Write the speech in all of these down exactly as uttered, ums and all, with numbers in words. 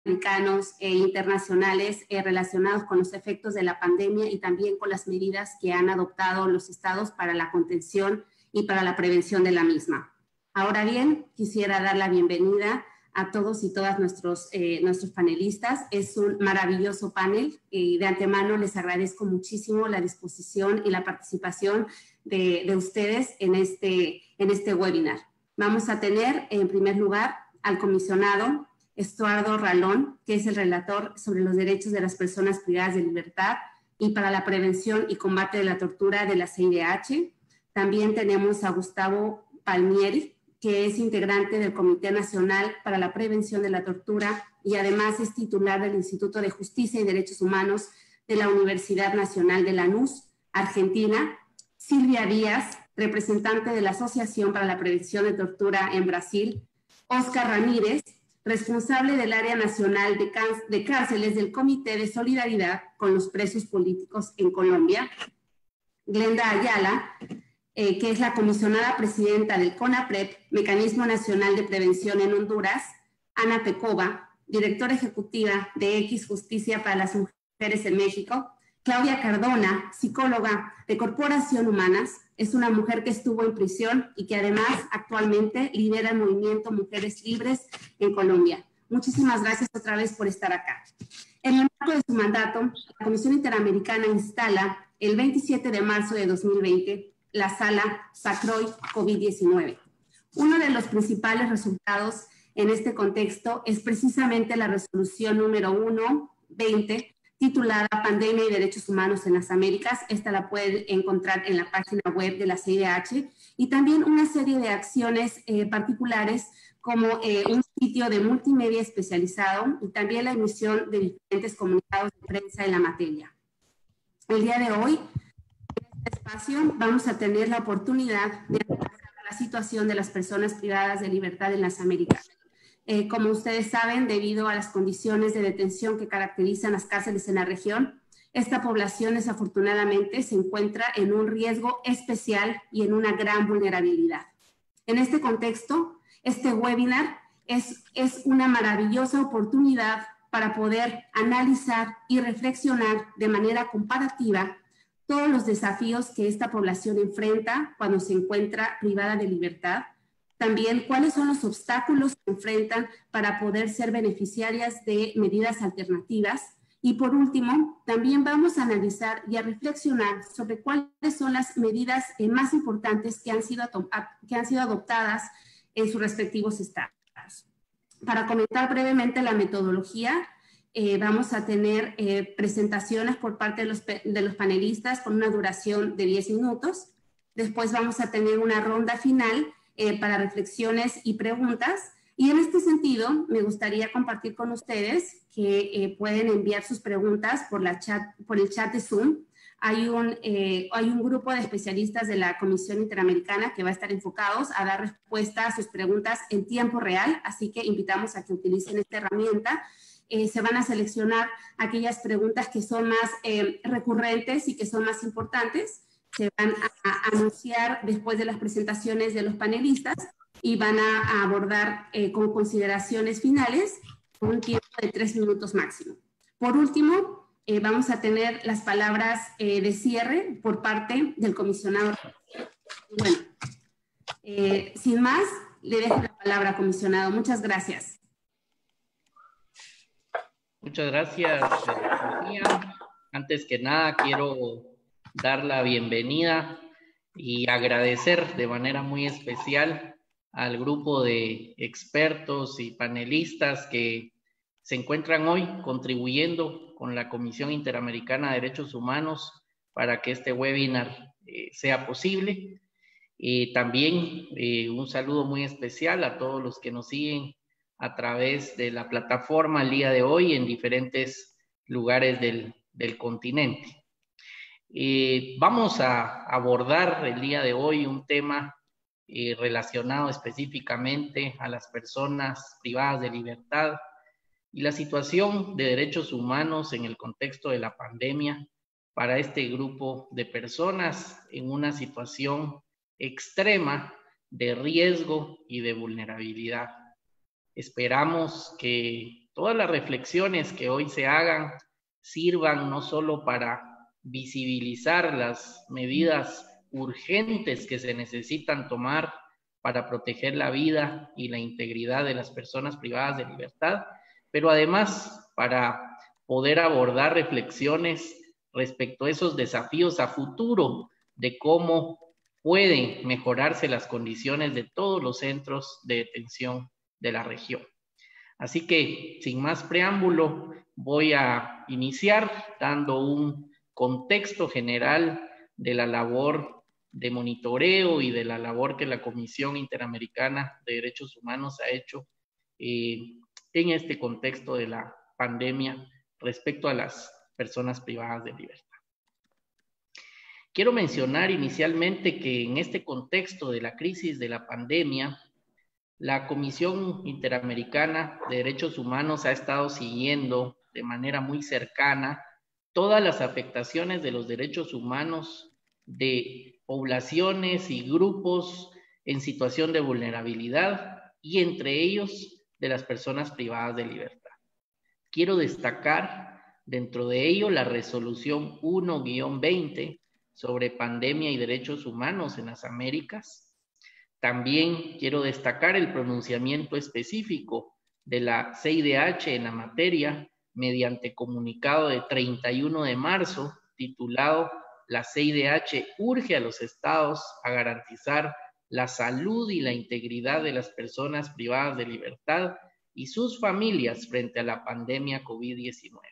americanos e internacionales eh, relacionados con los efectos de la pandemia y también con las medidas que han adoptado los estados para la contención y para la prevención de la misma. Ahora bien, quisiera dar la bienvenida a todos y todas nuestros, eh, nuestros panelistas. Es un maravilloso panel y de antemano les agradezco muchísimo la disposición y la participación de, de ustedes en este, en este webinar. Vamos a tener en primer lugar al comisionado Estuardo Ralón, que es el relator sobre los derechos de las personas privadas de libertad y para la prevención y combate de la tortura de la C I D H. También tenemos a Gustavo Palmieri, que es integrante del Comité Nacional para la Prevención de la Tortura y además es titular del Instituto de Justicia y Derechos Humanos de la Universidad Nacional de Lanús, Argentina. Silvia Díaz, representante de la Asociación para la Prevención de Tortura en Brasil. Oscar Ramírez, responsable del Área Nacional de, de Cárceles del Comité de Solidaridad con los Presos Políticos en Colombia. Glenda Ayala, eh, que es la comisionada presidenta del CONAPREP, Mecanismo Nacional de Prevención en Honduras. Ana Pecova, directora ejecutiva de X Justicia para las Mujeres en México. Claudia Cardona, psicóloga de Corporación Humanas, es una mujer que estuvo en prisión y que además actualmente lidera el movimiento Mujeres Libres en Colombia. Muchísimas gracias otra vez por estar acá. En el marco de su mandato, la Comisión Interamericana instala el veintisiete de marzo de dos mil veinte la sala SACROI COVID diecinueve. Uno de los principales resultados en este contexto es precisamente la resolución número uno veinte titulada Pandemia y Derechos Humanos en las Américas. Esta la pueden encontrar en la página web de la C I D H y también una serie de acciones eh, particulares como eh, un sitio de multimedia especializado y también la emisión de diferentes comunicados de prensa en la materia. El día de hoy, en este espacio, vamos a tener la oportunidad de analizar la situación de las personas privadas de libertad en las Américas. Eh, como ustedes saben, debido a las condiciones de detención que caracterizan las cárceles en la región, esta población desafortunadamente se encuentra en un riesgo especial y en una gran vulnerabilidad. En este contexto, este webinar es, es una maravillosa oportunidad para poder analizar y reflexionar de manera comparativa todos los desafíos que esta población enfrenta cuando se encuentra privada de libertad. También cuáles son los obstáculos que enfrentan para poder ser beneficiarias de medidas alternativas. Y por último, también vamos a analizar y a reflexionar sobre cuáles son las medidas eh, más importantes que han, sido que han sido adoptadas en sus respectivos estados. Para comentar brevemente la metodología, eh, vamos a tener eh, presentaciones por parte de los, de los panelistas con una duración de diez minutos. Después vamos a tener una ronda final Eh, para reflexiones y preguntas. Y en este sentido, me gustaría compartir con ustedes que eh, pueden enviar sus preguntas por, la chat, por el chat de Zoom. Hay un, eh, hay un grupo de especialistas de la Comisión Interamericana que va a estar enfocados a dar respuesta a sus preguntas en tiempo real, así que invitamos a que utilicen esta herramienta. Eh, se van a seleccionar aquellas preguntas que son más eh, recurrentes y que son más importantes. Se van a anunciar después de las presentaciones de los panelistas y van a abordar eh, con consideraciones finales con un tiempo de tres minutos máximo. Por último, eh, vamos a tener las palabras eh, de cierre por parte del comisionado. Bueno, eh, sin más, le dejo la palabra, comisionado. Muchas gracias. Muchas gracias, Sofía. Antes que nada, quiero dar la bienvenida y agradecer de manera muy especial al grupo de expertos y panelistas que se encuentran hoy contribuyendo con la Comisión Interamericana de Derechos Humanos para que este webinar eh, sea posible. Y también eh, un saludo muy especial a todos los que nos siguen a través de la plataforma el día de hoy en diferentes lugares del, del continente. Eh, vamos a abordar el día de hoy un tema eh, relacionado específicamente a las personas privadas de libertad y la situación de derechos humanos en el contexto de la pandemia para este grupo de personas en una situación extrema de riesgo y de vulnerabilidad. Esperamos que todas las reflexiones que hoy se hagan sirvan no solo para visibilizar las medidas urgentes que se necesitan tomar para proteger la vida y la integridad de las personas privadas de libertad, pero además para poder abordar reflexiones respecto a esos desafíos a futuro de cómo pueden mejorarse las condiciones de todos los centros de detención de la región. Así que, sin más preámbulo, voy a iniciar dando un contexto general de la labor de monitoreo y de la labor que la Comisión Interamericana de Derechos Humanos ha hecho eh, en este contexto de la pandemia respecto a las personas privadas de libertad. Quiero mencionar inicialmente que en este contexto de la crisis de la pandemia, la Comisión Interamericana de Derechos Humanos ha estado siguiendo de manera muy cercana todas las afectaciones de los derechos humanos de poblaciones y grupos en situación de vulnerabilidad y entre ellos de las personas privadas de libertad. Quiero destacar dentro de ello la resolución uno guión veinte sobre pandemia y derechos humanos en las Américas. También quiero destacar el pronunciamiento específico de la C I D H en la materia mediante comunicado de treinta y uno de marzo titulado "La C I D H urge a los estados a garantizar la salud y la integridad de las personas privadas de libertad y sus familias frente a la pandemia COVID diecinueve".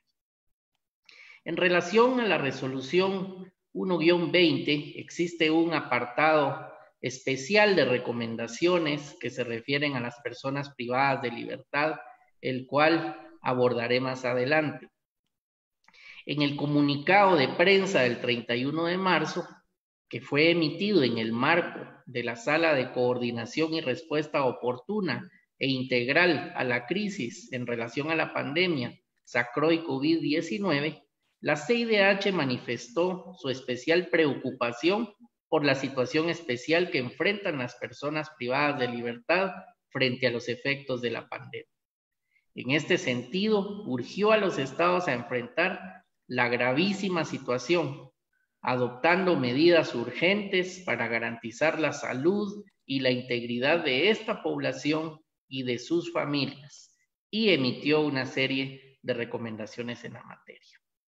En relación a la resolución uno guión veinte, existe un apartado especial de recomendaciones que se refieren a las personas privadas de libertad, el cual abordaré más adelante. En el comunicado de prensa del treinta y uno de marzo, que fue emitido en el marco de la Sala de Coordinación y Respuesta Oportuna e Integral a la Crisis en relación a la pandemia SACROI COVID diecinueve, la C I D H manifestó su especial preocupación por la situación especial que enfrentan las personas privadas de libertad frente a los efectos de la pandemia. En este sentido, urgió a los estados a enfrentar la gravísima situación, adoptando medidas urgentes para garantizar la salud y la integridad de esta población y de sus familias, y emitió una serie de recomendaciones en la materia.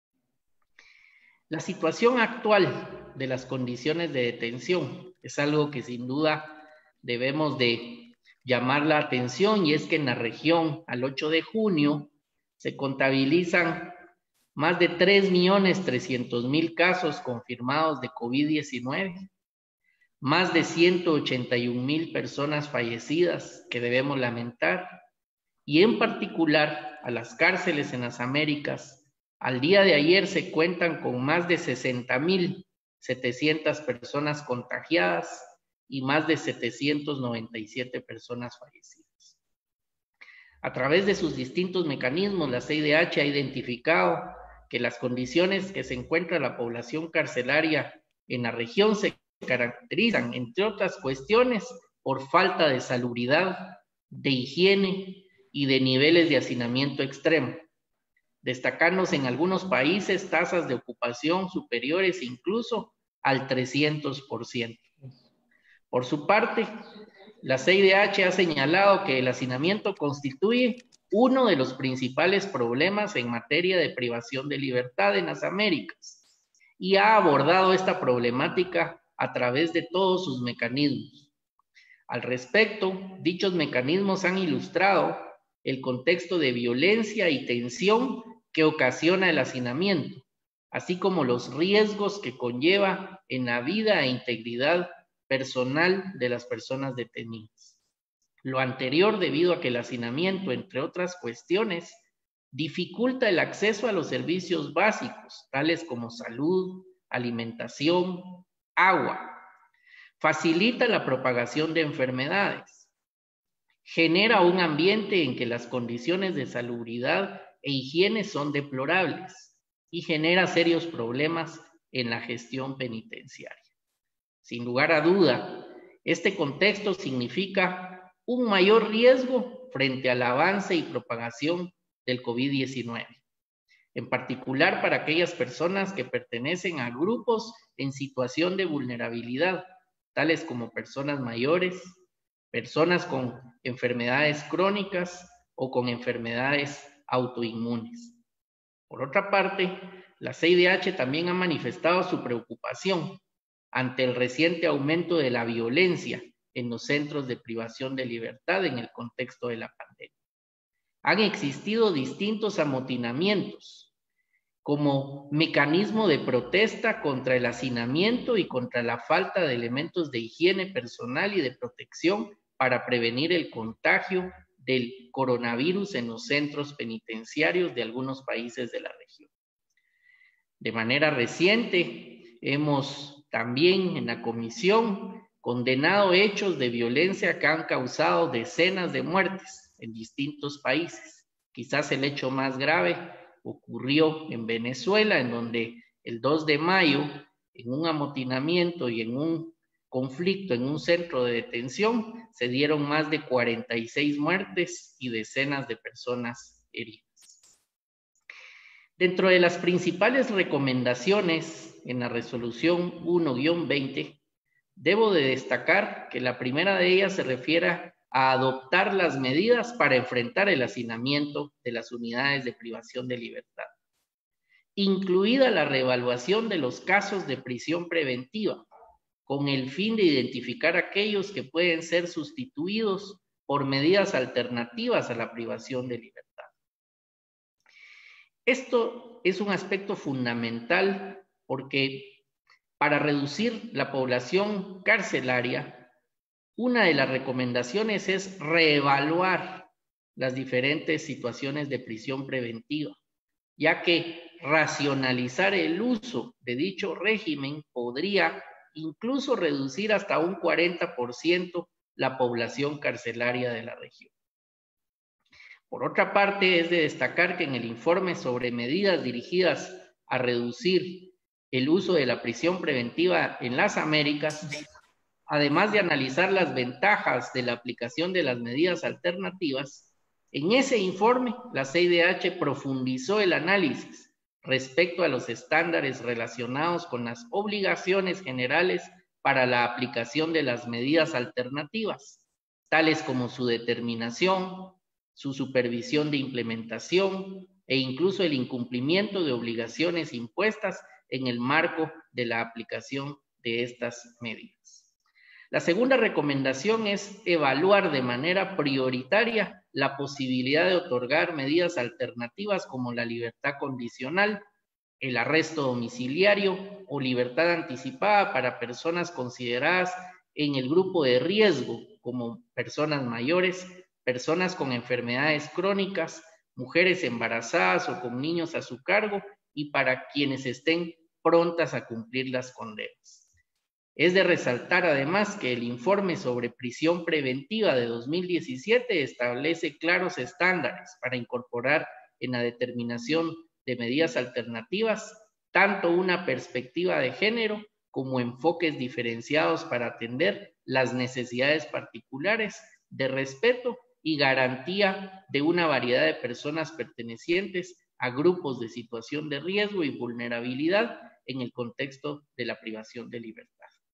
La situación actual de las condiciones de detención es algo que sin duda debemos de llamar la atención, y es que en la región al ocho de junio se contabilizan más de tres millones trescientos mil casos confirmados de COVID diecinueve, más de ciento ochenta y un mil personas fallecidas que debemos lamentar, y en particular a las cárceles en las Américas. Al día de ayer se cuentan con más de sesenta mil setecientas personas contagiadas y más de setecientas noventa y siete personas fallecidas. A través de sus distintos mecanismos, la C I D H ha identificado que las condiciones que se encuentra la población carcelaria en la región se caracterizan, entre otras cuestiones, por falta de salubridad, de higiene y de niveles de hacinamiento extremo, destacándose en algunos países tasas de ocupación superiores incluso al trescientos por ciento. Por su parte, la C I D H ha señalado que el hacinamiento constituye uno de los principales problemas en materia de privación de libertad en las Américas y ha abordado esta problemática a través de todos sus mecanismos. Al respecto, dichos mecanismos han ilustrado el contexto de violencia y tensión que ocasiona el hacinamiento, así como los riesgos que conlleva en la vida e integridad personal de las personas detenidas. Lo anterior debido a que el hacinamiento, entre otras cuestiones, dificulta el acceso a los servicios básicos, tales como salud, alimentación, agua, facilita la propagación de enfermedades, genera un ambiente en que las condiciones de salubridad e higiene son deplorables y genera serios problemas en la gestión penitenciaria. Sin lugar a duda, este contexto significa un mayor riesgo frente al avance y propagación del COVID diecinueve. En particular para aquellas personas que pertenecen a grupos en situación de vulnerabilidad, tales como personas mayores, personas con enfermedades crónicas o con enfermedades autoinmunes. Por otra parte, la C I D H también ha manifestado su preocupación ante el reciente aumento de la violencia en los centros de privación de libertad en el contexto de la pandemia. Han existido distintos amotinamientos como mecanismo de protesta contra el hacinamiento y contra la falta de elementos de higiene personal y de protección para prevenir el contagio del coronavirus en los centros penitenciarios de algunos países de la región. De manera reciente, hemos también en la comisión condenado hechos de violencia que han causado decenas de muertes en distintos países. Quizás el hecho más grave ocurrió en Venezuela, en donde el dos de mayo, en un amotinamiento y en un conflicto en un centro de detención, se dieron más de cuarenta y seis muertes y decenas de personas heridas. Dentro de las principales recomendaciones en la resolución uno guión veinte, debo de destacar que la primera de ellas se refiere a adoptar las medidas para enfrentar el hacinamiento de las unidades de privación de libertad, incluida la reevaluación de los casos de prisión preventiva, con el fin de identificar aquellos que pueden ser sustituidos por medidas alternativas a la privación de libertad. Esto es un aspecto fundamental porque para reducir la población carcelaria, una de las recomendaciones es reevaluar las diferentes situaciones de prisión preventiva, ya que racionalizar el uso de dicho régimen podría incluso reducir hasta un cuarenta por ciento la población carcelaria de la región. Por otra parte, es de destacar que en el informe sobre medidas dirigidas a reducir el uso de la prisión preventiva en las Américas, además de analizar las ventajas de la aplicación de las medidas alternativas, en ese informe la C I D H profundizó el análisis respecto a los estándares relacionados con las obligaciones generales para la aplicación de las medidas alternativas, tales como su determinación, su supervisión de implementación e incluso el incumplimiento de obligaciones impuestas en el marco de la aplicación de estas medidas. La segunda recomendación es evaluar de manera prioritaria la posibilidad de otorgar medidas alternativas como la libertad condicional, el arresto domiciliario o libertad anticipada para personas consideradas en el grupo de riesgo, como personas mayores, personas con enfermedades crónicas, mujeres embarazadas o con niños a su cargo y para quienes estén prontas a cumplir las condenas. Es de resaltar además que el informe sobre prisión preventiva de dos mil diecisiete establece claros estándares para incorporar en la determinación de medidas alternativas tanto una perspectiva de género como enfoques diferenciados para atender las necesidades particulares de respeto y garantía de una variedad de personas pertenecientes a grupos de situación de riesgo y vulnerabilidad en el contexto de la privación de libertad.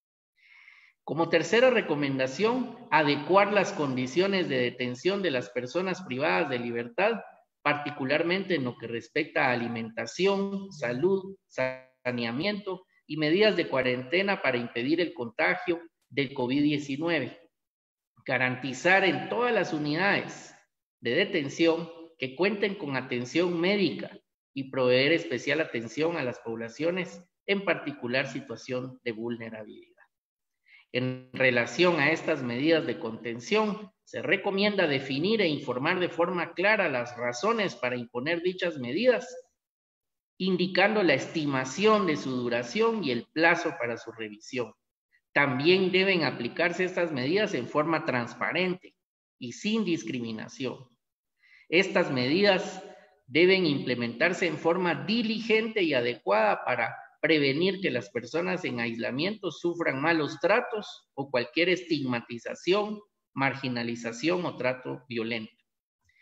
Como tercera recomendación, adecuar las condiciones de detención de las personas privadas de libertad, particularmente en lo que respecta a alimentación, salud, saneamiento y medidas de cuarentena para impedir el contagio del COVID diecinueve. Garantizar en todas las unidades de detención que cuenten con atención médica y proveer especial atención a las poblaciones, en particular situación de vulnerabilidad. En relación a estas medidas de contención, se recomienda definir e informar de forma clara las razones para imponer dichas medidas, indicando la estimación de su duración y el plazo para su revisión. También deben aplicarse estas medidas en forma transparente y sin discriminación. Estas medidas deben implementarse en forma diligente y adecuada para prevenir que las personas en aislamiento sufran malos tratos o cualquier estigmatización, marginalización o trato violento.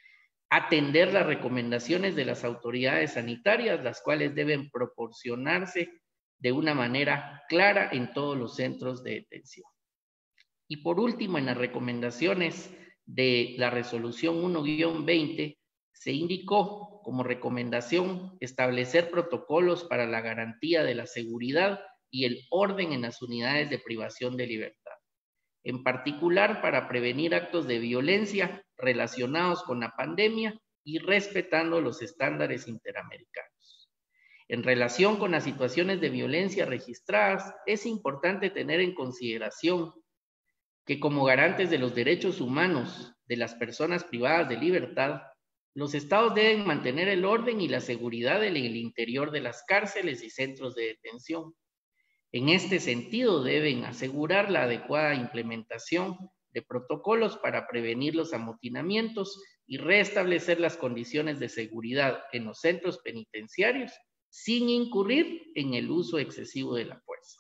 atender las recomendaciones de las autoridades sanitarias, las cuales deben proporcionarse de una manera clara en todos los centros de detención. Y por último, en las recomendaciones de la resolución uno guión veinte, se indicó como recomendación establecer protocolos para la garantía de la seguridad y el orden en las unidades de privación de libertad, en particular para prevenir actos de violencia relacionados con la pandemia y respetando los estándares interamericanos. En relación con las situaciones de violencia registradas, es importante tener en consideración que como garantes de los derechos humanos de las personas privadas de libertad, los estados deben mantener el orden y la seguridad en el interior de las cárceles y centros de detención. En este sentido, deben asegurar la adecuada implementación de protocolos para prevenir los amotinamientos y restablecer las condiciones de seguridad en los centros penitenciarios sin incurrir en el uso excesivo de la fuerza.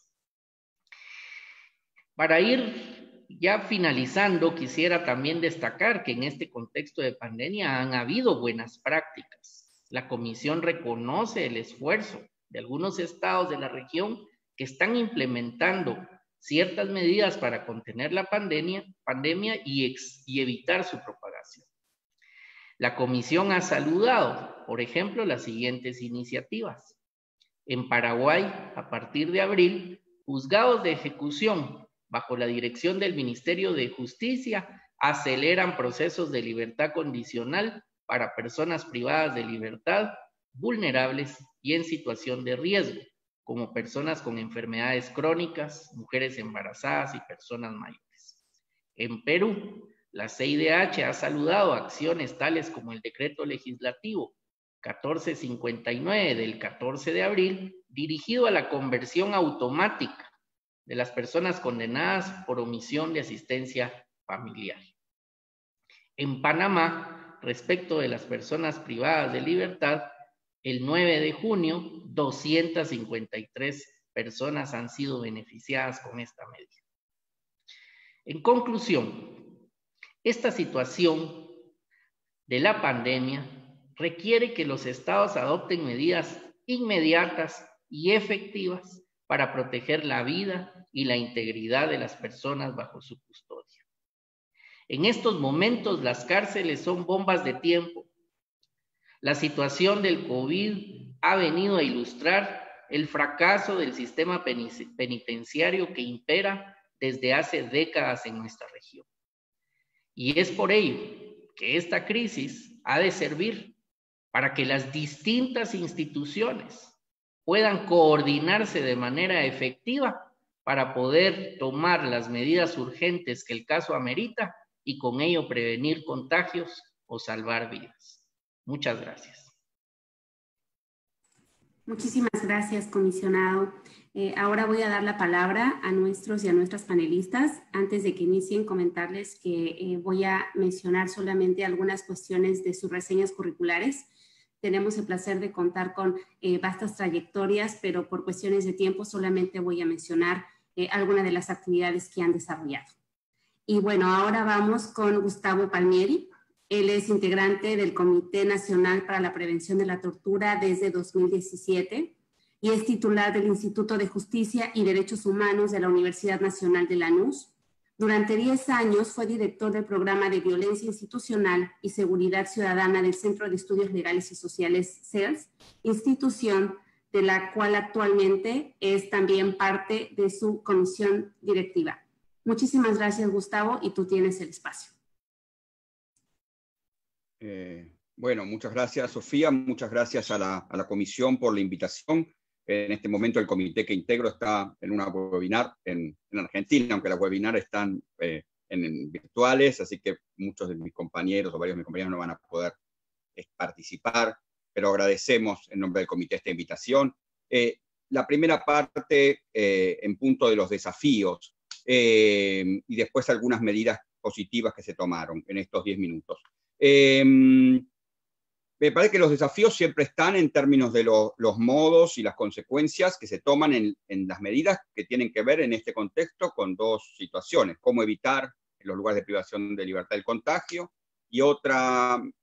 Para ir ya finalizando, quisiera también destacar que en este contexto de pandemia han habido buenas prácticas. La Comisión reconoce el esfuerzo de algunos estados de la región que están implementando ciertas medidas para contener la pandemia, pandemia y, ex, y evitar su propagación. La Comisión ha saludado, por ejemplo, las siguientes iniciativas. En Paraguay, a partir de abril, juzgados de ejecución bajo la dirección del Ministerio de Justicia aceleran procesos de libertad condicional para personas privadas de libertad, vulnerables y en situación de riesgo, como personas con enfermedades crónicas, mujeres embarazadas y personas mayores. En Perú, la C I D H ha saludado acciones tales como el decreto legislativo catorce cincuenta y nueve del catorce de abril, dirigido a la conversión automática de las personas condenadas por omisión de asistencia familiar. En Panamá, respecto de las personas privadas de libertad, el nueve de junio, doscientas cincuenta y tres personas han sido beneficiadas con esta medida. En conclusión, esta situación de la pandemia requiere que los estados adopten medidas inmediatas y efectivas para proteger la vida y la integridad de las personas bajo su custodia. En estos momentos, las cárceles son bombas de tiempo. La situación del COVID ha venido a ilustrar el fracaso del sistema penitenciario que impera desde hace décadas en nuestra región. Y es por ello que esta crisis ha de servir para que las distintas instituciones puedan coordinarse de manera efectiva para poder tomar las medidas urgentes que el caso amerita y con ello prevenir contagios o salvar vidas. Muchas gracias. Muchísimas gracias, comisionado. Eh, ahora voy a dar la palabra a nuestros y a nuestras panelistas. Antes de que inicien, comentarles que eh, voy a mencionar solamente algunas cuestiones de sus reseñas curriculares. Tenemos el placer de contar con eh, vastas trayectorias, pero por cuestiones de tiempo solamente voy a mencionar eh, algunas de las actividades que han desarrollado. Y bueno, ahora vamos con Gustavo Palmieri. Él es integrante del Comité Nacional para la Prevención de la Tortura desde dos mil diecisiete y es titular del Instituto de Justicia y Derechos Humanos de la Universidad Nacional de Lanús. Durante diez años fue director del Programa de Violencia Institucional y Seguridad Ciudadana del Centro de Estudios Legales y Sociales C E L S, institución de la cual actualmente es también parte de su comisión directiva. Muchísimas gracias, Gustavo, y tú tienes el espacio. Eh, bueno, muchas gracias, Sofía. Muchas gracias a la, a la comisión por la invitación. En este momento el comité que integro está en una webinar en, en Argentina, aunque las webinars están eh, en, en virtuales, así que muchos de mis compañeros o varios de mis compañeros no van a poder eh, participar, pero agradecemos en nombre del comité esta invitación. Eh, la primera parte eh, en punto de los desafíos eh, y después algunas medidas positivas que se tomaron en estos diez minutos. Eh, Me parece que los desafíos siempre están en términos de lo, los modos y las consecuencias que se toman en, en las medidas que tienen que ver en este contexto con dos situaciones: cómo evitar en los lugares de privación de libertad el contagio, y otra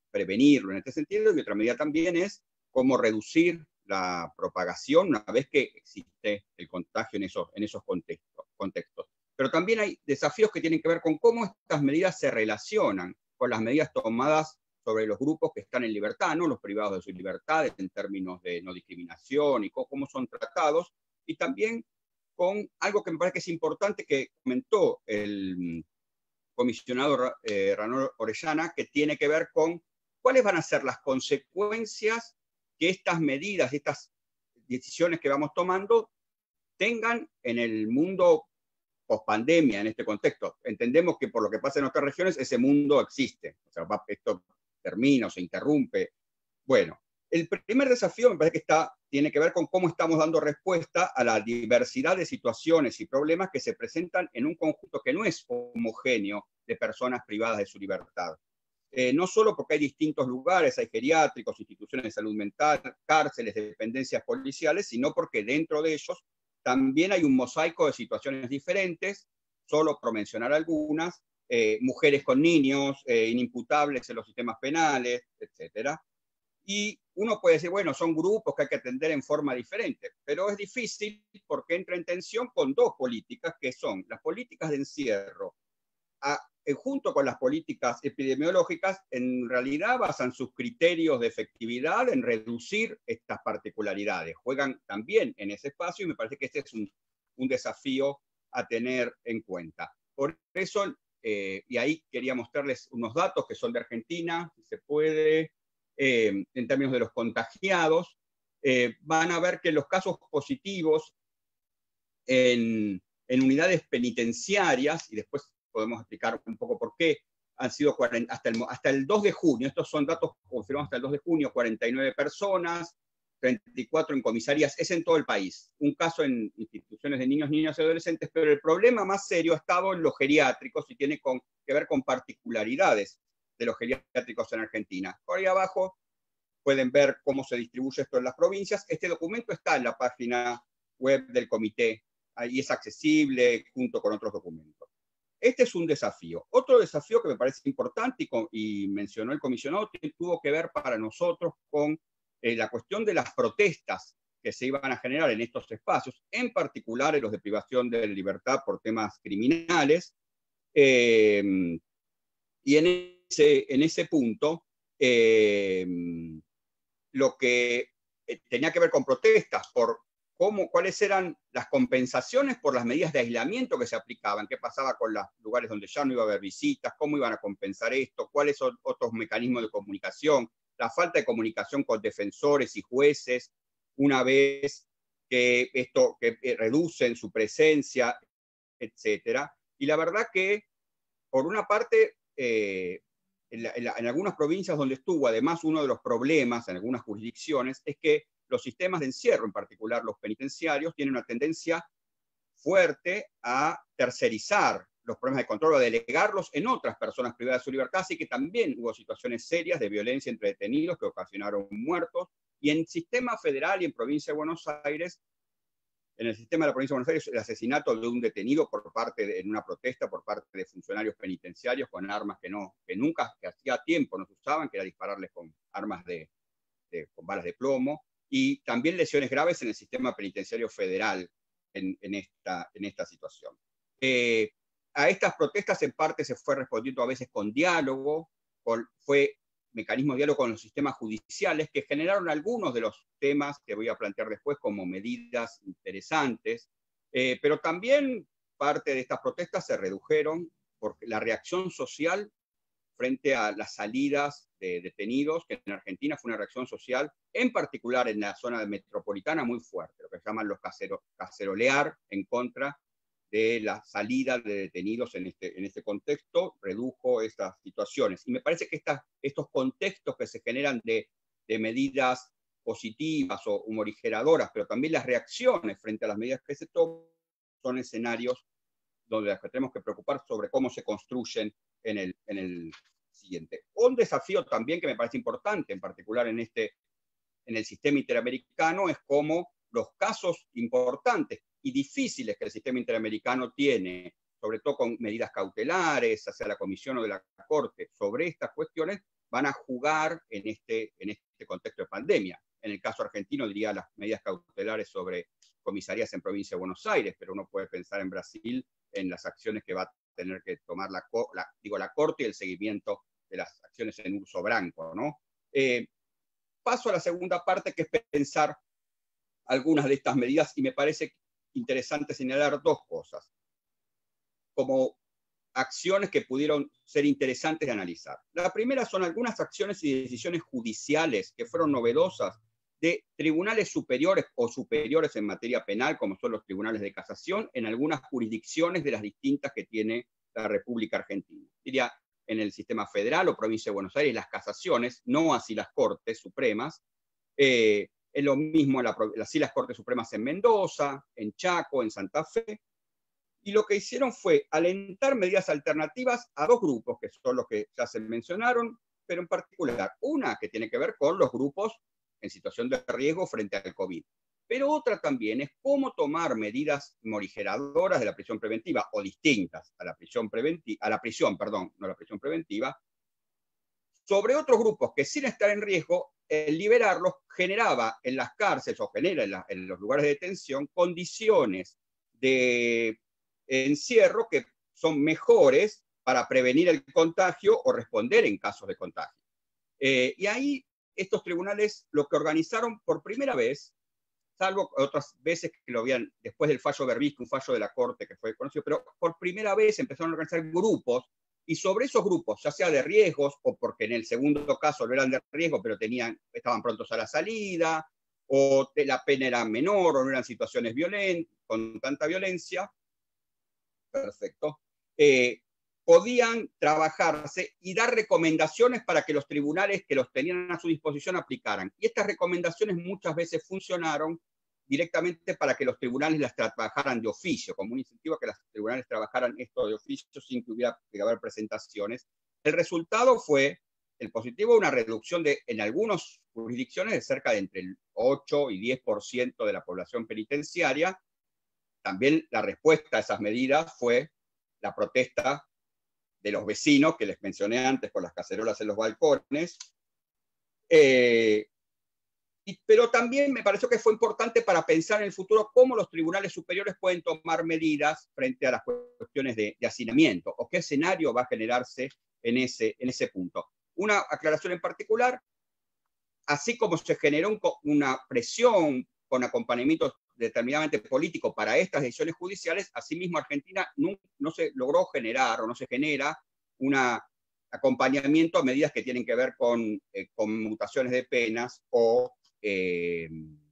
prevenirlo en este sentido, y otra medida también es cómo reducir la propagación una vez que existe el contagio en esos, en esos contextos, contextos. Pero también hay desafíos que tienen que ver con cómo estas medidas se relacionan con las medidas tomadas sobre los grupos que están en libertad, no los privados de su libertad en términos de no discriminación y cómo son tratados, y también con algo que me parece que es importante que comentó el comisionado eh, Ranol Orellana, que tiene que ver con cuáles van a ser las consecuencias que estas medidas, estas decisiones que vamos tomando tengan en el mundo post-pandemia, en este contexto. Entendemos que por lo que pasa en otras regiones, ese mundo existe. O sea, esto termina o se interrumpe. Bueno, el primer desafío me parece que está, tiene que ver con cómo estamos dando respuesta a la diversidad de situaciones y problemas que se presentan en un conjunto que no es homogéneo de personas privadas de su libertad. Eh, no solo porque hay distintos lugares, hay geriátricos, instituciones de salud mental, cárceles, dependencias policiales, sino porque dentro de ellos también hay un mosaico de situaciones diferentes, solo por mencionar algunas, eh, mujeres con niños, eh, inimputables en los sistemas penales, etcétera. Y uno puede decir, bueno, son grupos que hay que atender en forma diferente, pero es difícil porque entra en tensión con dos políticas, que son las políticas de encierro, a, junto con las políticas epidemiológicas, en realidad basan sus criterios de efectividad en reducir estas particularidades. Juegan también en ese espacio y me parece que este es un, un desafío a tener en cuenta. Por eso, eh, y ahí quería mostrarles unos datos que son de Argentina, si se puede, eh, en términos de los contagiados, eh, van a ver que los casos positivos en, en unidades penitenciarias, y después podemos explicar un poco por qué, han sido cuarenta, hasta, el, hasta el dos de junio, estos son datos confirmados hasta el dos de junio, cuarenta y nueve personas, treinta y cuatro en comisarias, es en todo el país, un caso en instituciones de niños, niñas y adolescentes, pero el problema más serio ha estado en los geriátricos y tiene con, que ver con particularidades de los geriátricos en Argentina. Por ahí abajo pueden ver cómo se distribuye esto en las provincias. Este documento está en la página web del comité, ahí es accesible junto con otros documentos. Este es un desafío. Otro desafío que me parece importante y, con, y mencionó el comisionado tuvo que ver para nosotros con eh, la cuestión de las protestas que se iban a generar en estos espacios, en particular en los de privación de libertad por temas criminales. Eh, y en ese, en ese punto, eh, lo que tenía que ver con protestas por Cómo, cuáles eran las compensaciones por las medidas de aislamiento que se aplicaban, qué pasaba con los lugares donde ya no iba a haber visitas, cómo iban a compensar esto, cuáles son otros mecanismos de comunicación, la falta de comunicación con defensores y jueces, una vez que esto que reducen su presencia, etcétera. Y la verdad que, por una parte, eh, en, la, en, la, en algunas provincias donde estuvo, además, uno de los problemas en algunas jurisdicciones es que los sistemas de encierro, en particular los penitenciarios, tienen una tendencia fuerte a tercerizar los problemas de control, a delegarlos en otras personas privadas de su libertad, así que también hubo situaciones serias de violencia entre detenidos que ocasionaron muertos, y en el sistema federal y en provincia de Buenos Aires, en el sistema de la provincia de Buenos Aires, el asesinato de un detenido por parte de, en una protesta por parte de funcionarios penitenciarios con armas que, no, que nunca, que hacía tiempo no se usaban, que era dispararles con armas de, de con balas de plomo, y también lesiones graves en el sistema penitenciario federal en, en, esta, en esta situación. Eh, a estas protestas en parte se fue respondiendo a veces con diálogo, con, fue mecanismo de diálogo con los sistemas judiciales que generaron algunos de los temas que voy a plantear después como medidas interesantes, eh, pero también parte de estas protestas se redujeron por la reacción social frente a las salidas de detenidos, que en Argentina fue una reacción social, en particular en la zona metropolitana, muy fuerte, lo que llaman los casero, cacerolear en contra de la salida de detenidos en este, en este contexto, redujo estas situaciones. Y me parece que estas, estos contextos que se generan de, de medidas positivas o morigeradoras, pero también las reacciones frente a las medidas que se toman, son escenarios donde tenemos que preocupar sobre cómo se construyen en el, en el siguiente. Un desafío también que me parece importante, en particular en, este, en el sistema interamericano, es cómo los casos importantes y difíciles que el sistema interamericano tiene, sobre todo con medidas cautelares, hacia la Comisión o de la Corte, sobre estas cuestiones, van a jugar en este, en este contexto de pandemia. En el caso argentino diría las medidas cautelares sobre comisarías en provincia de Buenos Aires, pero uno puede pensar en Brasil en las acciones que va a tener que tomar la, la, digo, la Corte y el seguimiento de las acciones en uso branco, ¿no? Eh, paso a la segunda parte, que es pensar algunas de estas medidas, y me parece interesante señalar dos cosas como acciones que pudieron ser interesantes de analizar. La primera son algunas acciones y decisiones judiciales que fueron novedosas de tribunales superiores o superiores en materia penal, como son los tribunales de casación, en algunas jurisdicciones de las distintas que tiene la República Argentina. Diría, en el sistema federal o provincia de Buenos Aires, las casaciones, no así las Cortes Supremas. Eh, es lo mismo, la, así las Cortes Supremas en Mendoza, en Chaco, en Santa Fe. Y lo que hicieron fue alentar medidas alternativas a dos grupos, que son los que ya se mencionaron, pero en particular una que tiene que ver con los grupos en situación de riesgo frente al COVID. Pero otra también es cómo tomar medidas morigeradoras de la prisión preventiva, o distintas a la prisión preventiva, a la prisión, perdón, no a la prisión preventiva, sobre otros grupos que sin estar en riesgo, el liberarlos generaba en las cárceles o genera en, la, en los lugares de detención condiciones de encierro que son mejores para prevenir el contagio o responder en casos de contagio. Eh, y ahí estos tribunales lo que organizaron por primera vez, salvo otras veces que lo habían, después del fallo Berbisky, un fallo de la Corte que fue conocido, pero por primera vez empezaron a organizar grupos, y sobre esos grupos, ya sea de riesgos, o porque en el segundo caso no eran de riesgo, pero tenían, estaban prontos a la salida, o la pena era menor, o no eran situaciones violentas, con tanta violencia, perfecto, eh, podían trabajarse y dar recomendaciones para que los tribunales que los tenían a su disposición aplicaran. Y estas recomendaciones muchas veces funcionaron directamente para que los tribunales las trabajaran de oficio, como un incentivo a que los tribunales trabajaran esto de oficio sin que hubiera que haber presentaciones. El resultado fue el positivo, una reducción de, en algunas jurisdicciones, de cerca de entre el ocho y diez por ciento de la población penitenciaria. También la respuesta a esas medidas fue la protesta de los vecinos, que les mencioné antes, con las cacerolas en los balcones. Eh, y, pero también me pareció que fue importante para pensar en el futuro cómo los tribunales superiores pueden tomar medidas frente a las cuestiones de, de hacinamiento, o qué escenario va a generarse en ese, en ese punto. Una aclaración en particular: así como se generó un, una presión con acompañamiento determinadamente político para estas decisiones judiciales, asimismo Argentina no, no se logró generar o no se genera un acompañamiento a medidas que tienen que ver con eh, conmutaciones de penas o eh,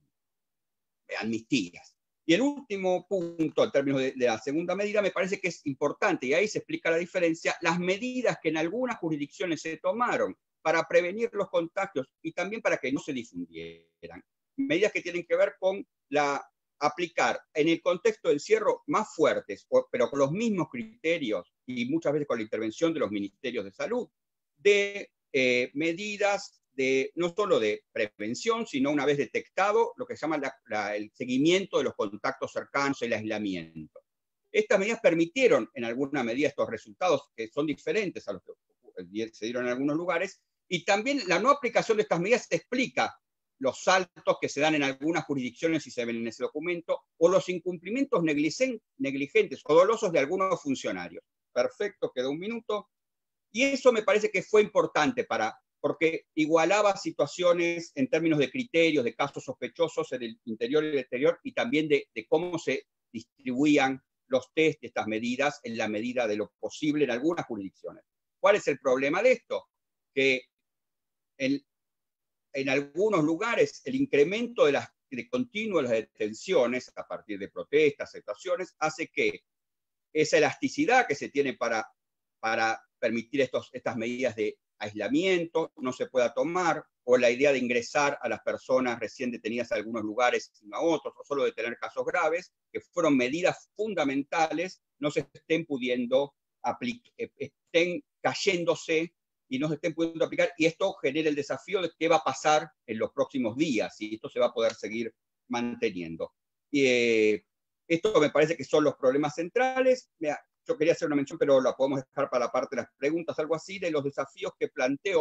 amnistías. Y el último punto, en términos de, de la segunda medida, me parece que es importante, y ahí se explica la diferencia, las medidas que en algunas jurisdicciones se tomaron para prevenir los contagios y también para que no se difundieran. Medidas que tienen que ver con la aplicar en el contexto de encierro más fuertes, pero con los mismos criterios y muchas veces con la intervención de los ministerios de salud, de eh, medidas de, no solo de prevención, sino una vez detectado, lo que se llama la, la, el seguimiento de los contactos cercanos, el aislamiento. Estas medidas permitieron en alguna medida estos resultados que son diferentes a los que se dieron en algunos lugares, y también la no aplicación de estas medidas explica los saltos que se dan en algunas jurisdicciones y se ven en ese documento, o los incumplimientos negligentes o dolosos de algunos funcionarios. Perfecto, quedó un minuto. Y eso me parece que fue importante para, porque igualaba situaciones en términos de criterios, de casos sospechosos en el interior y el exterior, y también de, de cómo se distribuían los test de estas medidas en la medida de lo posible en algunas jurisdicciones. ¿Cuál es el problema de esto? Que en, en algunos lugares el incremento de, las, de continuo de las detenciones a partir de protestas, situaciones, hace que esa elasticidad que se tiene para, para permitir estos, estas medidas de aislamiento no se pueda tomar, o la idea de ingresar a las personas recién detenidas a algunos lugares y a otros, o solo de tener casos graves, que fueron medidas fundamentales, no se estén pudiendo aplicar, estén cayéndose y no se estén pudiendo aplicar, y esto genera el desafío de qué va a pasar en los próximos días, y esto se va a poder seguir manteniendo. Y, eh, esto me parece que son los problemas centrales. Mira, yo quería hacer una mención, pero la podemos dejar para la parte de las preguntas, algo así, de los desafíos que planteó,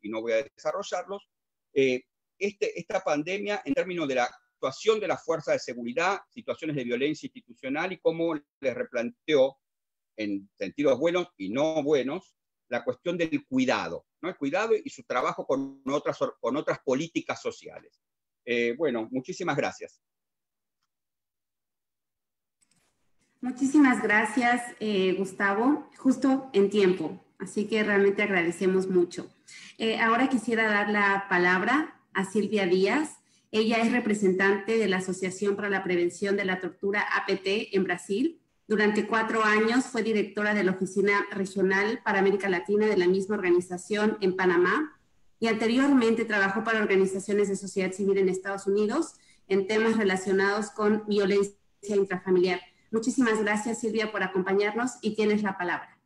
y no voy a desarrollarlos. Eh, este, esta pandemia, en términos de la actuación de las fuerzas de seguridad, situaciones de violencia institucional y cómo les replanteó, en sentidos buenos y no buenos, la cuestión del cuidado, ¿no? El cuidado y su trabajo con otras, con otras políticas sociales. Eh, bueno, muchísimas gracias. Muchísimas gracias, eh, Gustavo, justo en tiempo, así que realmente agradecemos mucho. Eh, ahora quisiera dar la palabra a Silvia Díaz. Ella es representante de la Asociación para la Prevención de la Tortura, A P T, en Brasil. Durante cuatro años fue directora de la Oficina Regional para América Latina de la misma organización en Panamá y anteriormente trabajó para organizaciones de sociedad civil en Estados Unidos en temas relacionados con violencia intrafamiliar. Muchísimas gracias, Silvia, por acompañarnos y tienes la palabra.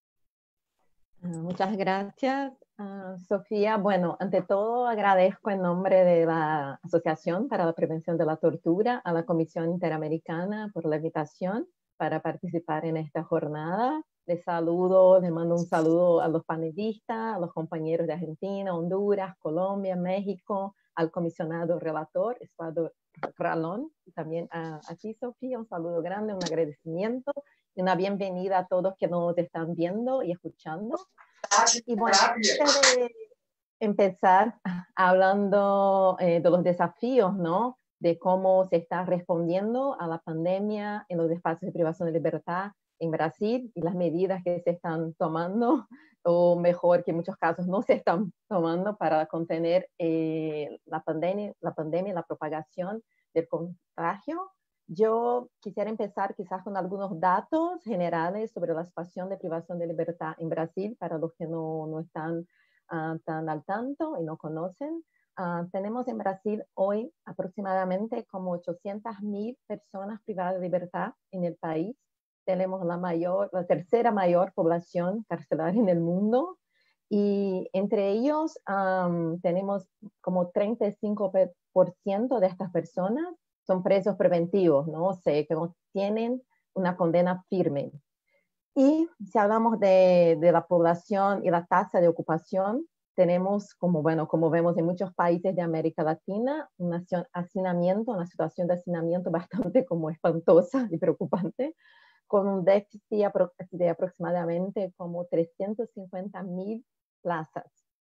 Muchas gracias, uh, Sofía. Bueno, ante todo agradezco en nombre de la Asociación para la Prevención de la Tortura a la Comisión Interamericana por la invitación para participar en esta jornada. Les saludo, les mando un saludo a los panelistas, a los compañeros de Argentina, Honduras, Colombia, México, al comisionado relator, Eduardo Ralón, y también a, a ti, Sofía, un saludo grande, un agradecimiento y una bienvenida a todos que nos están viendo y escuchando. Y bueno, antes de empezar hablando eh, de los desafíos, ¿no? De cómo se está respondiendo a la pandemia en los espacios de privación de libertad en Brasil y las medidas que se están tomando, o mejor, que en muchos casos no se están tomando para contener eh, la pandemia, la pandemia, la propagación del contagio. Yo quisiera empezar quizás con algunos datos generales sobre la situación de privación de libertad en Brasil, para los que no, no están uh, tan al tanto y no conocen. Uh, tenemos en Brasil hoy aproximadamente como ochocientas mil personas privadas de libertad en el país. Tenemos la, mayor, la tercera mayor población carcelaria en el mundo y entre ellos um, tenemos como treinta y cinco por ciento de estas personas son presos preventivos, ¿no? O sea, que no tienen una condena firme. Y si hablamos de, de la población y la tasa de ocupación, tenemos, como, bueno, como vemos en muchos países de América Latina, un hacinamiento, una situación de hacinamiento bastante como espantosa y preocupante, con un déficit de aproximadamente como trescientas cincuenta mil plazas.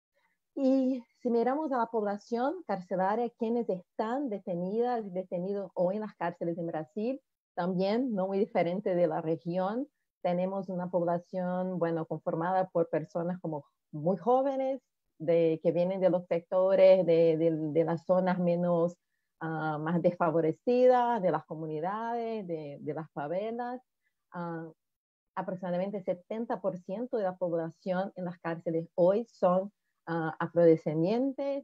Y si miramos a la población carcelaria, quienes están detenidas y detenidos hoy en las cárceles en Brasil, también no muy diferente de la región, tenemos una población, bueno, conformada por personas como muy jóvenes, de, que vienen de los sectores, de, de, de las zonas menos, uh, más desfavorecidas, de las comunidades, de, de las favelas. Uh, aproximadamente setenta por ciento de la población en las cárceles hoy son Uh, afrodescendientes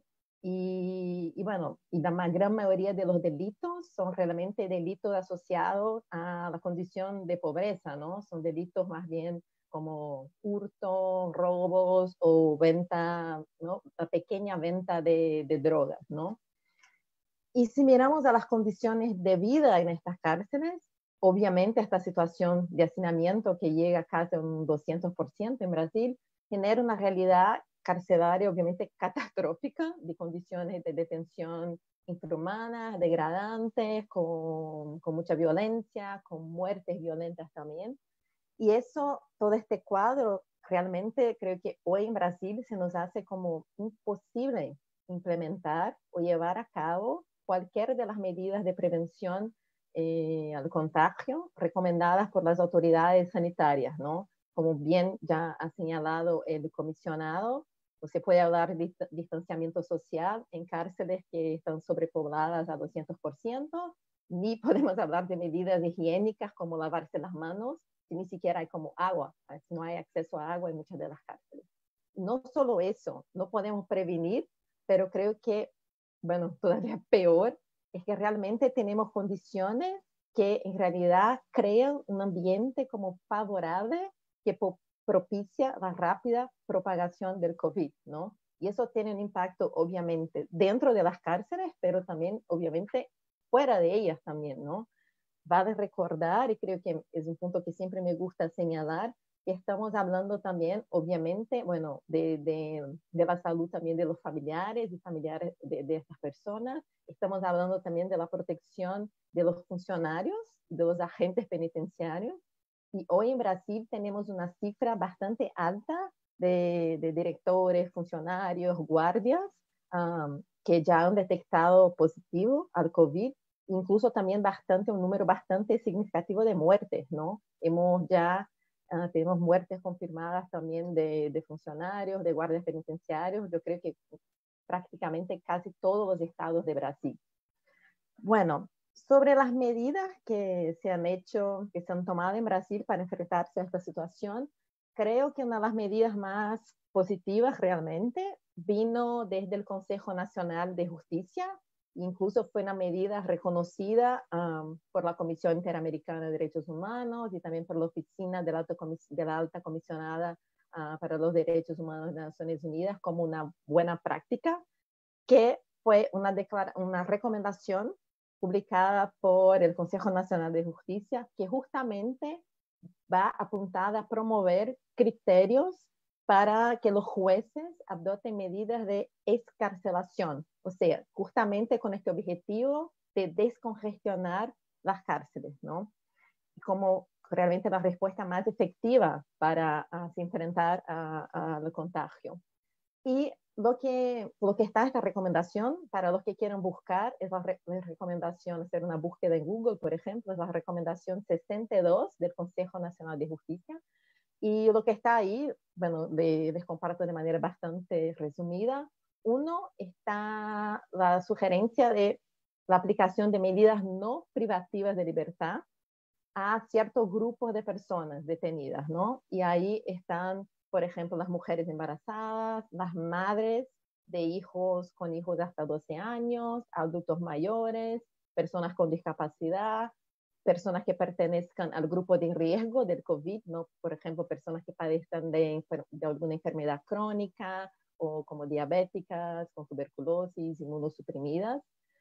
y, y bueno, y la más gran mayoría de los delitos son realmente delitos asociados a la condición de pobreza, ¿no? Son delitos más bien como hurto, robos o venta, ¿no? La pequeña venta de, de drogas, ¿no? Y si miramos a las condiciones de vida en estas cárceles, obviamente esta situación de hacinamiento que llega casi a un doscientos por ciento en Brasil genera una realidad carcelaria obviamente catastrófica, de condiciones de detención infrahumanas, degradantes, con, con mucha violencia, con muertes violentas también. Y eso, todo este cuadro, realmente creo que hoy en Brasil se nos hace como imposible implementar o llevar a cabo cualquier de las medidas de prevención eh, al contagio recomendadas por las autoridades sanitarias, ¿no? Como bien ya ha señalado el comisionado, se puede hablar de distanciamiento social en cárceles que están sobrepobladas a doscientos por ciento, ni podemos hablar de medidas higiénicas como lavarse las manos, si ni siquiera hay como agua, si no hay acceso a agua en muchas de las cárceles. No solo eso, no podemos prevenir, pero creo que, bueno, todavía peor, es que realmente tenemos condiciones que en realidad crean un ambiente como favorable que propicia la rápida propagación del COVID, ¿no? Y eso tiene un impacto, obviamente, dentro de las cárceles, pero también, obviamente, fuera de ellas también, ¿no? Vale recordar, y creo que es un punto que siempre me gusta señalar, Y estamos hablando también, obviamente, bueno, de, de, de la salud también de los familiares y familiares de, de estas personas. Estamos hablando también de la protección de los funcionarios, de los agentes penitenciarios. Y hoy en Brasil tenemos una cifra bastante alta de, de directores, funcionarios, guardias, um, que ya han detectado positivo al COVID, incluso también bastante, un número bastante significativo de muertes, ¿no? Hemos ya, uh, tenemos muertes confirmadas también de, de funcionarios, de guardias penitenciarios, yo creo que prácticamente casi todos los estados de Brasil. Bueno, sobre las medidas que se han hecho, que se han tomado en Brasil para enfrentarse a esta situación, creo que una de las medidas más positivas realmente vino desde el Consejo Nacional de Justicia, incluso fue una medida reconocida um, por la Comisión Interamericana de Derechos Humanos y también por la Oficina de la Alta, Comis de la Alta Comisionada uh, para los Derechos Humanos de Naciones Unidas como una buena práctica, que fue una, una recomendación publicada por el Consejo Nacional de Justicia, que justamente va apuntada a promover criterios para que los jueces adopten medidas de excarcelación, o sea, justamente con este objetivo de descongestionar las cárceles, ¿no? Como realmente la respuesta más efectiva para uh, enfrentar al contagio. Y lo que, lo que está esta recomendación, para los que quieran buscar, es la, re, la recomendación, hacer una búsqueda en Google, por ejemplo, es la recomendación sesenta y dos del Consejo Nacional de Justicia. Y lo que está ahí, bueno, de, les comparto de manera bastante resumida. Uno, está la sugerencia de la aplicación de medidas no privativas de libertad a ciertos grupos de personas detenidas, ¿no? Y ahí están, por ejemplo, las mujeres embarazadas, las madres de hijos con hijos de hasta doce años, adultos mayores, personas con discapacidad, personas que pertenezcan al grupo de riesgo del COVID, ¿no? Por ejemplo, personas que padecen de, de alguna enfermedad crónica o como diabéticas, con tuberculosis, inmunosuprimidas.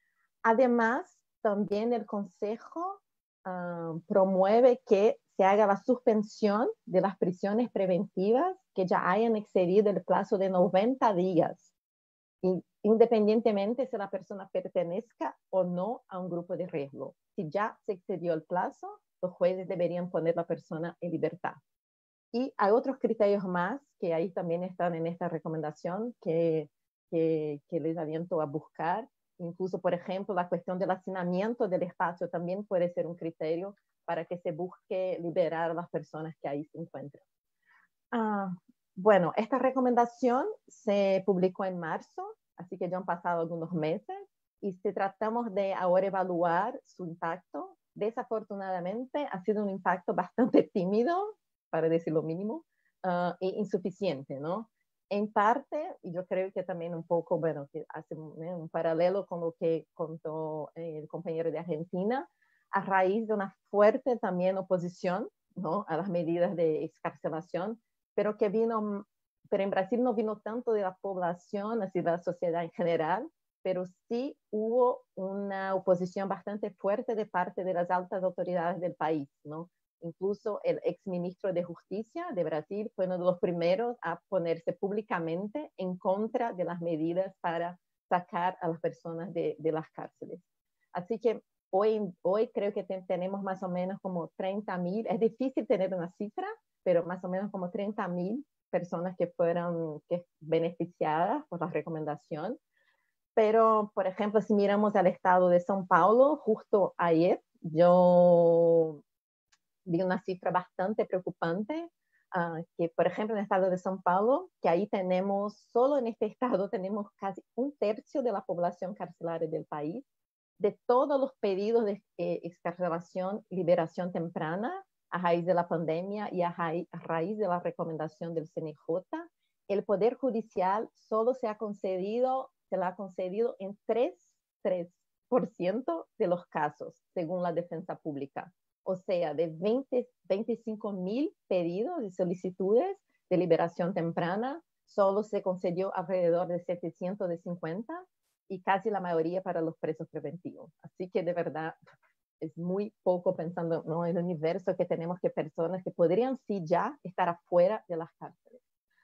Además, también el Consejo uh, promueve que se haga la suspensión de las prisiones preventivas que ya hayan excedido el plazo de noventa días, independientemente si la persona pertenezca o no a un grupo de riesgo. Si ya se excedió el plazo, los jueces deberían poner a la persona en libertad. Y hay otros criterios más que ahí también están en esta recomendación que, que, que les aliento a buscar. Incluso, por ejemplo, la cuestión del hacinamiento del espacio también puede ser un criterio para que se busque liberar a las personas que ahí se encuentran. Ah, bueno, esta recomendación se publicó en marzo, así que ya han pasado algunos meses, y si tratamos de ahora evaluar su impacto, desafortunadamente ha sido un impacto bastante tímido, para decir lo mínimo, uh, e insuficiente, ¿no? En parte, y yo creo que también un poco, bueno, que hace ¿eh? un paralelo con lo que contó eh, el compañero de Argentina, a raíz de una fuerte también oposición, ¿no? A las medidas de excarcelación, pero que vino, pero en Brasil no vino tanto de la población, así de la sociedad en general, pero sí hubo una oposición bastante fuerte de parte de las altas autoridades del país, ¿no? Incluso el exministro de Justicia de Brasil fue uno de los primeros a ponerse públicamente en contra de las medidas para sacar a las personas de, de las cárceles. Así que hoy, hoy creo que te, tenemos más o menos como treinta mil, es difícil tener una cifra, pero más o menos como treinta mil personas que fueron que beneficiadas por la recomendación. Pero, por ejemplo, si miramos al estado de São Paulo, justo ayer yo vi una cifra bastante preocupante, uh, que por ejemplo en el estado de São Paulo, que ahí tenemos, solo en este estado tenemos casi un tercio de la población carcelaria del país, de todos los pedidos de eh, excarcelación y liberación temprana a raíz de la pandemia y a raíz, a raíz de la recomendación del C N J, el Poder Judicial solo se ha concedido, se le ha concedido en tres por ciento de los casos, según la Defensa Pública. O sea, de veinte, veinticinco mil pedidos y solicitudes de liberación temprana, solo se concedió alrededor de setecientos cincuenta y casi la mayoría para los presos preventivos. Así que de verdad es muy poco pensando, ¿no?, en el universo que tenemos, que personas que podrían sí ya estar afuera de las cárceles.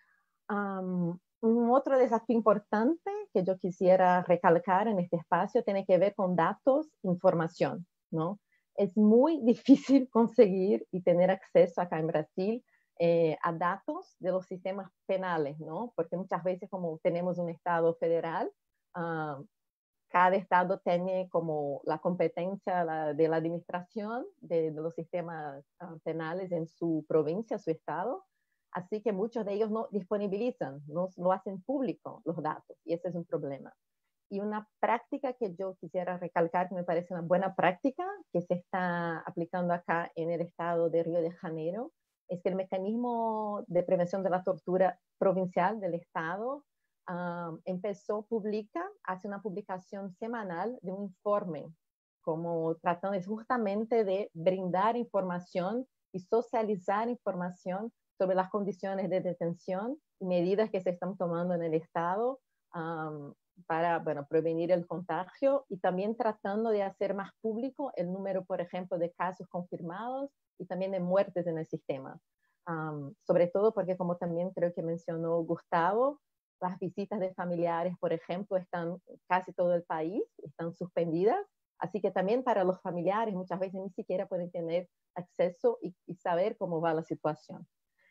Um, un otro desafío importante que yo quisiera recalcar en este espacio tiene que ver con datos, información, ¿no? Es muy difícil conseguir y tener acceso acá en Brasil eh, a datos de los sistemas penales, ¿no? Porque muchas veces, como tenemos un Estado federal, uh, cada Estado tiene como la competencia la, de la administración de, de los sistemas uh, penales en su provincia, su Estado. Así que muchos de ellos no disponibilizan, no, no hacen público los datos, y ese es un problema. Y una práctica que yo quisiera recalcar, que me parece una buena práctica, que se está aplicando acá en el estado de Río de Janeiro, es que el mecanismo de prevención de la tortura provincial del estado um, empezó, publica, hace una publicación semanal de un informe, como tratando es justamente de brindar información y socializar información sobre las condiciones de detención y medidas que se están tomando en el estado um, para, bueno, prevenir el contagio, y también tratando de hacer más público el número, por ejemplo, de casos confirmados y también de muertes en el sistema. Um, sobre todo porque, como también creo que mencionó Gustavo, las visitas de familiares, por ejemplo, están casi todo el país, están suspendidas, así que también para los familiares muchas veces ni siquiera pueden tener acceso y, y saber cómo va la situación.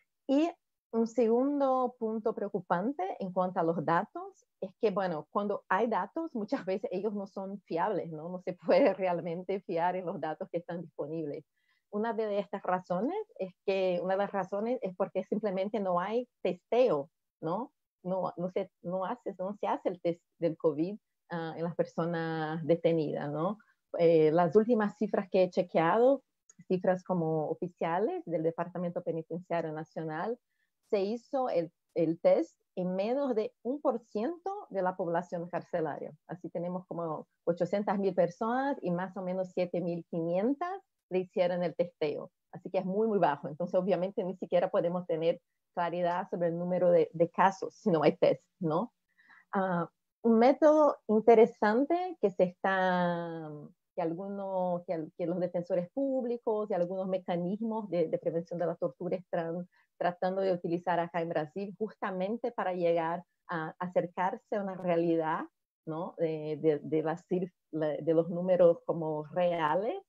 Y un segundo punto preocupante en cuanto a los datos es que, bueno, cuando hay datos, muchas veces ellos no son fiables, ¿no? No se puede realmente fiar en los datos que están disponibles. Una de estas razones es que, una de las razones es porque simplemente no hay testeo, ¿no? No, no, se, no, hace, no se hace el test del COVID uh, en las personas detenidas, ¿no? Eh, las últimas cifras que he chequeado, cifras como oficiales del Departamento Penitenciario Nacional, se hizo el, el test en menos de un por ciento de la población carcelaria. Así tenemos como ochocientas mil personas y más o menos siete mil quinientas le hicieron el testeo. Así que es muy, muy bajo. Entonces, obviamente, ni siquiera podemos tener claridad sobre el número de, de casos si no hay test, ¿no? Uh, un método interesante que se está... Que, algunos, que, que los defensores públicos y algunos mecanismos de, de prevención de la tortura están tratando de utilizar acá en Brasil justamente para llegar a acercarse a una realidad, ¿no? de, de, de, las, de los números como reales,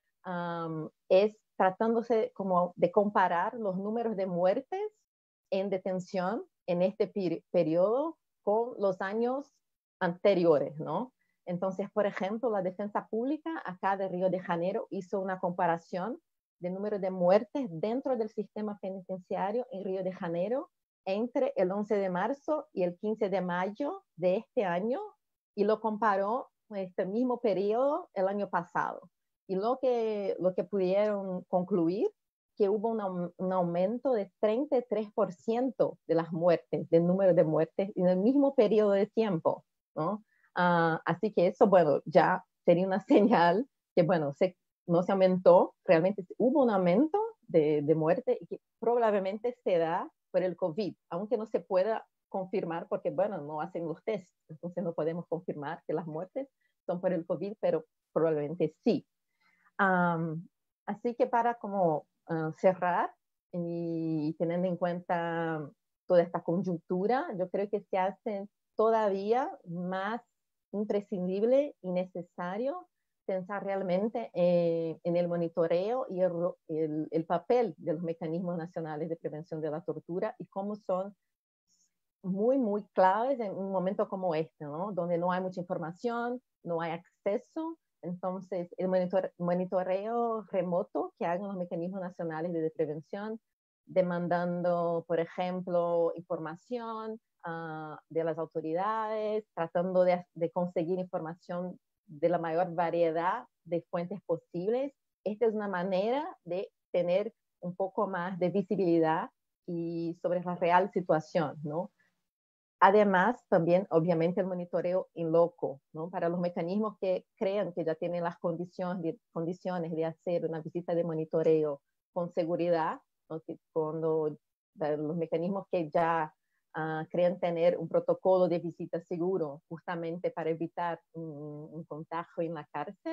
um, es tratándose como de comparar los números de muertes en detención en este per periodo con los años anteriores, ¿no? Entonces, por ejemplo, la Defensa Pública acá de Río de Janeiro hizo una comparación de número de muertes dentro del sistema penitenciario en Río de Janeiro entre el once de marzo y el quince de mayo de este año, y lo comparó con este mismo periodo el año pasado. Y lo que, lo que pudieron concluir que hubo una, un aumento de treinta y tres por ciento de las muertes, del número de muertes en el mismo periodo de tiempo, ¿no? Uh, así que eso, bueno, ya sería una señal que, bueno, se, no se aumentó, realmente hubo un aumento de, de muerte y que probablemente se da por el COVID, aunque no se pueda confirmar porque, bueno, no hacen los tests, entonces no podemos confirmar que las muertes son por el COVID, pero probablemente sí. Um, así que para como uh, cerrar y teniendo en cuenta toda esta coyuntura, yo creo que se hace todavía más imprescindible y necesario pensar realmente eh, en el monitoreo y el, el, el papel de los mecanismos nacionales de prevención de la tortura y cómo son muy, muy claves en un momento como este, ¿no? Donde no hay mucha información, no hay acceso. Entonces, el monitor, monitoreo remoto que hagan los mecanismos nacionales de prevención, demandando, por ejemplo, información uh, de las autoridades, tratando de, de conseguir información de la mayor variedad de fuentes posibles. Esta es una manera de tener un poco más de visibilidad y sobre la real situación, ¿no? Además, también, obviamente, el monitoreo in loco, ¿no? Para los mecanismos que crean que ya tienen las condiciones de, condiciones de hacer una visita de monitoreo con seguridad, ¿no? Que cuando los mecanismos que ya uh, crean tener un protocolo de visita seguro, justamente para evitar un, un contagio en la cárcel,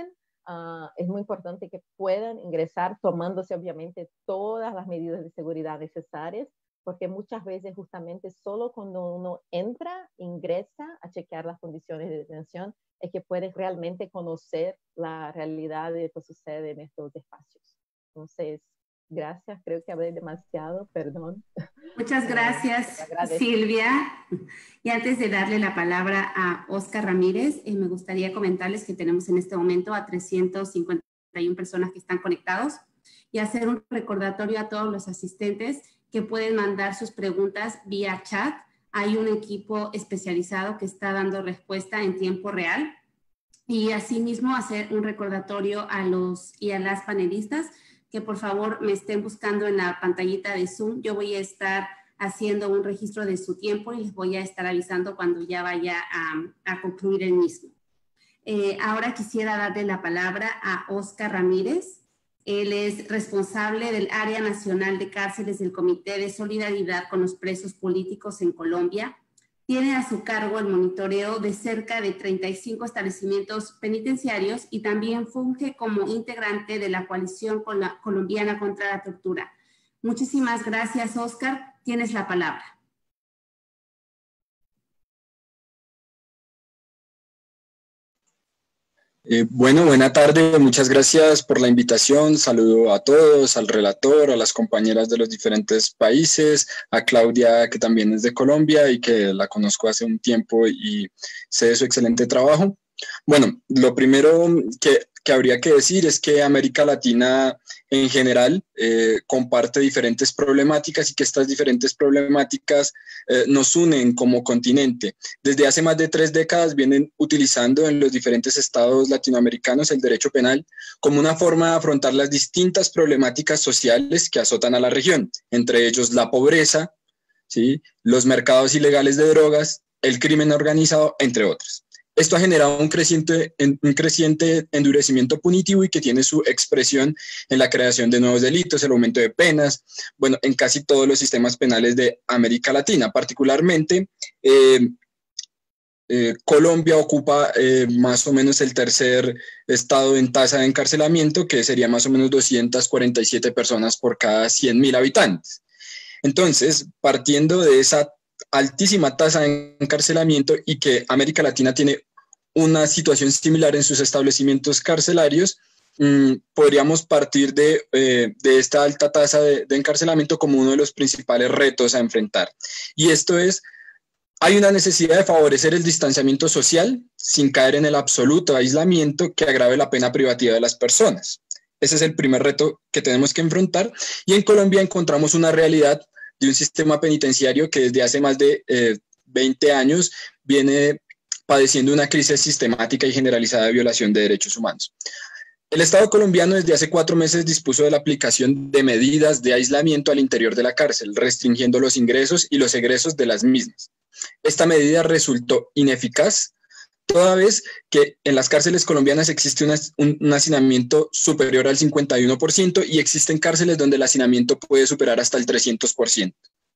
uh, es muy importante que puedan ingresar tomándose obviamente todas las medidas de seguridad necesarias, porque muchas veces justamente solo cuando uno entra, ingresa a chequear las condiciones de detención, es que puedes realmente conocer la realidad de lo que sucede en estos espacios. Entonces, gracias, creo que hablé demasiado, perdón. Muchas gracias, Silvia. Y antes de darle la palabra a Oscar Ramírez, eh, me gustaría comentarles que tenemos en este momento a trescientas cincuenta y una personas que están conectados y hacer un recordatorio a todos los asistentes que pueden mandar sus preguntas vía chat. Hay un equipo especializado que está dando respuesta en tiempo real. Y asimismo hacer un recordatorio a los y a las panelistas que por favor me estén buscando en la pantallita de Zoom. Yo voy a estar haciendo un registro de su tiempo y les voy a estar avisando cuando ya vaya a, a concluir el mismo. Eh, ahora quisiera darle la palabra a Oscar Ramírez. Él es responsable del Área Nacional de Cárceles del Comité de Solidaridad con los Presos Políticos en Colombia. Tiene a su cargo el monitoreo de cerca de treinta y cinco establecimientos penitenciarios y también funge como integrante de la Coalición Colombiana contra la Tortura. Muchísimas gracias, Oscar. Tienes la palabra. Eh, bueno, buena tarde, muchas gracias por la invitación. Saludo a todos, al relator, a las compañeras de los diferentes países, a Claudia, que también es de Colombia y que la conozco hace un tiempo y sé de su excelente trabajo. Bueno, lo primero que, que habría que decir es que América Latina en general eh, comparte diferentes problemáticas y que estas diferentes problemáticas eh, nos unen como continente. Desde hace más de tres décadas vienen utilizando en los diferentes estados latinoamericanos el derecho penal como una forma de afrontar las distintas problemáticas sociales que azotan a la región, entre ellos la pobreza, ¿sí?, los mercados ilegales de drogas, el crimen organizado, entre otros. Esto ha generado un creciente, un creciente endurecimiento punitivo y que tiene su expresión en la creación de nuevos delitos, el aumento de penas, bueno, en casi todos los sistemas penales de América Latina. Particularmente, eh, eh, Colombia ocupa eh, más o menos el tercer estado en tasa de encarcelamiento, que sería más o menos doscientas cuarenta y siete personas por cada cien mil habitantes. Entonces, partiendo de esa altísima tasa de encarcelamiento y que América Latina tiene una situación similar en sus establecimientos carcelarios, mmm, podríamos partir de, eh, de esta alta tasa de, de encarcelamiento como uno de los principales retos a enfrentar. Y esto es, hay una necesidad de favorecer el distanciamiento social sin caer en el absoluto aislamiento que agrave la pena privativa de las personas. Ese es el primer reto que tenemos que enfrentar. Y en Colombia encontramos una realidad de un sistema penitenciario que desde hace más de eh, veinte años viene padeciendo una crisis sistemática y generalizada de violación de derechos humanos. El Estado colombiano desde hace cuatro meses dispuso de la aplicación de medidas de aislamiento al interior de la cárcel, restringiendo los ingresos y los egresos de las mismas. Esta medida resultó ineficaz, toda vez que en las cárceles colombianas existe una, un, un hacinamiento superior al cincuenta y uno por ciento y existen cárceles donde el hacinamiento puede superar hasta el trescientos por ciento.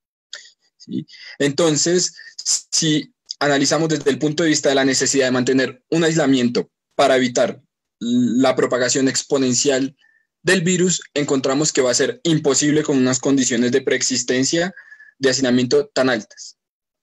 ¿Sí? Entonces, si analizamos desde el punto de vista de la necesidad de mantener un aislamiento para evitar la propagación exponencial del virus, encontramos que va a ser imposible con unas condiciones de preexistencia de hacinamiento tan altas.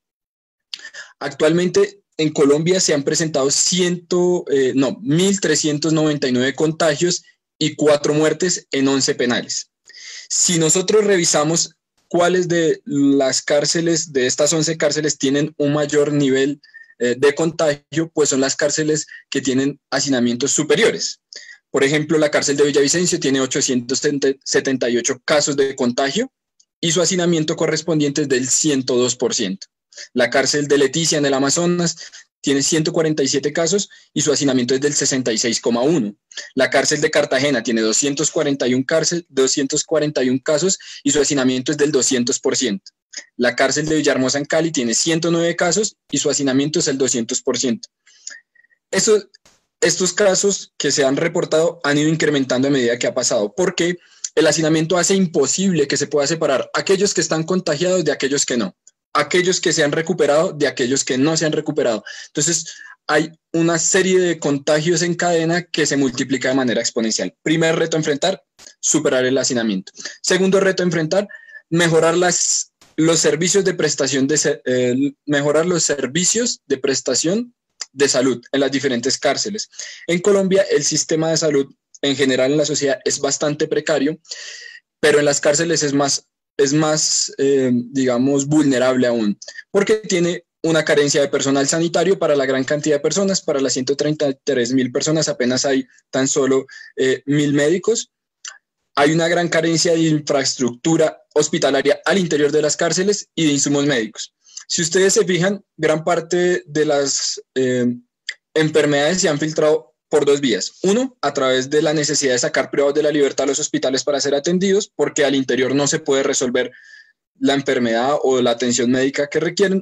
Actualmente, en Colombia se han presentado ciento, eh, no, mil trescientos noventa y nueve contagios y cuatro muertes en once penales. Si nosotros revisamos cuáles de las cárceles, de estas once cárceles, tienen un mayor nivel eh, de contagio, pues son las cárceles que tienen hacinamientos superiores. Por ejemplo, la cárcel de Villavicencio tiene ochocientos setenta y ocho casos de contagio y su hacinamiento correspondiente es del ciento dos por ciento. La cárcel de Leticia en el Amazonas tiene ciento cuarenta y siete casos y su hacinamiento es del sesenta y seis coma uno. La cárcel de Cartagena tiene doscientos cuarenta y uno, cárcel, doscientos cuarenta y uno casos y su hacinamiento es del doscientos por ciento. La cárcel de Villahermosa en Cali tiene ciento nueve casos y su hacinamiento es el doscientos por ciento. Eso, estos casos que se han reportado han ido incrementando a medida que ha pasado, porque el hacinamiento hace imposible que se pueda separar aquellos que están contagiados de aquellos que no, aquellos que se han recuperado de aquellos que no se han recuperado. Entonces, hay una serie de contagios en cadena que se multiplica de manera exponencial. Primer reto a enfrentar, superar el hacinamiento. Segundo reto a enfrentar, mejorar las, los servicios de prestación de, eh, mejorar los servicios de prestación de salud en las diferentes cárceles. En Colombia, el sistema de salud en general en la sociedad es bastante precario, pero en las cárceles es más, es más eh, digamos, vulnerable aún, porque tiene una carencia de personal sanitario para la gran cantidad de personas. Para las ciento treinta y tres mil personas apenas hay tan solo eh, mil médicos. Hay una gran carencia de infraestructura hospitalaria al interior de las cárceles y de insumos médicos. Si ustedes se fijan, gran parte de las eh, enfermedades se han filtrado por dos vías. Uno, a través de la necesidad de sacar privados de la libertad a los hospitales para ser atendidos, porque al interior no se puede resolver la enfermedad o la atención médica que requieren.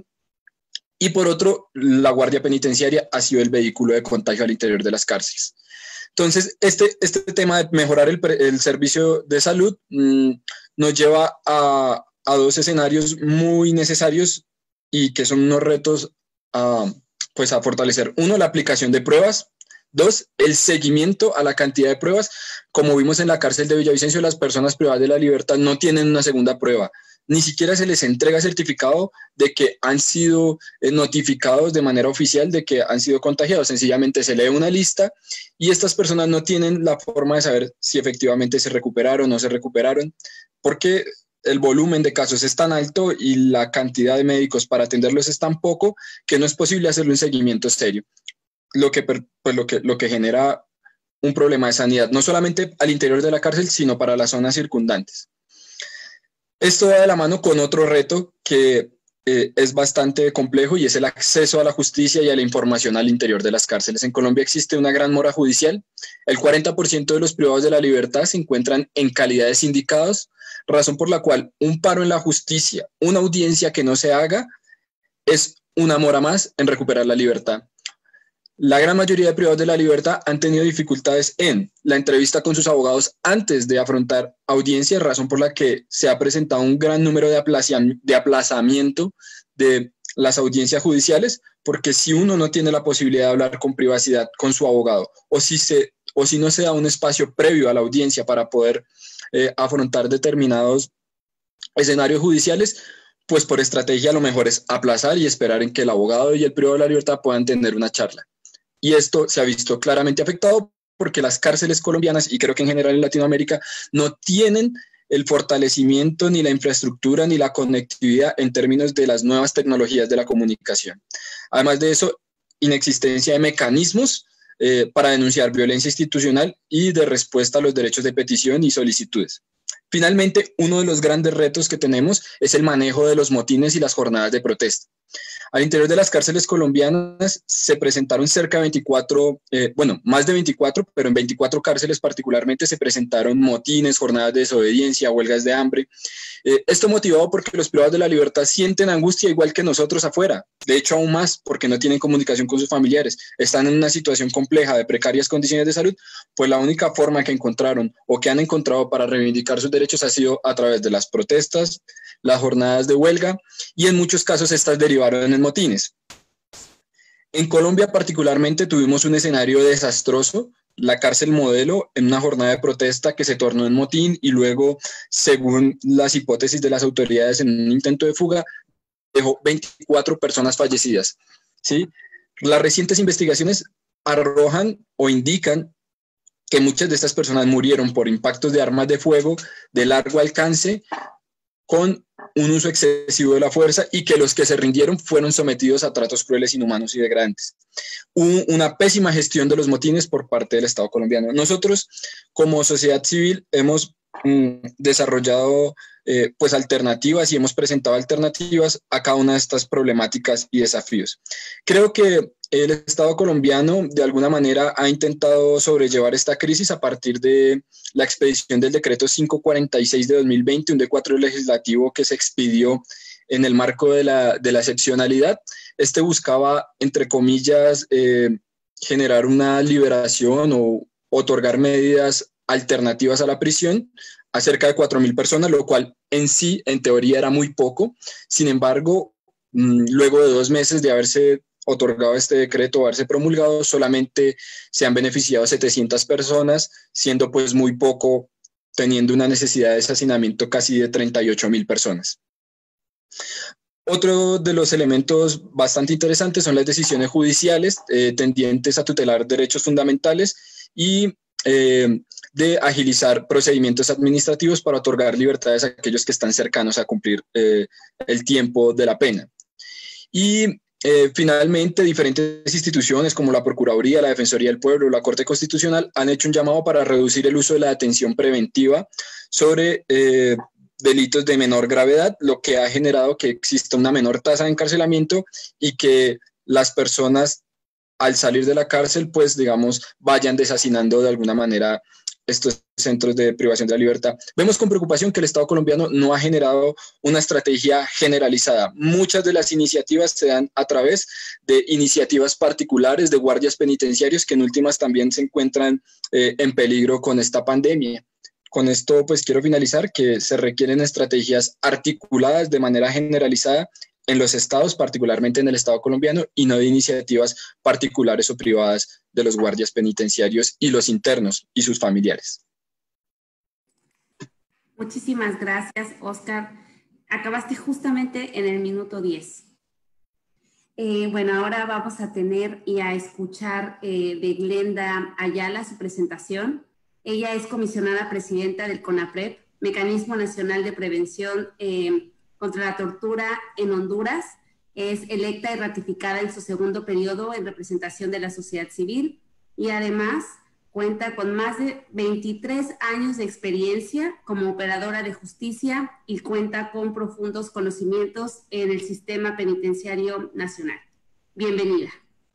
Y por otro, la Guardia Penitenciaria ha sido el vehículo de contagio al interior de las cárceles. Entonces, este, este tema de mejorar el, el servicio de salud mmm, nos lleva a, a dos escenarios muy necesarios y que son unos retos a, pues a fortalecer. Uno, la aplicación de pruebas. Dos, el seguimiento a la cantidad de pruebas. Como vimos en la cárcel de Villavicencio, las personas privadas de la libertad no tienen una segunda prueba. Ni siquiera se les entrega certificado de que han sido notificados de manera oficial de que han sido contagiados. Sencillamente se lee una lista y estas personas no tienen la forma de saber si efectivamente se recuperaron o no se recuperaron, porque el volumen de casos es tan alto y la cantidad de médicos para atenderlos es tan poco que no es posible hacerle un seguimiento serio, lo que, pues lo que, lo que genera un problema de sanidad, no solamente al interior de la cárcel, sino para las zonas circundantes. Esto va de la mano con otro reto que eh, es bastante complejo y es el acceso a la justicia y a la información al interior de las cárceles. En Colombia existe una gran mora judicial. El cuarenta por ciento de los privados de la libertad se encuentran en calidad de sindicados, razón por la cual un paro en la justicia, una audiencia que no se haga, es una mora más en recuperar la libertad. La gran mayoría de privados de la libertad han tenido dificultades en la entrevista con sus abogados antes de afrontar audiencias, razón por la que se ha presentado un gran número de, aplazamiento, de aplazamiento de las audiencias judiciales, porque si uno no tiene la posibilidad de hablar con privacidad con su abogado, o si, se, o si no se da un espacio previo a la audiencia para poder eh, afrontar determinados escenarios judiciales, pues por estrategia lo mejor es aplazar y esperar en que el abogado y el privado de la libertad puedan tener una charla. Y esto se ha visto claramente afectado porque las cárceles colombianas, y creo que en general en Latinoamérica, no tienen el fortalecimiento, ni la infraestructura, ni la conectividad en términos de las nuevas tecnologías de la comunicación. Además de eso, inexistencia de mecanismos eh, para denunciar violencia institucional y de respuesta a los derechos de petición y solicitudes. Finalmente, uno de los grandes retos que tenemos es el manejo de los motines y las jornadas de protesta. Al interior de las cárceles colombianas se presentaron cerca de veinticuatro, eh, bueno, más de veinticuatro, pero en veinticuatro cárceles particularmente se presentaron motines, jornadas de desobediencia, huelgas de hambre. Eh, esto motivado porque los privados de la libertad sienten angustia igual que nosotros afuera, de hecho aún más porque no tienen comunicación con sus familiares, están en una situación compleja de precarias condiciones de salud, pues la única forma que encontraron o que han encontrado para reivindicar sus derechos ha sido a través de las protestas, las jornadas de huelga, y en muchos casos estas derivaron en motines. En Colombia particularmente tuvimos un escenario desastroso, la cárcel Modelo, en una jornada de protesta que se tornó en motín y luego, según las hipótesis de las autoridades en un intento de fuga, dejó veinticuatro personas fallecidas, ¿sí? Las recientes investigaciones arrojan o indican que muchas de estas personas murieron por impactos de armas de fuego de largo alcance con un uso excesivo de la fuerza y que los que se rindieron fueron sometidos a tratos crueles, inhumanos y degradantes. Hubo una pésima gestión de los motines por parte del Estado colombiano. Nosotros, como sociedad civil, hemos mm, desarrollado eh, pues alternativas y hemos presentado alternativas a cada una de estas problemáticas y desafíos. Creo que el Estado colombiano de alguna manera ha intentado sobrellevar esta crisis a partir de la expedición del decreto quinientos cuarenta y seis de dos mil veinte, un decreto legislativo que se expidió en el marco de la, de la excepcionalidad. Este buscaba, entre comillas, eh, generar una liberación o otorgar medidas alternativas a la prisión a cerca de cuatro mil personas, lo cual en sí, en teoría, era muy poco. Sin embargo, mmm, luego de dos meses de haberse otorgado este decreto o haberse promulgado, solamente se han beneficiado setecientas personas, siendo pues muy poco, teniendo una necesidad de hacinamiento casi de treinta y ocho mil personas. Otro de los elementos bastante interesantes son las decisiones judiciales eh, tendientes a tutelar derechos fundamentales y eh, de agilizar procedimientos administrativos para otorgar libertades a aquellos que están cercanos a cumplir eh, el tiempo de la pena. Y eh, finalmente, diferentes instituciones como la Procuraduría, la Defensoría del Pueblo, la Corte Constitucional han hecho un llamado para reducir el uso de la detención preventiva sobre eh, delitos de menor gravedad, lo que ha generado que exista una menor tasa de encarcelamiento y que las personas al salir de la cárcel, pues digamos, vayan deshacinando de alguna manera estos centros de privación de la libertad. Vemos con preocupación que el Estado colombiano no ha generado una estrategia generalizada. Muchas de las iniciativas se dan a través de iniciativas particulares de guardias penitenciarios que en últimas también se encuentran eh, en peligro con esta pandemia. Con esto, pues quiero finalizar que se requieren estrategias articuladas de manera generalizada en los estados, particularmente en el Estado colombiano, y no de iniciativas particulares o privadas de los guardias penitenciarios y los internos y sus familiares. Muchísimas gracias, Oscar. Acabaste justamente en el minuto diez. Eh, bueno, ahora vamos a tener y a escuchar eh, de Glenda Ayala su presentación. Ella es comisionada presidenta del CONAPREP, Mecanismo Nacional de Prevención eh, contra la Tortura en Honduras. Es electa y ratificada en su segundo periodo en representación de la sociedad civil y además cuenta con más de veintitrés años de experiencia como operadora de justicia y cuenta con profundos conocimientos en el sistema penitenciario nacional. Bienvenida.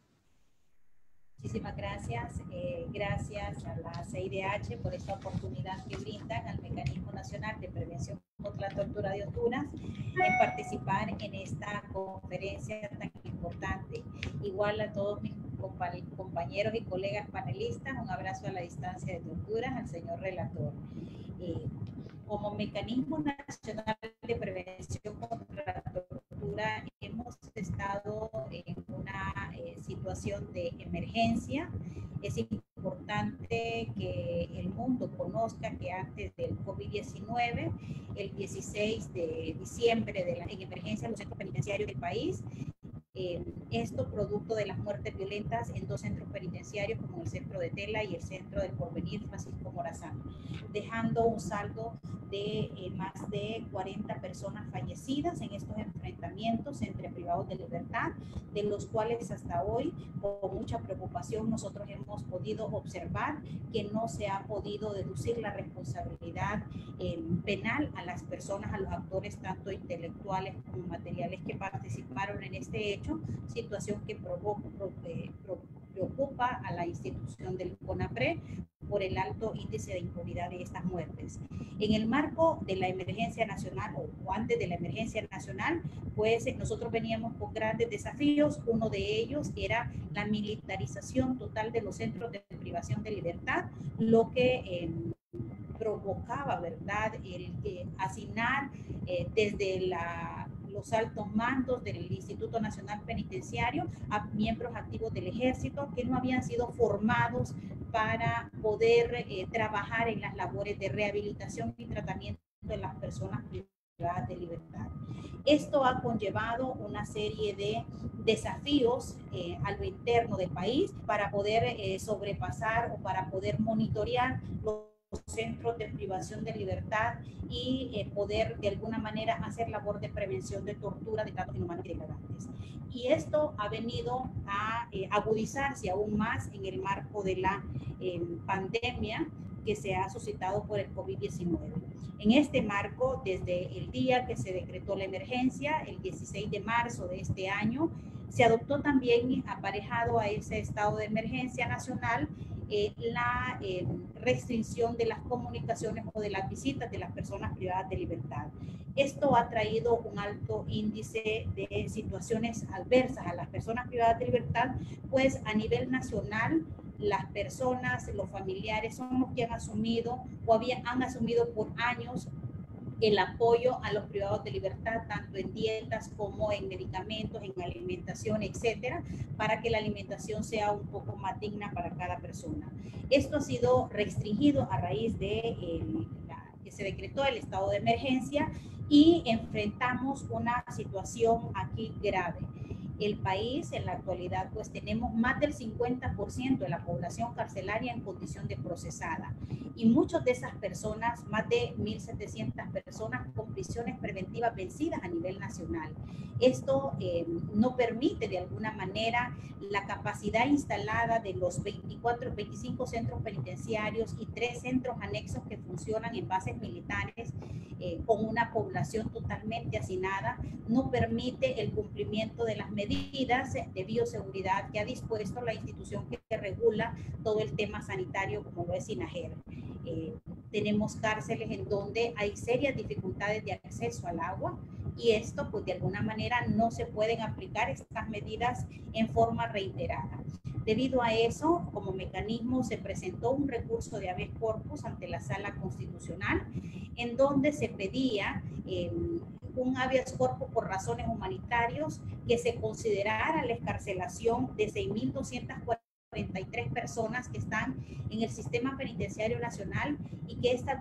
Muchísimas gracias. Eh, gracias a la C I D H por esta oportunidad que brindan al Mecanismo Nacional de Prevención contra la Tortura de Honduras en participar en esta conferencia tan importante. Igual a todos mis compañeros y colegas panelistas, un abrazo a la distancia de Honduras, al señor relator. Eh, como Mecanismo Nacional de Prevención contra la Tortura hemos estado en una eh, situación de emergencia. Es importante que el mundo conozca que antes del COVID diecinueve, el dieciséis de diciembre de la en emergencia en los centros penitenciarios del país, Eh, esto producto de las muertes violentas en dos centros penitenciarios como el Centro de Tela y el Centro del Porvenir Francisco Morazán, dejando un saldo de eh, más de cuarenta personas fallecidas en estos enfrentamientos entre privados de libertad, de los cuales hasta hoy, con mucha preocupación, nosotros hemos podido observar que no se ha podido deducir la responsabilidad eh, penal a las personas, a los actores tanto intelectuales como materiales que participaron en este hecho, situación que provoca, preocupa a la institución del CONAPREP por el alto índice de impunidad de estas muertes. En el marco de la emergencia nacional o antes de la emergencia nacional, pues nosotros veníamos con grandes desafíos. Uno de ellos era la militarización total de los centros de privación de libertad, lo que eh, provocaba, ¿verdad?, el eh, asignar eh, desde la los altos mandos del Instituto Nacional Penitenciario a miembros activos del Ejército que no habían sido formados para poder eh, trabajar en las labores de rehabilitación y tratamiento de las personas privadas de libertad. Esto ha conllevado una serie de desafíos eh, a lo interno del país para poder eh, sobrepasar o para poder monitorear los centros de privación de libertad y eh, poder de alguna manera hacer labor de prevención de tortura, de tratos inhumanos y degradantes. Y esto ha venido a eh, agudizarse aún más en el marco de la eh, pandemia que se ha suscitado por el COVID diecinueve. En este marco, desde el día que se decretó la emergencia, el dieciséis de marzo de este año, se adoptó también, aparejado a ese estado de emergencia nacional, eh, la eh, restricción de las comunicaciones o de las visitas de las personas privadas de libertad. Esto ha traído un alto índice de situaciones adversas a las personas privadas de libertad, pues a nivel nacional las personas, los familiares son los que han asumido o habían, han asumido por años el apoyo a los privados de libertad, tanto en dietas como en medicamentos, en alimentación, etcétera, para que la alimentación sea un poco más digna para cada persona. Esto ha sido restringido a raíz de el, la, que se decretó el estado de emergencia y enfrentamos una situación aquí grave. El país en la actualidad pues tenemos más del cincuenta por ciento de la población carcelaria en condición de procesada y muchas de esas personas, más de mil setecientas personas con prisiones preventivas vencidas a nivel nacional. Esto eh, no permite de alguna manera la capacidad instalada de los veinticuatro, veinticinco centros penitenciarios y tres centros anexos que funcionan en bases militares eh, con una población totalmente hacinada, no permite el cumplimiento de las medidas medidas de bioseguridad que ha dispuesto la institución que regula todo el tema sanitario como lo es INAGER. Eh, tenemos cárceles en donde hay serias dificultades de acceso al agua y esto pues de alguna manera no se pueden aplicar estas medidas en forma reiterada. Debido a eso, como mecanismo se presentó un recurso de habeas corpus ante la Sala Constitucional en donde se pedía eh, un habeas corpus por razones humanitarias que se considerara la excarcelación de seis mil doscientas cuarenta y tres personas que están en el sistema penitenciario nacional y que estas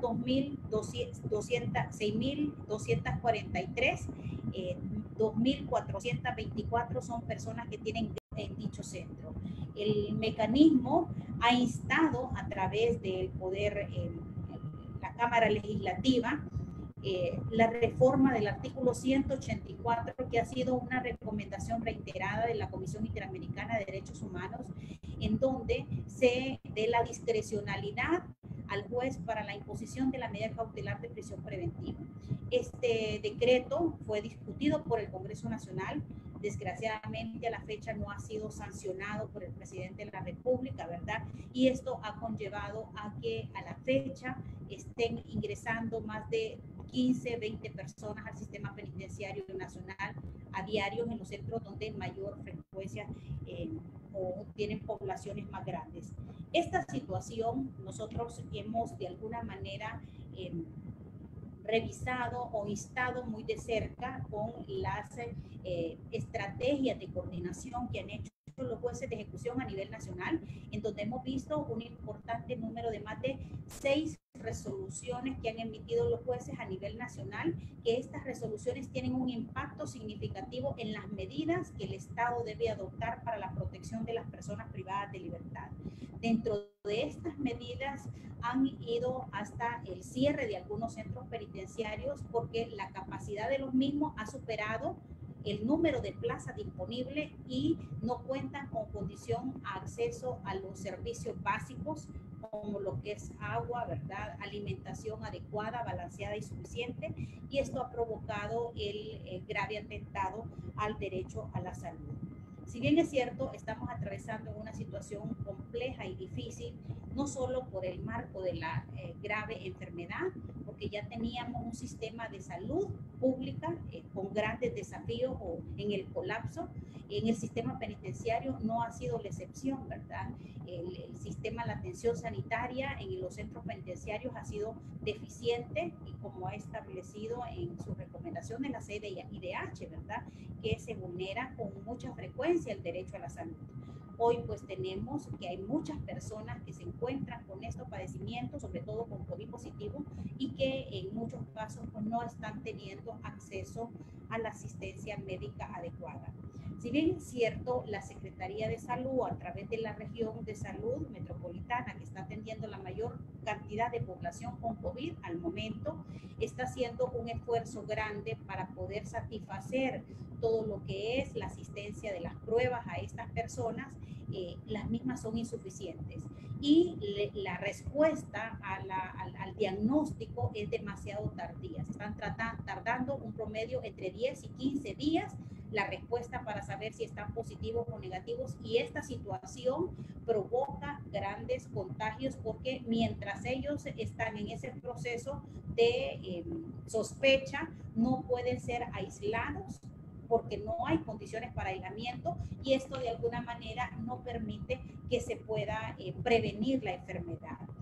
seis mil doscientas cuarenta y tres, eh, dos mil cuatrocientas veinticuatro son personas que tienen en dicho centro. El mecanismo ha instado a través del poder, eh, la Cámara Legislativa, Eh, la reforma del artículo ciento ochenta y cuatro, que ha sido una recomendación reiterada de la Comisión Interamericana de Derechos Humanos, en donde se dé la discrecionalidad al juez para la imposición de la medida cautelar de prisión preventiva. Este decreto fue discutido por el Congreso Nacional. Desgraciadamente a la fecha no ha sido sancionado por el presidente de la República, ¿verdad? Y esto ha conllevado a que a la fecha estén ingresando más de quince, veinte personas al sistema penitenciario nacional a diario en los centros donde mayor frecuencia eh, o tienen poblaciones más grandes. Esta situación nosotros hemos de alguna manera eh, revisado o instado muy de cerca con las eh, estrategias de coordinación que han hecho los jueces de ejecución a nivel nacional, en donde hemos visto un importante número de más de seis resoluciones que han emitido los jueces a nivel nacional, que estas resoluciones tienen un impacto significativo en las medidas que el Estado debe adoptar para la protección de las personas privadas de libertad. Dentro de estas medidas han ido hasta el cierre de algunos centros penitenciarios porque la capacidad de los mismos ha superado el número de plazas disponibles y no cuentan con condición a acceso a los servicios básicos como lo que es agua, ¿verdad? Alimentación adecuada, balanceada y suficiente, y esto ha provocado el, el grave atentado al derecho a la salud. Si bien es cierto, estamos atravesando una situación compleja y difícil, no solo por el marco de la eh, grave enfermedad, porque ya teníamos un sistema de salud pública eh, con grandes desafíos o en el colapso. En el sistema penitenciario no ha sido la excepción, ¿verdad? El, el sistema, la atención sanitaria en los centros penitenciarios ha sido deficiente y como ha establecido en sus recomendaciones la C I D H, ¿verdad? Que se vulnera con mucha frecuencia el derecho a la salud. Hoy pues tenemos que hay muchas personas que se encuentran con estos padecimientos, sobre todo con COVID positivo, y que en muchos casos pues, no están teniendo acceso a la asistencia médica adecuada. Si bien es cierto, la Secretaría de Salud, a través de la región de salud metropolitana, que está atendiendo la mayor cantidad de población con COVID al momento, está haciendo un esfuerzo grande para poder satisfacer todo lo que es la asistencia de las pruebas a estas personas. Eh, las mismas son insuficientes y le, la respuesta a la, al, al diagnóstico es demasiado tardía. Se están tratando, tardando un promedio entre diez y quince días la respuesta para saber si están positivos o negativos, y esta situación provoca grandes contagios porque mientras ellos están en ese proceso de eh, sospecha no pueden ser aislados porque no hay condiciones para aislamiento, y esto de alguna manera no permite que se pueda eh, prevenir la enfermedad.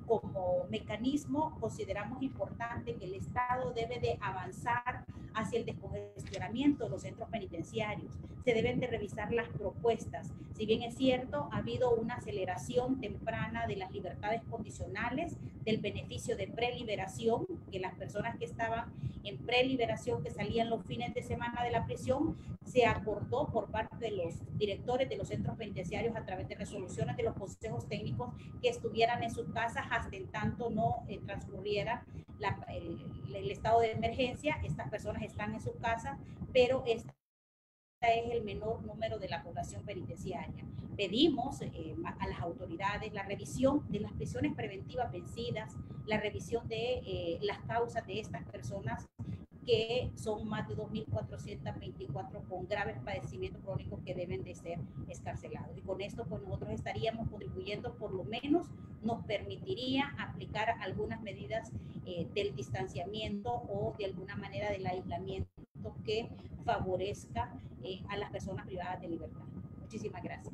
como mecanismo consideramos importante que el Estado debe de avanzar hacia el descongestionamiento de los centros penitenciarios. Se deben de revisar las propuestas. Si bien es cierto, ha habido una aceleración temprana de las libertades condicionales, del beneficio de preliberación, que las personas que estaban en preliberación, que salían los fines de semana de la prisión, se acordó por parte de los directores de los centros penitenciarios a través de resoluciones de los consejos técnicos que estuvieran en sus casas hasta en tanto no eh, transcurriera la, el, el estado de emergencia. Estas personas están en sus casas, pero esta es el menor número de la población penitenciaria. Pedimos eh, a las autoridades la revisión de las prisiones preventivas vencidas, la revisión de eh, las causas de estas personas, que son más de dos mil cuatrocientos veinticuatro con graves padecimientos crónicos que deben de ser excarcelados. Y con esto, pues nosotros estaríamos contribuyendo, por lo menos nos permitiría aplicar algunas medidas eh, del distanciamiento o de alguna manera del aislamiento que favorezca eh, a las personas privadas de libertad. Muchísimas gracias.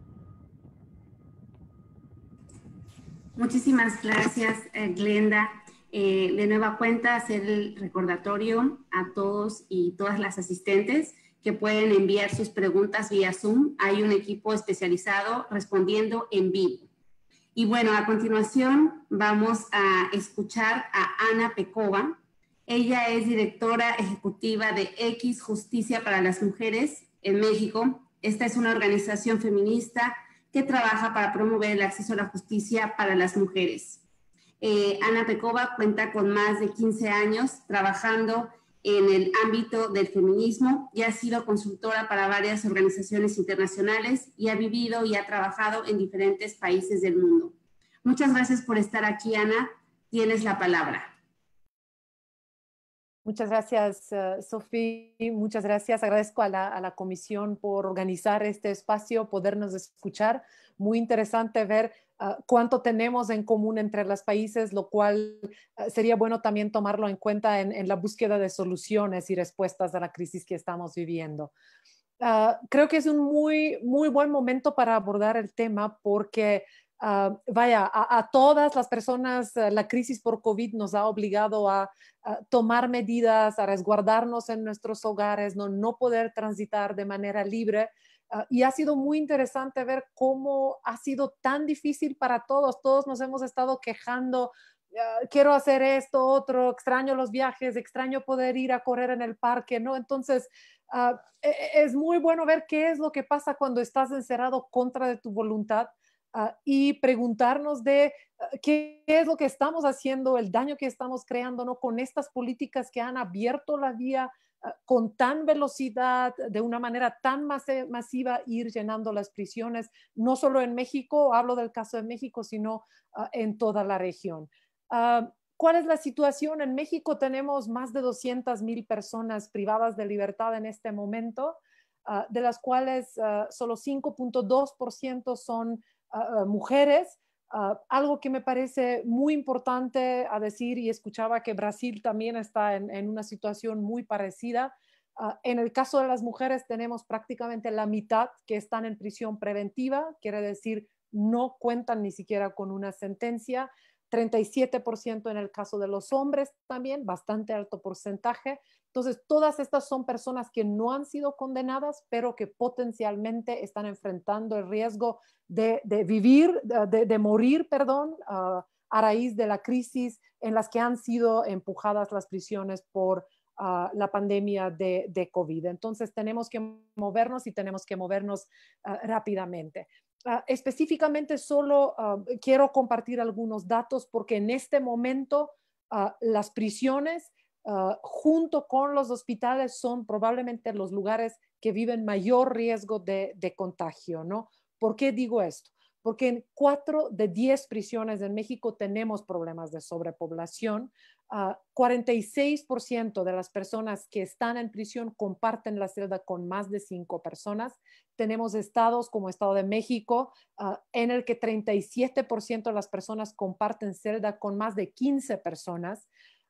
Muchísimas gracias, eh, Glenda. Eh, de nueva cuenta, hacer el recordatorio a todos y todas las asistentes que pueden enviar sus preguntas vía Zoom. Hay un equipo especializado respondiendo en vivo. Y bueno, a continuación vamos a escuchar a Ana Pekova. Ella es directora ejecutiva de X Justicia para las Mujeres en México. Esta es una organización feminista que trabaja para promover el acceso a la justicia para las mujeres. Eh, Ana Pekova cuenta con más de quince años trabajando en el ámbito del feminismo y ha sido consultora para varias organizaciones internacionales y ha vivido y ha trabajado en diferentes países del mundo. Muchas gracias por estar aquí, Ana. Tienes la palabra. Muchas gracias, uh, Sofía. Muchas gracias. Agradezco a la, a la comisión por organizar este espacio, podernos escuchar. Muy interesante ver uh, cuánto tenemos en común entre los países, lo cual uh, sería bueno también tomarlo en cuenta en, en la búsqueda de soluciones y respuestas a la crisis que estamos viviendo. Uh, creo que es un muy, muy buen momento para abordar el tema porque Uh, vaya, a, a todas las personas, uh, la crisis por COVID nos ha obligado a, a tomar medidas, a resguardarnos en nuestros hogares, no, no poder transitar de manera libre. Uh, y ha sido muy interesante ver cómo ha sido tan difícil para todos. Todos nos hemos estado quejando. Uh, quiero hacer esto, otro, extraño los viajes, extraño poder ir a correr en el parque, ¿no? Entonces, uh, es muy bueno ver qué es lo que pasa cuando estás encerrado contra de tu voluntad. Uh, y preguntarnos de uh, qué es lo que estamos haciendo, el daño que estamos creando, ¿no? Con estas políticas que han abierto la vía uh, con tan velocidad, de una manera tan mas masiva, ir llenando las prisiones, no solo en México, hablo del caso de México, sino uh, en toda la región. Uh, ¿Cuál es la situación? En México tenemos más de doscientas mil personas privadas de libertad en este momento, uh, de las cuales uh, solo cinco punto dos por ciento son Uh, mujeres, uh, algo que me parece muy importante a decir, y escuchaba que Brasil también está en, en una situación muy parecida. Uh, en el caso de las mujeres tenemos prácticamente la mitad que están en prisión preventiva, quiere decir no cuentan ni siquiera con una sentencia. treinta y siete por ciento en el caso de los hombres también, bastante alto porcentaje. Entonces, todas estas son personas que no han sido condenadas, pero que potencialmente están enfrentando el riesgo de, de vivir, de, de morir, perdón, uh, a raíz de la crisis en las que han sido empujadas las prisiones por uh, la pandemia de, de COVID. Entonces, tenemos que movernos y tenemos que movernos uh, rápidamente. Uh, específicamente solo uh, quiero compartir algunos datos porque en este momento uh, las prisiones uh, junto con los hospitales son probablemente los lugares que viven mayor riesgo de, de contagio, ¿no? ¿Por qué digo esto? Porque en cuatro de diez prisiones en México tenemos problemas de sobrepoblación. Uh, cuarenta y seis por ciento de las personas que están en prisión comparten la celda con más de cinco personas. Tenemos estados como Estado de México, uh, en el que treinta y siete por ciento de las personas comparten celda con más de quince personas.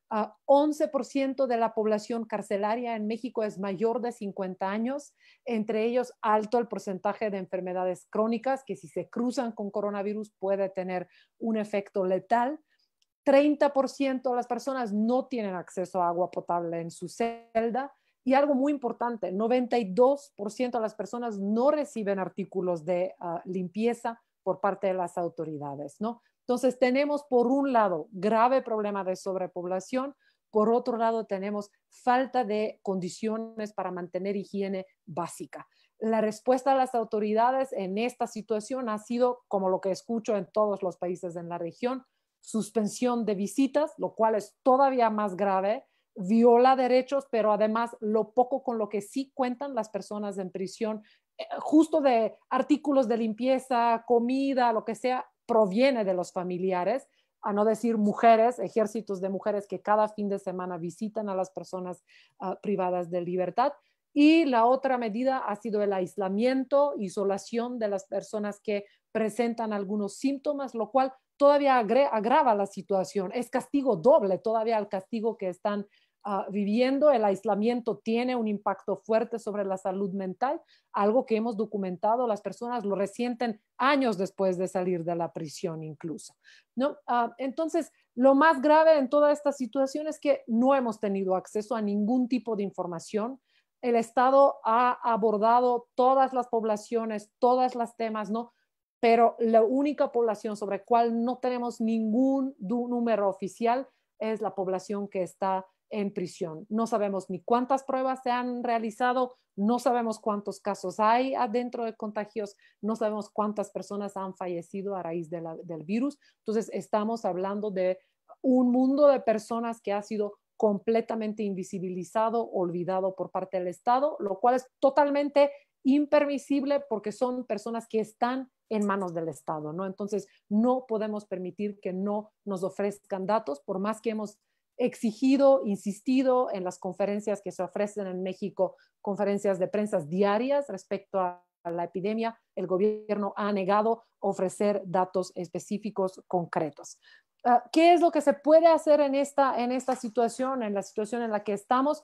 Uh, once por ciento de la población carcelaria en México es mayor de cincuenta años, entre ellos alto el porcentaje de enfermedades crónicas que si se cruzan con coronavirus puede tener un efecto letal. treinta por ciento de las personas no tienen acceso a agua potable en su celda. Y algo muy importante, noventa y dos por ciento de las personas no reciben artículos de uh, limpieza por parte de las autoridades, ¿no? Entonces tenemos por un lado grave problema de sobrepoblación, por otro lado tenemos falta de condiciones para mantener higiene básica. La respuesta de las autoridades en esta situación ha sido, como lo que escucho en todos los países en la región, suspensión de visitas, lo cual es todavía más grave, viola derechos, pero además lo poco con lo que sí cuentan las personas en prisión, eh, justo de artículos de limpieza, comida, lo que sea, proviene de los familiares, a no decir mujeres, ejércitos de mujeres que cada fin de semana visitan a las personas uh, privadas de libertad. Y la otra medida ha sido el aislamiento, isolación de las personas que presentan algunos síntomas, lo cual todavía agrava la situación. Es castigo doble todavía el castigo que están uh, viviendo. El aislamiento tiene un impacto fuerte sobre la salud mental, algo que hemos documentado, las personas lo resienten años después de salir de la prisión incluso, ¿no? Uh, entonces, lo más grave en toda esta situación es que no hemos tenido acceso a ningún tipo de información. El Estado ha abordado todas las poblaciones, todas las temas, ¿no? Pero la única población sobre la cual no tenemos ningún número oficial es la población que está en prisión. No sabemos ni cuántas pruebas se han realizado, no sabemos cuántos casos hay adentro de contagios, no sabemos cuántas personas han fallecido a raíz de la, del virus. Entonces, estamos hablando de un mundo de personas que ha sido completamente invisibilizado, olvidado por parte del Estado, lo cual es totalmente impermisible porque son personas que están en manos del Estado, ¿no? Entonces, no podemos permitir que no nos ofrezcan datos, por más que hemos exigido, insistido en las conferencias que se ofrecen en México, conferencias de prensa diarias respecto a la epidemia, el gobierno ha negado ofrecer datos específicos, concretos. Uh, ¿Qué es lo que se puede hacer en esta, en esta situación, en la situación en la que estamos?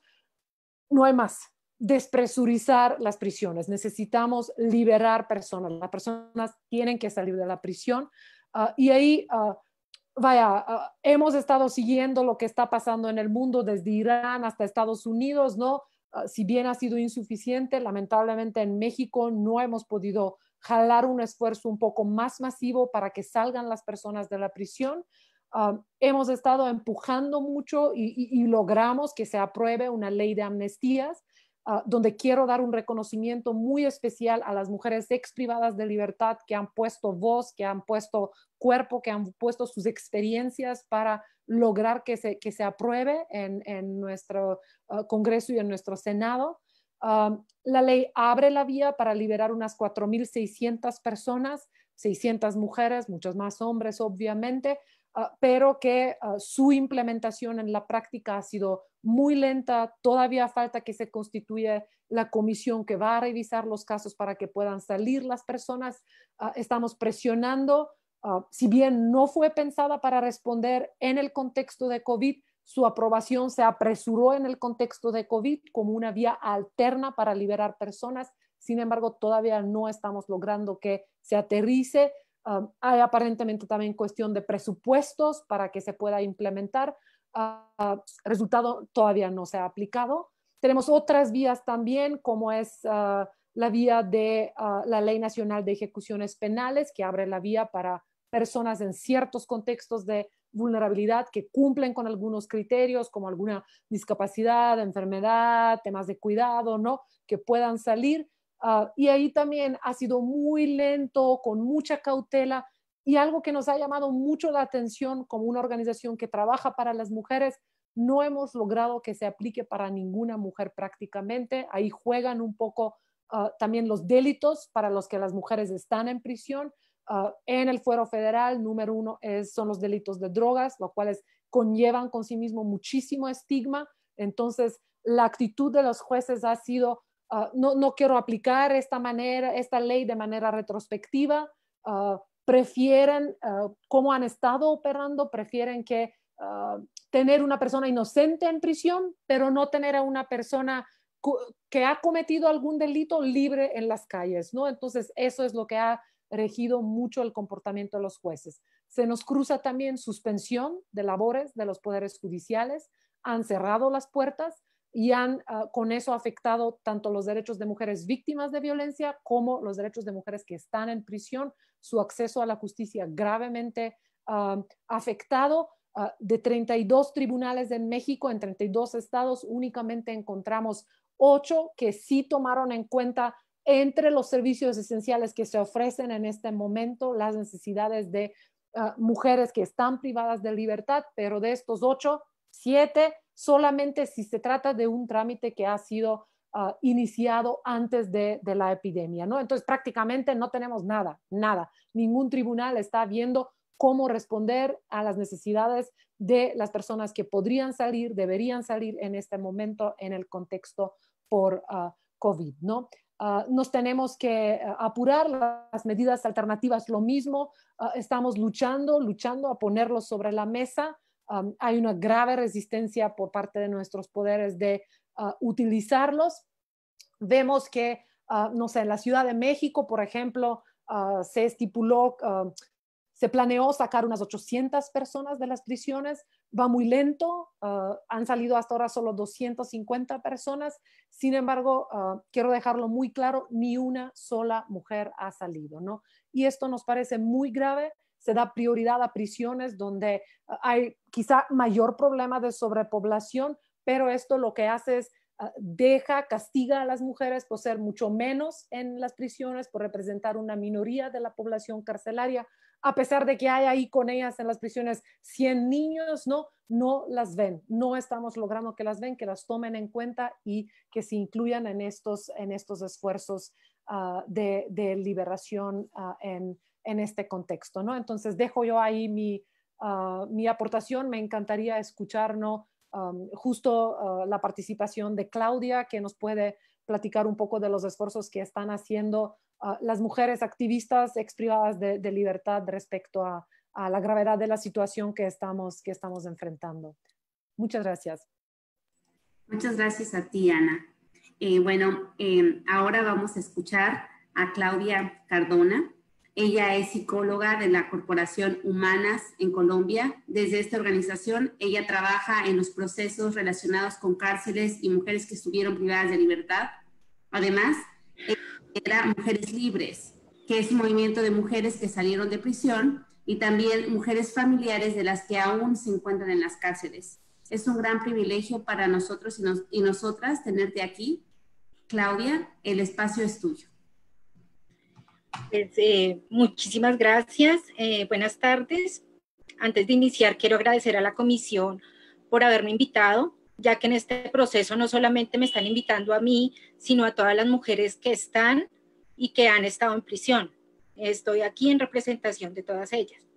No hay más. Despresurizar las prisiones. Necesitamos liberar personas. Las personas tienen que salir de la prisión. Uh, y ahí, uh, vaya, uh, hemos estado siguiendo lo que está pasando en el mundo desde Irán hasta Estados Unidos, ¿no? Uh, si bien ha sido insuficiente, lamentablemente en México no hemos podido jalar un esfuerzo un poco más masivo para que salgan las personas de la prisión. Uh, hemos estado empujando mucho y, y, y logramos que se apruebe una ley de amnistías, uh, donde quiero dar un reconocimiento muy especial a las mujeres ex privadas de libertad que han puesto voz, que han puesto cuerpo, que han puesto sus experiencias para lograr que se, que se apruebe en, en nuestro uh, Congreso y en nuestro Senado. Uh, la ley abre la vía para liberar unas cuatro mil seiscientas personas, seiscientas mujeres, muchos más hombres obviamente, uh, pero que uh, su implementación en la práctica ha sido muy lenta. Todavía falta que se constituya la comisión que va a revisar los casos para que puedan salir las personas. Uh, estamos presionando, uh, si bien no fue pensada para responder en el contexto de COVID, su aprobación se apresuró en el contexto de COVID como una vía alterna para liberar personas. Sin embargo, todavía no estamos logrando que se aterrice. Um, hay aparentemente también cuestión de presupuestos para que se pueda implementar. Uh, resultado todavía no se ha aplicado. Tenemos otras vías también, como es uh, la vía de uh, la Ley Nacional de Ejecuciones Penales, que abre la vía para personas en ciertos contextos de vulnerabilidad que cumplen con algunos criterios como alguna discapacidad, enfermedad, temas de cuidado, ¿no? Que puedan salir. Uh, y ahí también ha sido muy lento, con mucha cautela, y algo que nos ha llamado mucho la atención como una organización que trabaja para las mujeres, no hemos logrado que se aplique para ninguna mujer prácticamente. Ahí juegan un poco uh, también los delitos para los que las mujeres están en prisión. Uh, en el fuero federal, número uno es, son los delitos de drogas, los cuales conllevan con sí mismo muchísimo estigma. Entonces, la actitud de los jueces ha sido, uh, no, no quiero aplicar esta, manera, esta ley de manera retrospectiva. Uh, prefieren, uh, como han estado operando, prefieren que uh, tener una persona inocente en prisión, pero no tener a una persona que ha cometido algún delito libre en las calles, ¿no? Entonces, eso es lo que ha regido mucho el comportamiento de los jueces. Se nos cruza también suspensión de labores de los poderes judiciales, han cerrado las puertas y han uh, con eso afectado tanto los derechos de mujeres víctimas de violencia como los derechos de mujeres que están en prisión, su acceso a la justicia gravemente uh, afectado. Uh, de treinta y dos tribunales en México, en treinta y dos estados, únicamente encontramos ocho que sí tomaron en cuenta entre los servicios esenciales que se ofrecen en este momento las necesidades de uh, mujeres que están privadas de libertad, pero de estos ocho, siete solamente si se trata de un trámite que ha sido uh, iniciado antes de, de la epidemia, ¿no? Entonces prácticamente no tenemos nada, nada. Ningún tribunal está viendo cómo responder a las necesidades de las personas que podrían salir, deberían salir en este momento en el contexto por uh, COVID, ¿no? Uh, nos tenemos que uh, apurar las medidas alternativas, lo mismo, uh, estamos luchando, luchando a ponerlos sobre la mesa. Um, hay una grave resistencia por parte de nuestros poderes de uh, utilizarlos. Vemos que, uh, no sé, en la Ciudad de México, por ejemplo, uh, se estipuló uh, se planeó sacar unas ochocientas personas de las prisiones, va muy lento, uh, han salido hasta ahora solo doscientas cincuenta personas, sin embargo, uh, quiero dejarlo muy claro, ni una sola mujer ha salido, ¿no? Y esto nos parece muy grave, se da prioridad a prisiones donde uh, hay quizá mayor problema de sobrepoblación, pero esto lo que hace es uh, deja, castiga a las mujeres por ser mucho menos en las prisiones, por representar una minoría de la población carcelaria, a pesar de que hay ahí con ellas en las prisiones cien niños, ¿no? No las ven, no estamos logrando que las ven, que las tomen en cuenta y que se incluyan en estos, en estos esfuerzos uh, de, de liberación uh, en, en este contexto, ¿no? Entonces dejo yo ahí mi, uh, mi aportación, me encantaría escuchar, ¿no? Um, justo uh, la participación de Claudia, que nos puede platicar un poco de los esfuerzos que están haciendo Uh, las mujeres activistas exprivadas de, de libertad respecto a, a la gravedad de la situación que estamos, que estamos enfrentando. Muchas gracias. Muchas gracias a ti, Ana. Eh, bueno, eh, ahora vamos a escuchar a Claudia Cardona. Ella es psicóloga de la Corporación Humanas en Colombia. Desde esta organización, ella trabaja en los procesos relacionados con cárceles y mujeres que estuvieron privadas de libertad. Además, era Mujeres Libres, que es un movimiento de mujeres que salieron de prisión y también mujeres familiares de las que aún se encuentran en las cárceles. Es un gran privilegio para nosotros y, nos, y nosotras tenerte aquí. Claudia, el espacio es tuyo. Pues, eh, muchísimas gracias. Eh, buenas tardes. Antes de iniciar, quiero agradecer a la comisión por haberme invitado, ya que en este proceso no solamente me están invitando a mí, sino a todas las mujeres que están y que han estado en prisión. Estoy aquí en representación de todas ellas.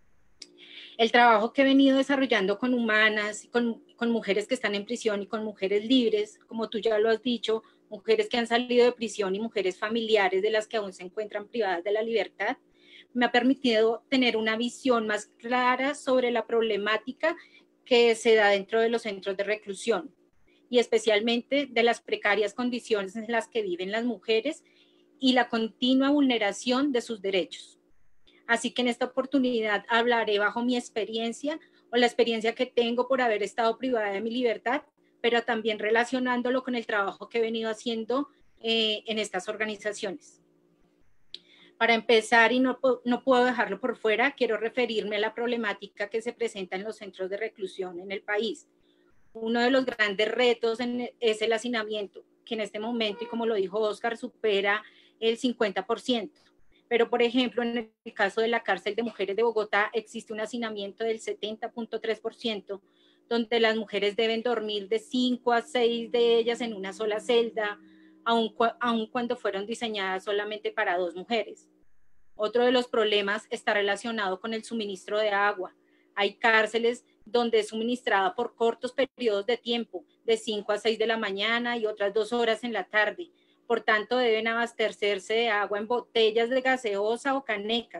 El trabajo que he venido desarrollando con Humanas, con, con mujeres que están en prisión y con mujeres libres, como tú ya lo has dicho, mujeres que han salido de prisión y mujeres familiares de las que aún se encuentran privadas de la libertad, me ha permitido tener una visión más clara sobre la problemática que se da dentro de los centros de reclusión y especialmente de las precarias condiciones en las que viven las mujeres y la continua vulneración de sus derechos. Así que en esta oportunidad hablaré bajo mi experiencia o la experiencia que tengo por haber estado privada de mi libertad, pero también relacionándolo con el trabajo que he venido haciendo eh, en estas organizaciones. Para empezar, y no, no puedo dejarlo por fuera, quiero referirme a la problemática que se presenta en los centros de reclusión en el país. Uno de los grandes retos en, es el hacinamiento, que en este momento, y como lo dijo Oscar, supera el cincuenta por ciento. Pero, por ejemplo, en el caso de la cárcel de mujeres de Bogotá, existe un hacinamiento del setenta punto tres por ciento, donde las mujeres deben dormir de cinco a seis de ellas en una sola celda, aun, aun cuando fueron diseñadas solamente para dos mujeres. Otro de los problemas está relacionado con el suministro de agua. Hay cárceles donde es suministrada por cortos periodos de tiempo, de cinco a seis de la mañana y otras dos horas en la tarde. Por tanto, deben abastecerse de agua en botellas de gaseosa o canecas,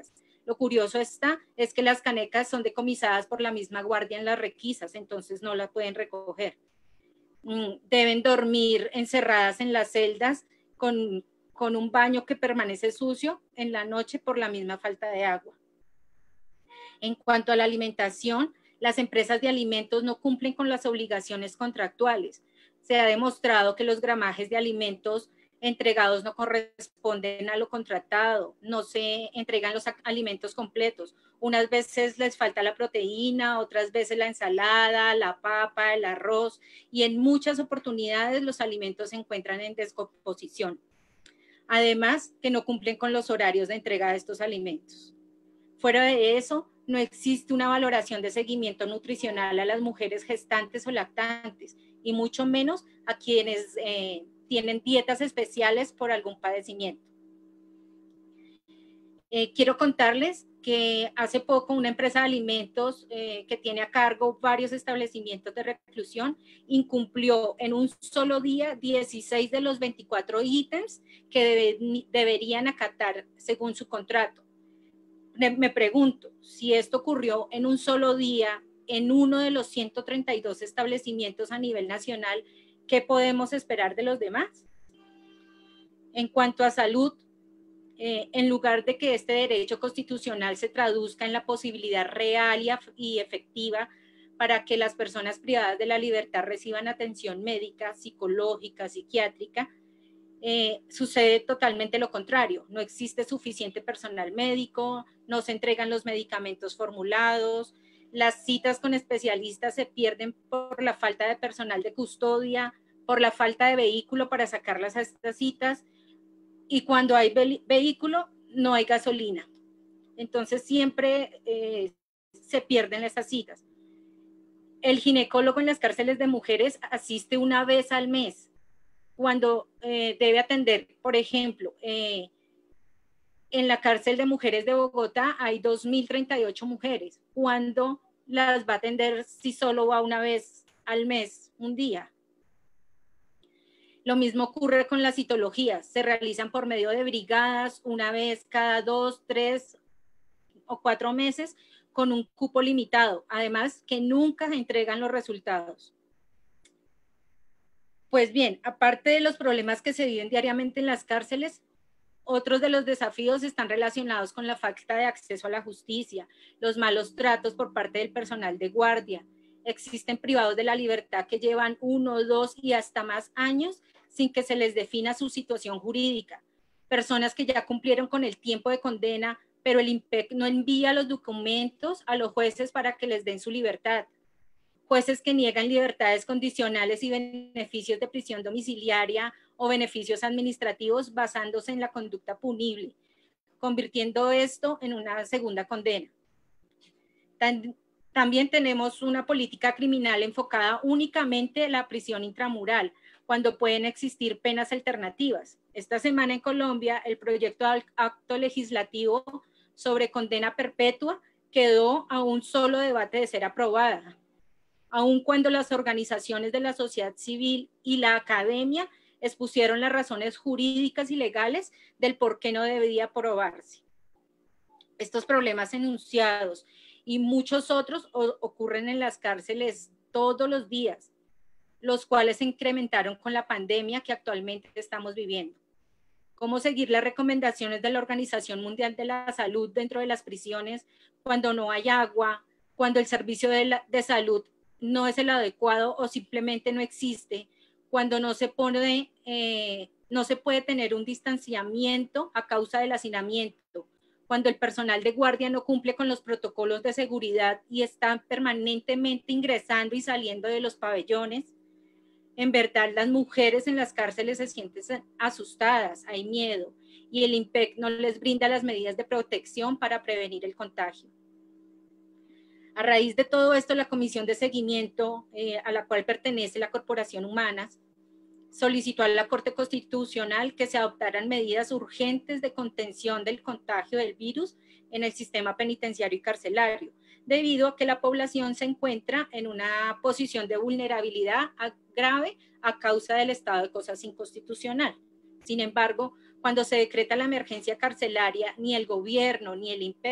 Lo curioso está es que las canecas son decomisadas por la misma guardia en las requisas, entonces no las pueden recoger. Deben dormir encerradas en las celdas con, con un baño que permanece sucio en la noche por la misma falta de agua. En cuanto a la alimentación, las empresas de alimentos no cumplen con las obligaciones contractuales. Se ha demostrado que los gramajes de alimentos entregados no corresponden a lo contratado, no se entregan los alimentos completos. Unas veces les falta la proteína, otras veces la ensalada, la papa, el arroz, y en muchas oportunidades los alimentos se encuentran en descomposición. Además, que no cumplen con los horarios de entrega de estos alimentos. Fuera de eso, no existe una valoración de seguimiento nutricional a las mujeres gestantes o lactantes, y mucho menos a quienes eh, tienen dietas especiales por algún padecimiento. Eh, quiero contarles que hace poco una empresa de alimentos eh, que tiene a cargo varios establecimientos de reclusión incumplió en un solo día dieciséis de los veinticuatro ítems que debe, deberían acatar según su contrato. Me pregunto, si esto ocurrió en un solo día en uno de los ciento treinta y dos establecimientos a nivel nacional, ¿qué podemos esperar de los demás? En cuanto a salud, eh, en lugar de que este derecho constitucional se traduzca en la posibilidad real y, y efectiva para que las personas privadas de la libertad reciban atención médica, psicológica, psiquiátrica, Eh, sucede totalmente lo contrario. No existe suficiente personal médico, no se entregan los medicamentos formulados, las citas con especialistas se pierden por la falta de personal de custodia, por la falta de vehículo para sacarlas a estas citas, y cuando hay ve vehículo no hay gasolina. Entonces siempre eh, se pierden estas citas. El ginecólogo en las cárceles de mujeres asiste una vez al mes, cuando eh, debe atender, por ejemplo, eh, en la cárcel de mujeres de Bogotá hay dos mil treinta y ocho mujeres. ¿Cuándo las va a atender si solo va una vez al mes, un día? Lo mismo ocurre con las citologías. Se realizan por medio de brigadas, una vez cada dos, tres o cuatro meses, con un cupo limitado. Además, que nunca entregan los resultados. Pues bien, aparte de los problemas que se viven diariamente en las cárceles, otros de los desafíos están relacionados con la falta de acceso a la justicia, los malos tratos por parte del personal de guardia. Existen privados de la libertad que llevan uno, dos y hasta más años sin que se les defina su situación jurídica. Personas que ya cumplieron con el tiempo de condena, pero el I M P E C no envía los documentos a los jueces para que les den su libertad. Jueces que niegan libertades condicionales y beneficios de prisión domiciliaria o beneficios administrativos basándose en la conducta punible, convirtiendo esto en una segunda condena. También tenemos una política criminal enfocada únicamente en la prisión intramural, cuando pueden existir penas alternativas. Esta semana en Colombia, el proyecto de acto legislativo sobre condena perpetua quedó a un solo debate de ser aprobada, aun cuando las organizaciones de la sociedad civil y la academia expusieron las razones jurídicas y legales del por qué no debería aprobarse. Estos problemas enunciados y muchos otros ocurren en las cárceles todos los días, los cuales se incrementaron con la pandemia que actualmente estamos viviendo. ¿Cómo seguir las recomendaciones de la Organización Mundial de la Salud dentro de las prisiones cuando no hay agua, cuando el servicio de, la, de salud no es el adecuado o simplemente no existe, cuando no se pone, eh, no se puede tener un distanciamiento a causa del hacinamiento, cuando el personal de guardia no cumple con los protocolos de seguridad y están permanentemente ingresando y saliendo de los pabellones? En verdad, las mujeres en las cárceles se sienten asustadas, hay miedo, y el I M P E C no les brinda las medidas de protección para prevenir el contagio. A raíz de todo esto, la Comisión de Seguimiento, eh, a la cual pertenece la Corporación Humanas, solicitó a la Corte Constitucional que se adoptaran medidas urgentes de contención del contagio del virus en el sistema penitenciario y carcelario, debido a que la población se encuentra en una posición de vulnerabilidad grave a causa del estado de cosas inconstitucional. Sin embargo, cuando se decreta la emergencia carcelaria, ni el gobierno ni el I M P E C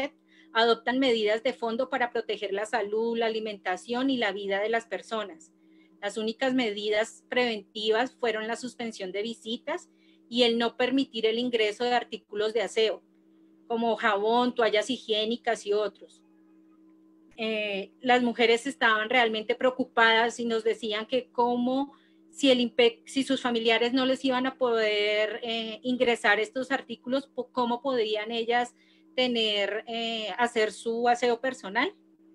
adoptan medidas de fondo para proteger la salud, la alimentación y la vida de las personas. Las únicas medidas preventivas fueron la suspensión de visitas y el no permitir el ingreso de artículos de aseo, como jabón, toallas higiénicas y otros. Eh, las mujeres estaban realmente preocupadas y nos decían que cómo, si, el INPEC, si sus familiares no les iban a poder eh, ingresar estos artículos, cómo podían ellas tener, eh, hacer su aseo personal.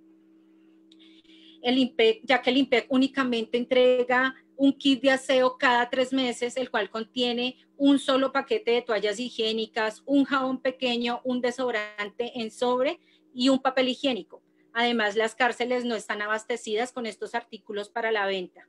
El INPEC, ya que el INPEC únicamente entrega un kit de aseo cada tres meses, el cual contiene un solo paquete de toallas higiénicas, un jabón pequeño, un desodorante en sobre y un papel higiénico. Además, las cárceles no están abastecidas con estos artículos para la venta.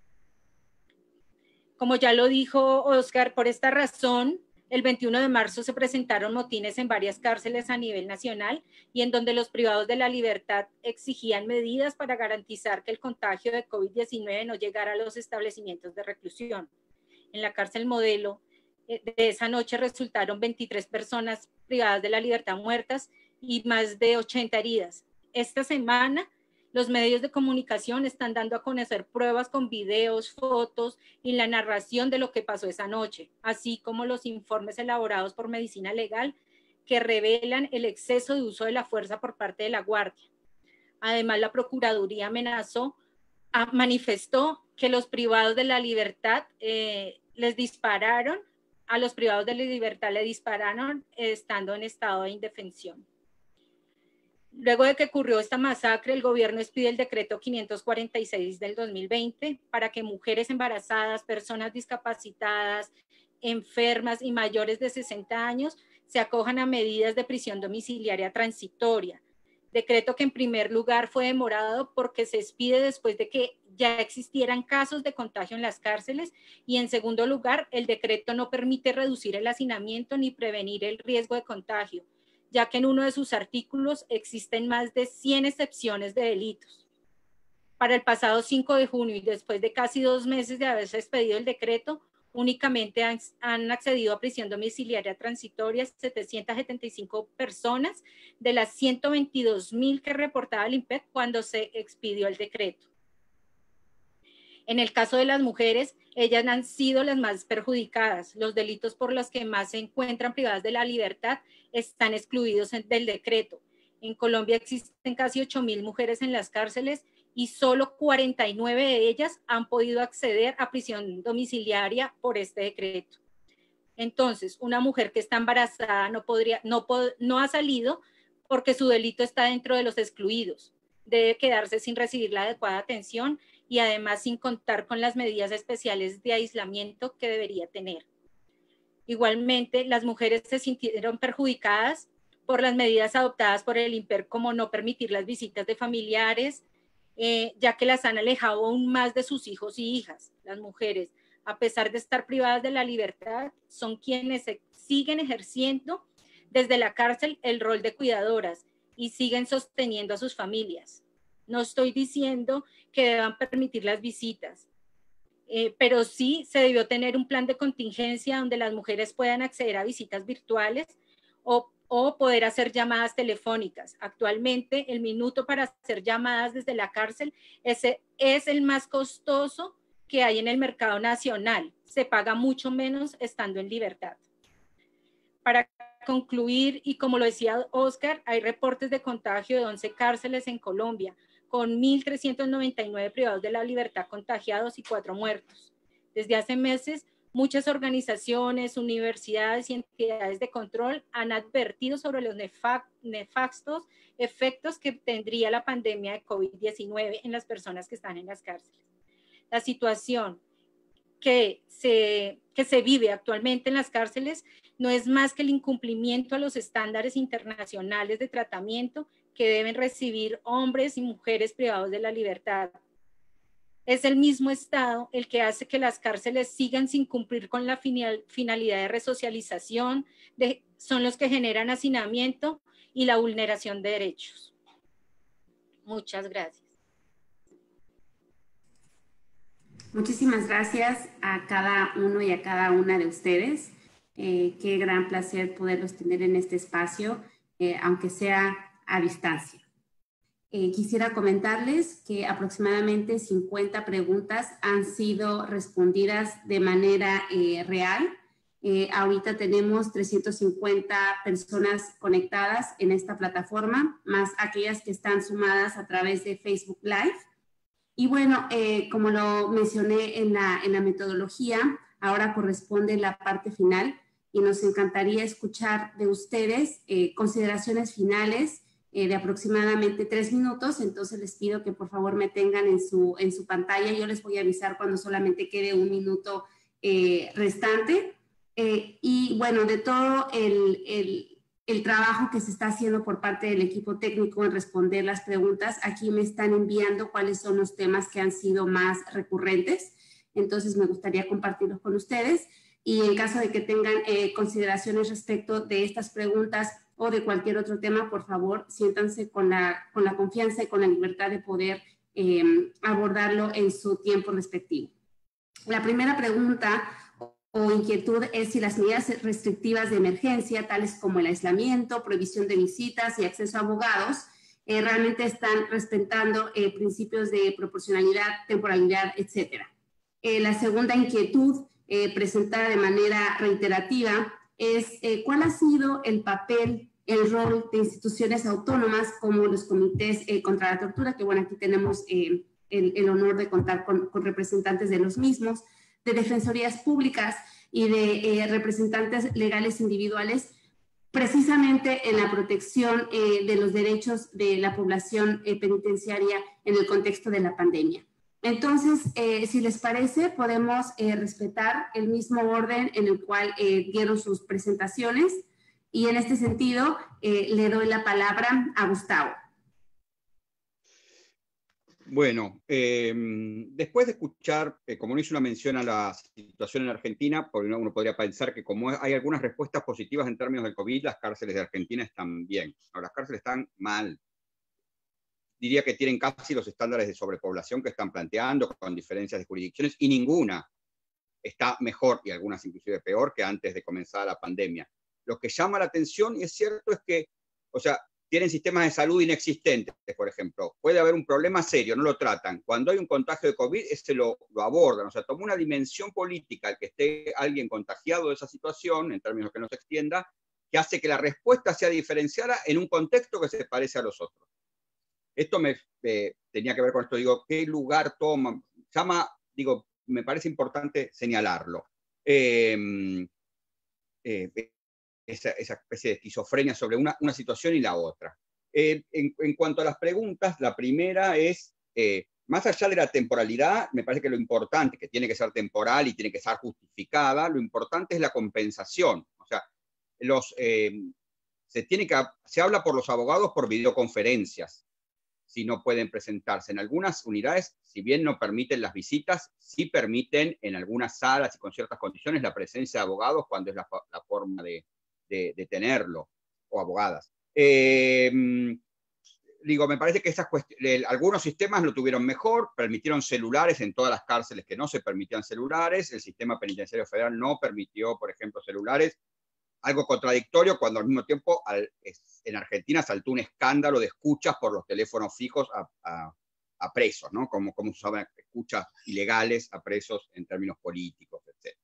Como ya lo dijo Oscar, por esta razón, el veintiuno de marzo se presentaron motines en varias cárceles a nivel nacional y en donde los privados de la libertad exigían medidas para garantizar que el contagio de COVID diecinueve no llegara a los establecimientos de reclusión. En la cárcel Modelo, de esa noche resultaron veintitrés personas privadas de la libertad muertas y más de ochenta heridas. Esta semana, los medios de comunicación están dando a conocer pruebas con videos, fotos y la narración de lo que pasó esa noche, así como los informes elaborados por Medicina Legal que revelan el exceso de uso de la fuerza por parte de la Guardia. Además, la Procuraduría amenazó, manifestó que los privados de la libertad eh, les dispararon, a los privados de la libertad le dispararon eh, estando en estado de indefensión. Luego de que ocurrió esta masacre, el gobierno expide el decreto quinientos cuarenta y seis del dos mil veinte para que mujeres embarazadas, personas discapacitadas, enfermas y mayores de sesenta años se acojan a medidas de prisión domiciliaria transitoria. Decreto que en primer lugar fue demorado porque se expide después de que ya existieran casos de contagio en las cárceles y en segundo lugar, el decreto no permite reducir el hacinamiento ni prevenir el riesgo de contagio, ya que en uno de sus artículos existen más de cien excepciones de delitos. Para el pasado cinco de junio y después de casi dos meses de haberse expedido el decreto, únicamente han, han accedido a prisión domiciliaria transitoria setecientas setenta y cinco personas de las ciento veintidós mil que reportaba el INPEC cuando se expidió el decreto. En el caso de las mujeres, ellas han sido las más perjudicadas. Los delitos por los que más se encuentran privadas de la libertad están excluidos del decreto. En Colombia existen casi ocho mil mujeres en las cárceles y solo cuarenta y nueve de ellas han podido acceder a prisión domiciliaria por este decreto. Entonces, una mujer que está embarazada no, podría, no, no ha salido porque su delito está dentro de los excluidos. Debe quedarse sin recibir la adecuada atención y además sin contar con las medidas especiales de aislamiento que debería tener. Igualmente, las mujeres se sintieron perjudicadas por las medidas adoptadas por el INPEC, como no permitir las visitas de familiares, eh, ya que las han alejado aún más de sus hijos y hijas. Las mujeres, a pesar de estar privadas de la libertad, son quienes siguen ejerciendo desde la cárcel el rol de cuidadoras y siguen sosteniendo a sus familias. No estoy diciendo que deban permitir las visitas, eh, pero sí se debió tener un plan de contingencia donde las mujeres puedan acceder a visitas virtuales o, o poder hacer llamadas telefónicas. Actualmente, el minuto para hacer llamadas desde la cárcel es, es el más costoso que hay en el mercado nacional. Se paga mucho menos estando en libertad. Para concluir, y como lo decía Oscar, hay reportes de contagio de once cárceles en Colombia, con mil trescientos noventa y nueve privados de la libertad contagiados y cuatro muertos. Desde hace meses, muchas organizaciones, universidades y entidades de control han advertido sobre los nefastos efectos que tendría la pandemia de COVID diecinueve en las personas que están en las cárceles. La situación que se, que se vive actualmente en las cárceles no es más que el incumplimiento a los estándares internacionales de tratamiento que deben recibir hombres y mujeres privados de la libertad. Es el mismo Estado el que hace que las cárceles sigan sin cumplir con la final, finalidad de resocialización, de, son los que generan hacinamiento y la vulneración de derechos. Muchas gracias. Muchísimas gracias a cada uno y a cada una de ustedes. Eh, qué gran placer poderlos tener en este espacio, eh, aunque sea a distancia. Eh, quisiera comentarles que aproximadamente cincuenta preguntas han sido respondidas de manera eh, real. Eh, ahorita tenemos trescientas cincuenta personas conectadas en esta plataforma, más aquellas que están sumadas a través de Facebook Live. Y bueno, eh, como lo mencioné en la, en la metodología, ahora corresponde la parte final y nos encantaría escuchar de ustedes eh, consideraciones finales eh, de aproximadamente tres minutos. Entonces les pido que por favor me tengan en su, en su pantalla. Yo les voy a avisar cuando solamente quede un minuto eh, restante. Eh, y bueno, de todo el, el, el trabajo que se está haciendo por parte del equipo técnico en responder las preguntas, aquí me están enviando cuáles son los temas que han sido más recurrentes. Entonces me gustaría compartirlos con ustedes. Y en caso de que tengan eh, consideraciones respecto de estas preguntas o de cualquier otro tema, por favor, siéntanse con la, con la confianza y con la libertad de poder eh, abordarlo en su tiempo respectivo. La primera pregunta o inquietud es si las medidas restrictivas de emergencia, tales como el aislamiento, prohibición de visitas y acceso a abogados, eh, realmente están respetando eh, principios de proporcionalidad, temporalidad, etcétera. Eh, la segunda inquietud eh, presentada de manera reiterativa es eh, cuál ha sido el papel, el rol de instituciones autónomas como los comités eh, contra la tortura, que bueno, aquí tenemos eh, el, el honor de contar con, con representantes de los mismos, de defensorías públicas y de eh, representantes legales individuales, precisamente en la protección eh, de los derechos de la población eh, penitenciaria en el contexto de la pandemia. Entonces, eh, si les parece, podemos eh, respetar el mismo orden en el cual eh, dieron sus presentaciones, y en este sentido eh, le doy la palabra a Gustavo. Bueno, eh, después de escuchar, eh, como no hice una mención a la situación en Argentina, porque uno podría pensar que como hay algunas respuestas positivas en términos del COVID, las cárceles de Argentina están bien. No, las cárceles están mal. Diría que tienen casi los estándares de sobrepoblación que están planteando, con diferencias de jurisdicciones, y ninguna está mejor, y algunas inclusive peor, que antes de comenzar la pandemia. Lo que llama la atención, y es cierto, es que, o sea, tienen sistemas de salud inexistentes, por ejemplo. Puede haber un problema serio, no lo tratan. Cuando hay un contagio de COVID, este lo, lo abordan. O sea, tomó una dimensión política el que esté alguien contagiado de esa situación, en términos que no se extienda, que hace que la respuesta sea diferenciada en un contexto que se parece a los otros. Esto me eh, tenía que ver con esto, digo, ¿qué lugar toma? Llama, digo, me parece importante señalarlo. Eh, eh, Esa, esa especie de esquizofrenia sobre una, una situación y la otra. Eh, en, en cuanto a las preguntas, la primera es, eh, más allá de la temporalidad, me parece que lo importante, que tiene que ser temporal y tiene que ser justificada, lo importante es la compensación. O sea, los, eh, se, tiene que, se habla por los abogados por videoconferencias, si no pueden presentarse. En algunas unidades, si bien no permiten las visitas, sí permiten en algunas salas y con ciertas condiciones la presencia de abogados cuando es la, la forma de De, de tenerlo, o abogadas. Eh, digo, me parece que esas cuestiones, algunos sistemas lo tuvieron mejor, permitieron celulares en todas las cárceles que no se permitían celulares, el sistema penitenciario federal no permitió, por ejemplo, celulares, algo contradictorio cuando al mismo tiempo al, en Argentina saltó un escándalo de escuchas por los teléfonos fijos a, a, a presos, ¿no? Como, como se usaban escuchas ilegales a presos en términos políticos, etcétera.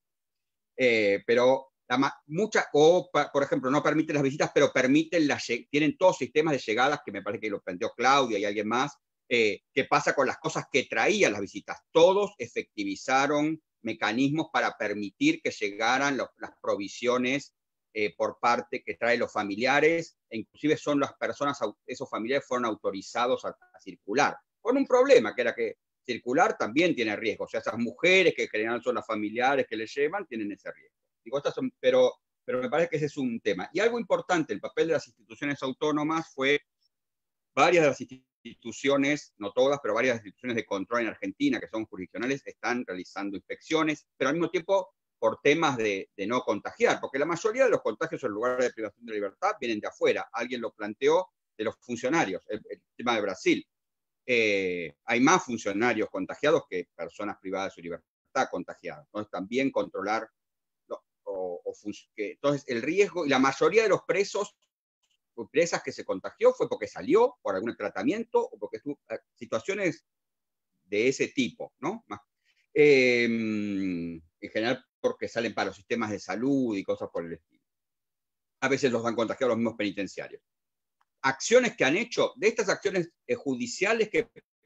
Eh, pero La, mucha, o, por ejemplo, no permiten las visitas, pero permiten las, tienen todos sistemas de llegadas, que me parece que lo planteó Claudia y alguien más, eh, qué pasa con las cosas que traían las visitas. Todos efectivizaron mecanismos para permitir que llegaran los, las provisiones eh, por parte que traen los familiares, e inclusive son las personas, esos familiares fueron autorizados a, a circular, con un problema, que era que circular también tiene riesgo. O sea, esas mujeres que en general son las familiares que les llevan, tienen ese riesgo. Digo, estas son, pero, pero me parece que ese es un tema. Y algo importante, el papel de las instituciones autónomas fue, varias de las instituciones, no todas, pero varias de las instituciones de control en Argentina, que son jurisdiccionales, están realizando inspecciones, pero al mismo tiempo por temas de, de no contagiar, porque la mayoría de los contagios en lugares de privación de libertad vienen de afuera. Alguien lo planteó, de los funcionarios, el, el tema de Brasil. Eh, hay más funcionarios contagiados que personas privadas de su libertad contagiadas. Entonces también controlar O, o que, entonces el riesgo, y la mayoría de los presos presas que se contagió fue porque salió por algún tratamiento o porque estuvo, situaciones de ese tipo, ¿no? Eh, en general porque salen para los sistemas de salud y cosas por el estilo. A veces los han contagiado los mismos penitenciarios. Acciones que han hecho, de estas acciones eh, judiciales que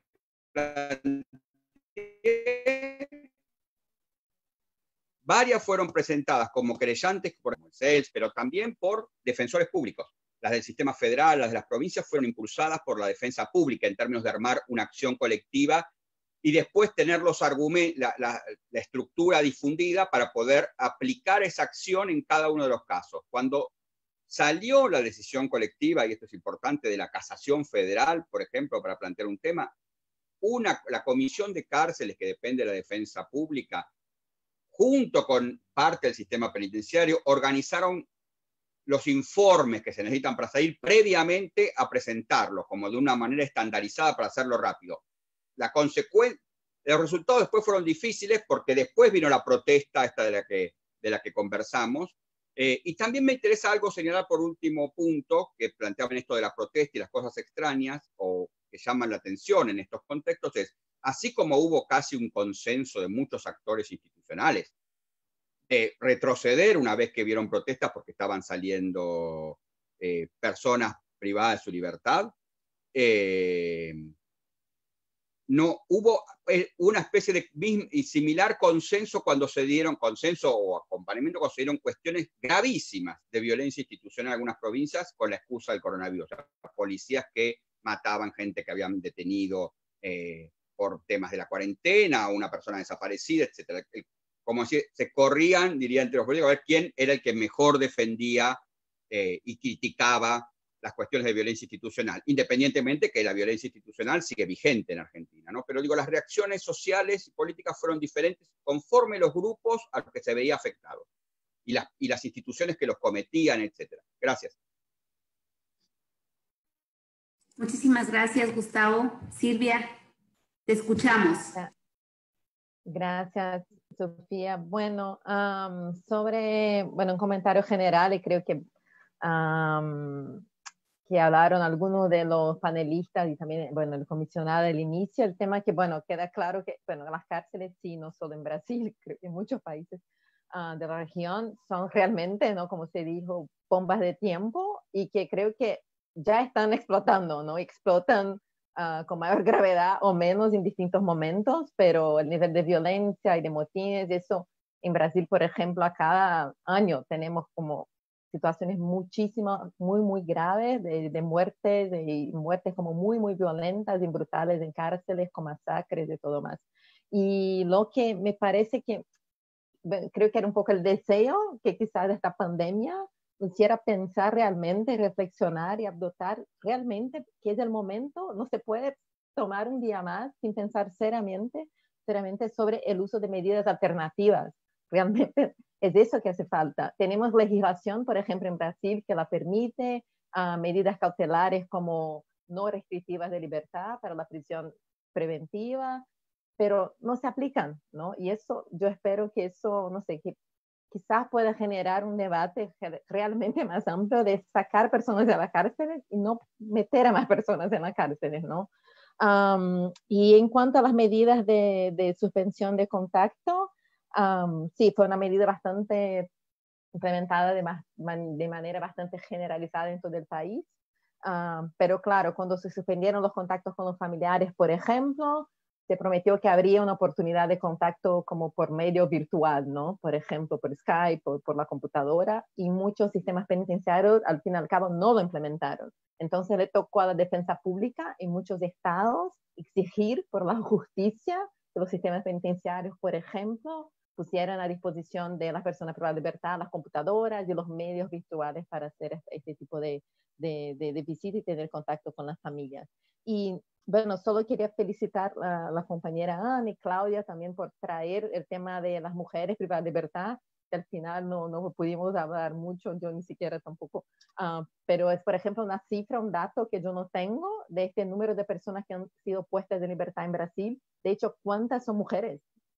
varias fueron presentadas como querellantes por el C E L S, pero también por defensores públicos. Las del sistema federal, las de las provincias, fueron impulsadas por la defensa pública en términos de armar una acción colectiva y después tener los argumentos, la, la, la estructura difundida para poder aplicar esa acción en cada uno de los casos. Cuando salió la decisión colectiva, y esto es importante, de la casación federal, por ejemplo, para plantear un tema, una, la Comisión de Cárceles, que depende de la defensa pública, junto con parte del sistema penitenciario, organizaron los informes que se necesitan para salir previamente a presentarlos, como de una manera estandarizada para hacerlo rápido. La consecuencia, los resultados después fueron difíciles porque después vino la protesta esta de la que, de la que conversamos. Eh, y también me interesa algo señalar por último punto, que planteaban esto de la protesta y las cosas extrañas, o que llaman la atención en estos contextos, es, así como hubo casi un consenso de muchos actores institucionales, de retroceder una vez que vieron protestas porque estaban saliendo eh, personas privadas de su libertad, eh, no hubo una especie de y similar consenso cuando se dieron, consenso o acompañamiento cuando se dieron cuestiones gravísimas de violencia institucional en algunas provincias con la excusa del coronavirus. O sea, policías que mataban gente que habían detenido eh, por temas de la cuarentena, o una persona desaparecida, etcétera. Como si se corrían, diría entre los políticos, a ver quién era el que mejor defendía eh, y criticaba las cuestiones de violencia institucional, independientemente que la violencia institucional sigue vigente en Argentina, ¿no? Pero digo, las reacciones sociales y políticas fueron diferentes conforme los grupos a los que se veía afectados y las, y las instituciones que los cometían, etcétera. Gracias. Muchísimas gracias, Gustavo. Silvia, te escuchamos. Gracias, Sofía. Bueno, um, sobre, bueno, un comentario general, y creo que um, que hablaron algunos de los panelistas y también, bueno, el comisionado del inicio, el tema que, bueno, queda claro que, bueno, las cárceles, sí, no solo en Brasil, creo que en muchos países uh, de la región, son realmente, ¿no? Como se dijo, bombas de tiempo, y que creo que ya están explotando, ¿no? Explotan uh, con mayor gravedad o menos en distintos momentos, pero el nivel de violencia y de motines, eso, en Brasil, por ejemplo, a cada año tenemos como situaciones muchísimas, muy, muy graves de, de muertes, de muertes como muy, muy violentas y brutales en cárceles, con masacres y todo más. Y lo que me parece que, creo que era un poco el deseo que quizás esta pandemia hiciera pensar realmente, reflexionar y adoptar realmente que es el momento, no se puede tomar un día más sin pensar seriamente, seriamente sobre el uso de medidas alternativas. Realmente es eso que hace falta. Tenemos legislación, por ejemplo, en Brasil, que la permite, uh, medidas cautelares como no restrictivas de libertad para la prisión preventiva, pero no se aplican, ¿no? Y eso, yo espero que eso, no sé, que quizás pueda generar un debate realmente más amplio de sacar personas de las cárceles y no meter a más personas en las cárceles, ¿no? Um, y en cuanto a las medidas de, de suspensión de contacto, Um, sí, fue una medida bastante implementada de, más, man, de manera bastante generalizada en todo el país, um, pero claro, cuando se suspendieron los contactos con los familiares, por ejemplo, se prometió que habría una oportunidad de contacto como por medio virtual, ¿no? Por ejemplo, por Skype, por, por la computadora, y muchos sistemas penitenciarios al fin y al cabo no lo implementaron. Entonces le tocó a la defensa pública en muchos estados exigir por la justicia que los sistemas penitenciarios, por ejemplo, pusieran a disposición de las personas privadas de libertad las computadoras y los medios virtuales para hacer este tipo de, de, de, de visita y tener contacto con las familias. Y bueno, solo quería felicitar a la compañera Ana y Claudia también por traer el tema de las mujeres privadas de libertad, que al final no, no pudimos hablar mucho, yo ni siquiera tampoco, uh, pero es, por ejemplo, una cifra, un dato que yo no tengo de este número de personas que han sido puestas en libertad en Brasil. De hecho, ¿cuántas son mujeres?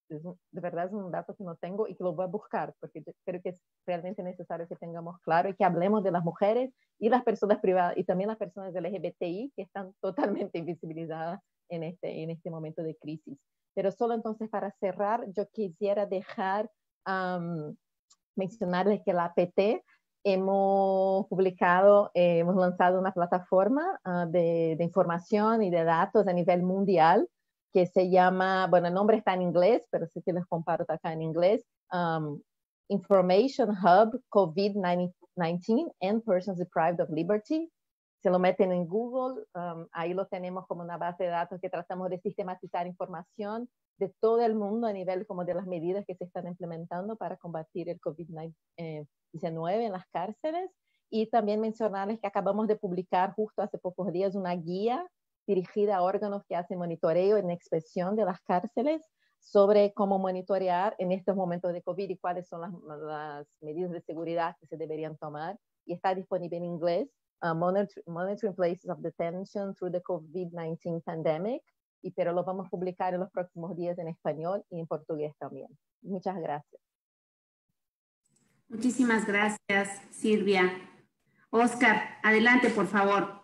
es un, de verdad es un dato que no tengo y que lo voy a buscar, porque yo creo que es realmente necesario que tengamos claro y que hablemos de las mujeres y las personas privadas y también las personas L G B T I que están totalmente invisibilizadas en este, en este momento de crisis. Pero solo entonces para cerrar, yo quisiera dejar, um, mencionarles que la A P T hemos publicado, eh, hemos lanzado una plataforma uh, de, de información y de datos a nivel mundial que se llama, bueno, el nombre está en inglés, pero sí que les comparto acá en inglés, um, Information Hub COVID diecinueve and Persons Deprived of Liberty. Se lo meten en Google, um, ahí lo tenemos como una base de datos que tratamos de sistematizar información de todo el mundo a nivel como de las medidas que se están implementando para combatir el COVID diecinueve en las cárceles. Y también mencionarles que acabamos de publicar justo hace pocos días una guía dirigida a órganos que hacen monitoreo en inspección de las cárceles sobre cómo monitorear en estos momentos de COVID y cuáles son las, las medidas de seguridad que se deberían tomar. Y está disponible en inglés, uh, monitor, Monitoring Places of Detention through the COVID diecinueve Pandemic, y, pero lo vamos a publicar en los próximos días en español y en portugués también. Muchas gracias. Muchísimas gracias, Silvia. Oscar, adelante, por favor.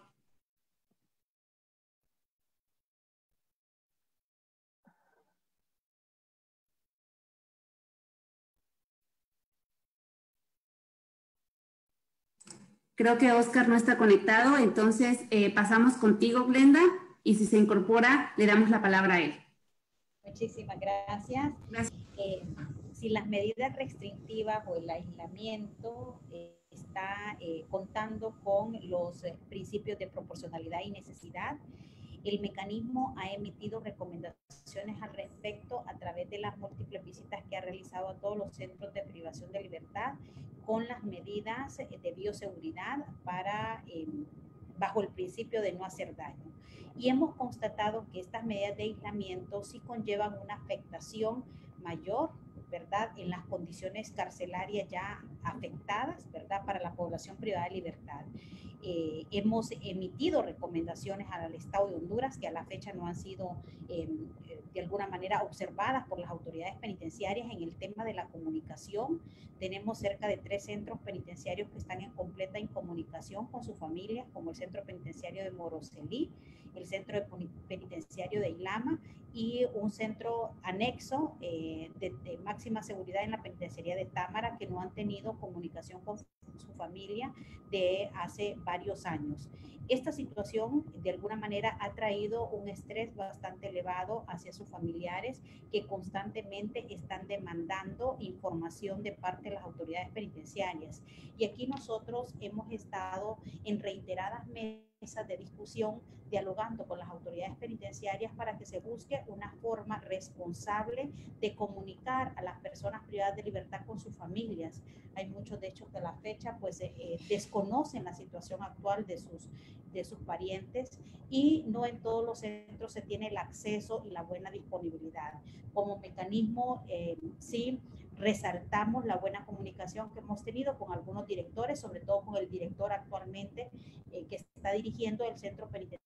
Creo que Oscar no está conectado, entonces eh, pasamos contigo, Glenda, y si se incorpora, le damos la palabra a él. Muchísimas gracias. Gracias. Eh, si las medidas restrictivas o el aislamiento eh, está eh, contando con los eh, principios de proporcionalidad y necesidad, el mecanismo ha emitido recomendaciones al respecto a través de las múltiples visitas que ha realizado a todos los centros de privación de libertad con las medidas de bioseguridad para, eh, bajo el principio de no hacer daño. Y hemos constatado que estas medidas de aislamiento sí conllevan una afectación mayor, ¿verdad?, en las condiciones carcelarias ya afectadas, ¿verdad?, para la población privada de libertad. Eh, hemos emitido recomendaciones al Estado de Honduras que a la fecha no han sido eh, de alguna manera observadas por las autoridades penitenciarias en el tema de la comunicación. Tenemos cerca de tres centros penitenciarios que están en completa incomunicación con sus familias, como el Centro Penitenciario de Moroselí, el Centro Penitenciario de Ilama y un centro anexo eh, de, de máxima seguridad en la penitenciaría de Támara, que no han tenido comunicación con su familia de hace varios años. Esta situación de alguna manera ha traído un estrés bastante elevado hacia sus familiares que constantemente están demandando información de parte de las autoridades penitenciarias. Y aquí nosotros hemos estado en reiteradas mesas de discusión dialogando con las autoridades penitenciarias para que se busque una forma responsable de comunicar a las personas privadas de libertad con sus familias. Hay muchos, de hecho, que a la fecha pues eh, desconocen la situación actual de sus, de sus parientes y no en todos los centros se tiene el acceso y la buena disponibilidad. Como mecanismo, eh, sí resaltamos la buena comunicación que hemos tenido con algunos directores, sobre todo con el director actualmente eh, que está dirigiendo el centro penitenciario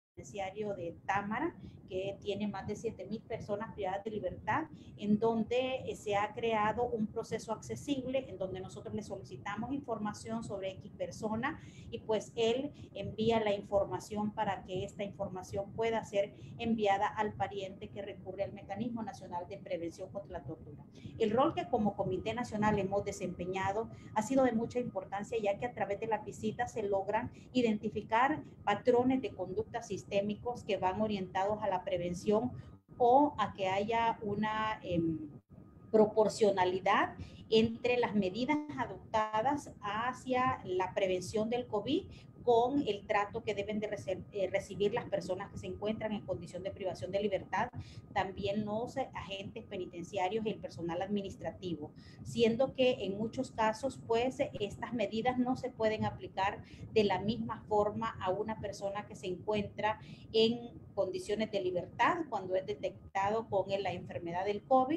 de Támara, que tiene más de siete mil personas privadas de libertad, en donde eh, se ha creado un proceso accesible, en donde nosotros le solicitamos información sobre X persona y pues él envía la información para que esta información pueda ser enviada al pariente que recurre al Mecanismo Nacional de Prevención contra la Tortura. El rol que como Comité Nacional hemos desempeñado ha sido de mucha importancia, ya que a través de las visitas se logran identificar patrones de conducta sistémica sistémicos que van orientados a la prevención o a que haya una eh, proporcionalidad entre las medidas adoptadas hacia la prevención del COVID con el trato que deben de rece eh, recibir las personas que se encuentran en condición de privación de libertad, también los agentes penitenciarios y el personal administrativo, siendo que en muchos casos pues estas medidas no se pueden aplicar de la misma forma a una persona que se encuentra en condiciones de libertad cuando es detectado con la enfermedad del COVID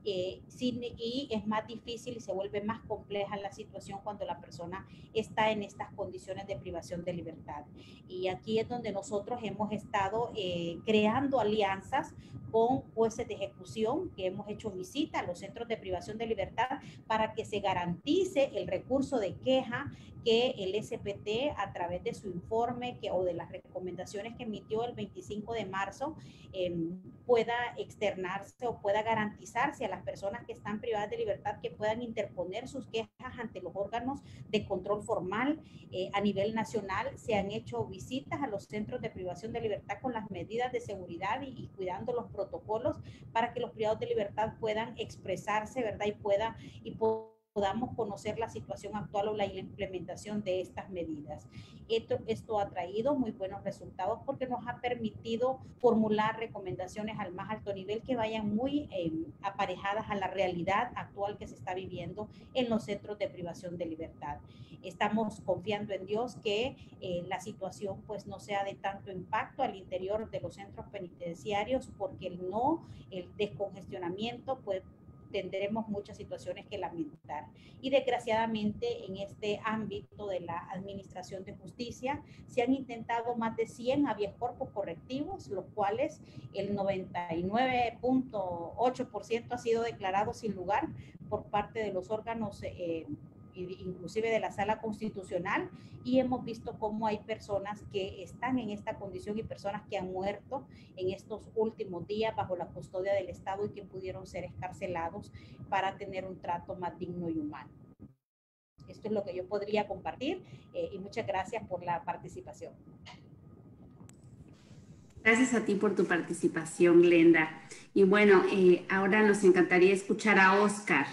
eh, sin, y es más difícil y se vuelve más compleja la situación cuando la persona está en estas condiciones de privación de libertad. Y aquí es donde nosotros hemos estado eh, creando alianzas con jueces de ejecución, que hemos hecho visita a los centros de privación de libertad para que se garantice el recurso de queja que el S P T, a través de su informe que, o de las recomendaciones que emitió el veinticinco de marzo, eh, pueda externarse o pueda garantizarse a las personas que están privadas de libertad que puedan interponer sus quejas ante los órganos de control formal. Eh, a nivel nacional se han hecho visitas a los centros de privación de libertad con las medidas de seguridad y, y cuidando los protocolos para que los privados de libertad puedan expresarse, ¿verdad? Y puedan y podamos conocer la situación actual o la implementación de estas medidas. Esto, esto ha traído muy buenos resultados porque nos ha permitido formular recomendaciones al más alto nivel que vayan muy eh, aparejadas a la realidad actual que se está viviendo en los centros de privación de libertad. Estamos confiando en Dios que eh, la situación pues no sea de tanto impacto al interior de los centros penitenciarios, porque el no, el descongestionamiento pues tendremos muchas situaciones que lamentar. Y desgraciadamente en este ámbito de la administración de justicia se han intentado más de cien habeas corpus correctivos, los cuales el noventa y nueve punto ocho por ciento ha sido declarado sin lugar por parte de los órganos eh, inclusive de la Sala Constitucional, y hemos visto cómo hay personas que están en esta condición y personas que han muerto en estos últimos días bajo la custodia del Estado y que pudieron ser excarcelados para tener un trato más digno y humano. Esto es lo que yo podría compartir eh, y muchas gracias por la participación. Gracias a ti por tu participación, Glenda. Y bueno, eh, ahora nos encantaría escuchar a Oscar.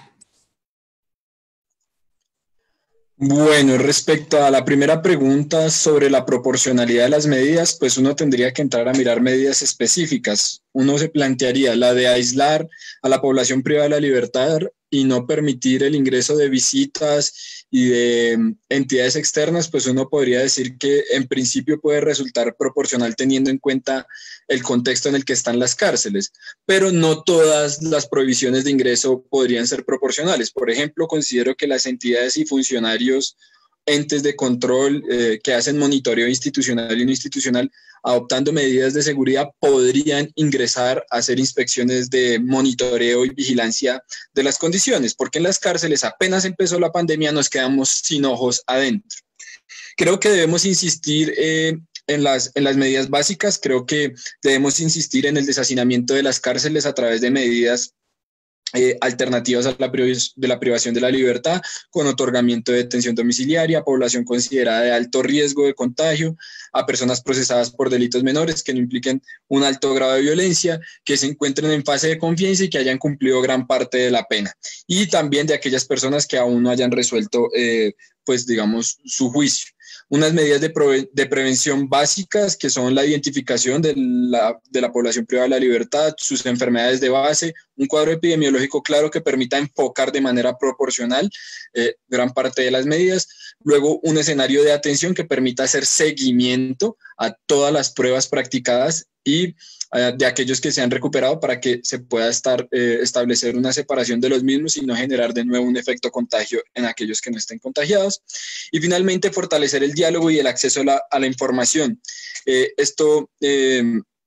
Bueno, respecto a la primera pregunta sobre la proporcionalidad de las medidas, pues uno tendría que entrar a mirar medidas específicas. Uno se plantearía la de aislar a la población privada de la libertad y no permitir el ingreso de visitas y de entidades externas, pues uno podría decir que en principio puede resultar proporcional teniendo en cuenta el contexto en el que están las cárceles, pero no todas las prohibiciones de ingreso podrían ser proporcionales. Por ejemplo, considero que las entidades y funcionarios, entes de control eh, que hacen monitoreo institucional y no institucional, adoptando medidas de seguridad, podrían ingresar a hacer inspecciones de monitoreo y vigilancia de las condiciones, porque en las cárceles apenas empezó la pandemia nos quedamos sin ojos adentro. Creo que debemos insistir eh, en, las, en las medidas básicas, creo que debemos insistir en el deshacinamiento de las cárceles a través de medidas Eh, alternativas a la de la privación de la libertad, con otorgamiento de detención domiciliaria a población considerada de alto riesgo de contagio, a personas procesadas por delitos menores que no impliquen un alto grado de violencia, que se encuentren en fase de confianza y que hayan cumplido gran parte de la pena, y también de aquellas personas que aún no hayan resuelto, eh, pues digamos, su juicio. Unas medidas de, pre de prevención básicas que son la identificación de la, de la población privada de la libertad, sus enfermedades de base, un cuadro epidemiológico claro que permita enfocar de manera proporcional eh, gran parte de las medidas, luego un escenario de atención que permita hacer seguimiento a todas las pruebas practicadas y eh, de aquellos que se han recuperado para que se pueda estar, eh, establecer una separación de los mismos y no generar de nuevo un efecto contagio en aquellos que no estén contagiados. Y finalmente, fortalecer el diálogo y el acceso a la, a la información. Eh, esto, eh,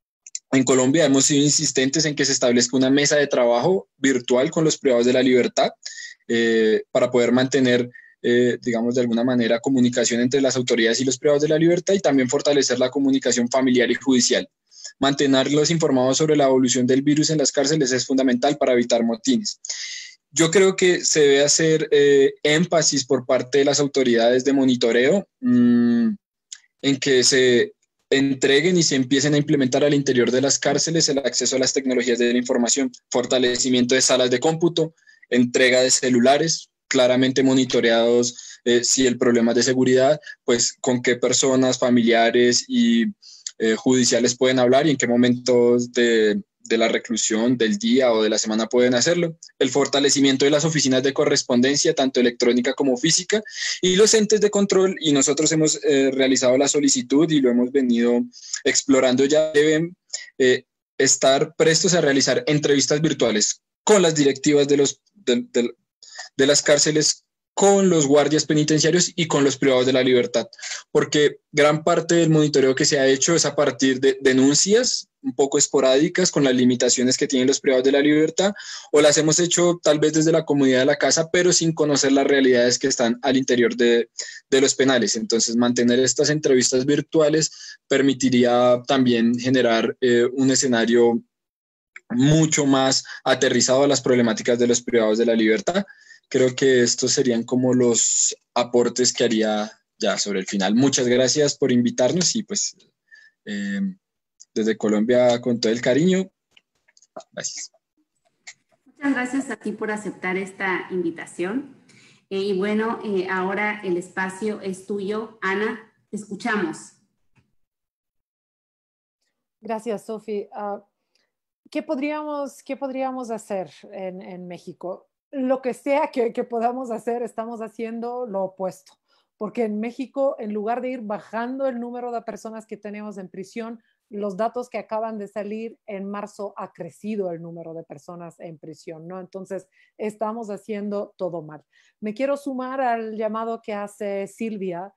en Colombia hemos sido insistentes en que se establezca una mesa de trabajo virtual con los privados de la libertad eh, para poder mantener Eh, digamos, de alguna manera, comunicación entre las autoridades y los privados de la libertad y también fortalecer la comunicación familiar y judicial. Mantenerlos informados sobre la evolución del virus en las cárceles es fundamental para evitar motines. Yo creo que se debe hacer eh, énfasis por parte de las autoridades de monitoreo mmm, en que se entreguen y se empiecen a implementar al interior de las cárceles el acceso a las tecnologías de la información, fortalecimiento de salas de cómputo, entrega de celulares, claramente monitoreados eh, si el problema es de seguridad, pues con qué personas, familiares y eh, judiciales pueden hablar y en qué momentos de, de la reclusión, del día o de la semana pueden hacerlo. El fortalecimiento de las oficinas de correspondencia, tanto electrónica como física, y los entes de control, y nosotros hemos eh, realizado la solicitud y lo hemos venido explorando ya, deben eh, estar prestos a realizar entrevistas virtuales con las directivas de, los, de, de, de las cárceles, con los guardias penitenciarios y con los privados de la libertad, porque gran parte del monitoreo que se ha hecho es a partir de denuncias un poco esporádicas con las limitaciones que tienen los privados de la libertad, o las hemos hecho tal vez desde la comodidad de la casa, pero sin conocer las realidades que están al interior de, de los penales. Entonces, mantener estas entrevistas virtuales permitiría también generar eh, un escenario mucho más aterrizado a las problemáticas de los privados de la libertad. Creo que estos serían como los aportes que haría ya sobre el final. Muchas gracias por invitarnos y pues eh, desde Colombia con todo el cariño. Gracias. Muchas gracias a ti por aceptar esta invitación. Eh, y bueno, eh, ahora el espacio es tuyo. Ana, te escuchamos. Gracias, Sofi. Uh, ¿qué, podríamos, ¿Qué podríamos hacer en, en México? Lo que sea que, que podamos hacer, estamos haciendo lo opuesto, porque en México, en lugar de ir bajando el número de personas que tenemos en prisión, los datos que acaban de salir en marzo ha crecido el número de personas en prisión, ¿no? Entonces, estamos haciendo todo mal. Me quiero sumar al llamado que hace Silvia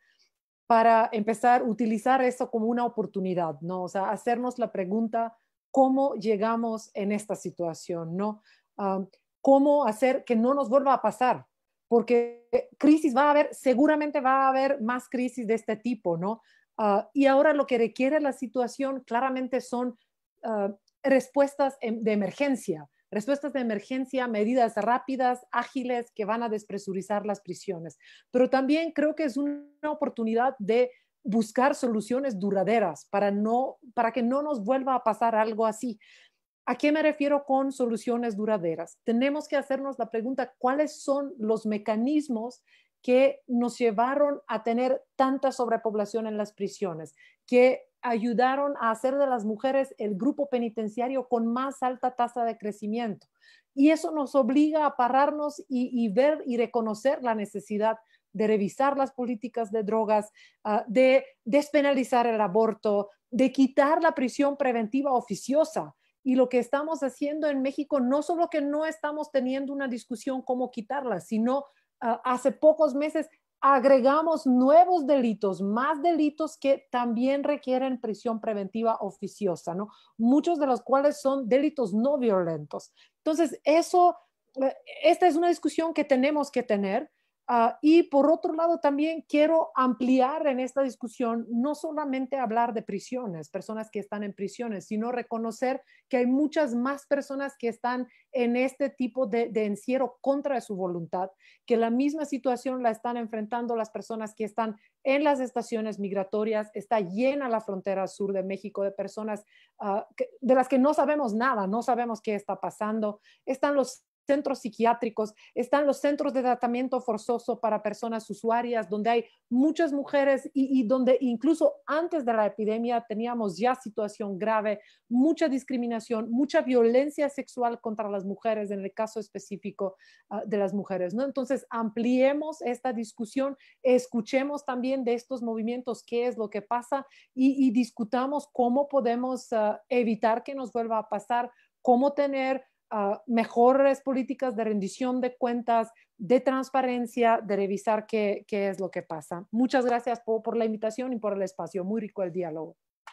para empezar a utilizar eso como una oportunidad, ¿no? O sea, hacernos la pregunta, ¿cómo llegamos en esta situación, no? Um, cómo hacer que no nos vuelva a pasar, porque crisis va a haber, seguramente va a haber más crisis de este tipo, ¿no? Uh, y ahora lo que requiere la situación claramente son uh, respuestas de emergencia, respuestas de emergencia, medidas rápidas, ágiles, que van a despresurizar las prisiones. Pero también creo que es una oportunidad de buscar soluciones duraderas para, no, para que no nos vuelva a pasar algo así. ¿A qué me refiero con soluciones duraderas? Tenemos que hacernos la pregunta, ¿cuáles son los mecanismos que nos llevaron a tener tanta sobrepoblación en las prisiones, que ayudaron a hacer de las mujeres el grupo penitenciario con más alta tasa de crecimiento? Y eso nos obliga a pararnos y, y ver y reconocer la necesidad de revisar las políticas de drogas, uh, de despenalizar el aborto, de quitar la prisión preventiva oficiosa. Y lo que estamos haciendo en México, no solo que no estamos teniendo una discusión cómo quitarla, sino uh, hace pocos meses agregamos nuevos delitos, más delitos que también requieren prisión preventiva oficiosa, ¿no? Muchos de los cuales son delitos no violentos. Entonces, eso, esta es una discusión que tenemos que tener. Uh, y por otro lado, también quiero ampliar en esta discusión, no solamente hablar de prisiones, personas que están en prisiones, sino reconocer que hay muchas más personas que están en este tipo de, de encierro contra su voluntad, que la misma situación la están enfrentando las personas que están en las estaciones migratorias. Está llena la frontera sur de México de personas uh, que, de las que no sabemos nada, no sabemos qué está pasando. Están los centros psiquiátricos, están los centros de tratamiento forzoso para personas usuarias, donde hay muchas mujeres y, y donde incluso antes de la epidemia teníamos ya situación grave, mucha discriminación, mucha violencia sexual contra las mujeres, en el caso específico uh, de las mujeres, ¿no? Entonces, ampliemos esta discusión, escuchemos también de estos movimientos qué es lo que pasa y, y discutamos cómo podemos uh, evitar que nos vuelva a pasar, cómo tener Uh, mejores políticas de rendición de cuentas, de transparencia, de revisar qué, qué es lo que pasa. Muchas gracias por, por la invitación y por el espacio. Muy rico el diálogo.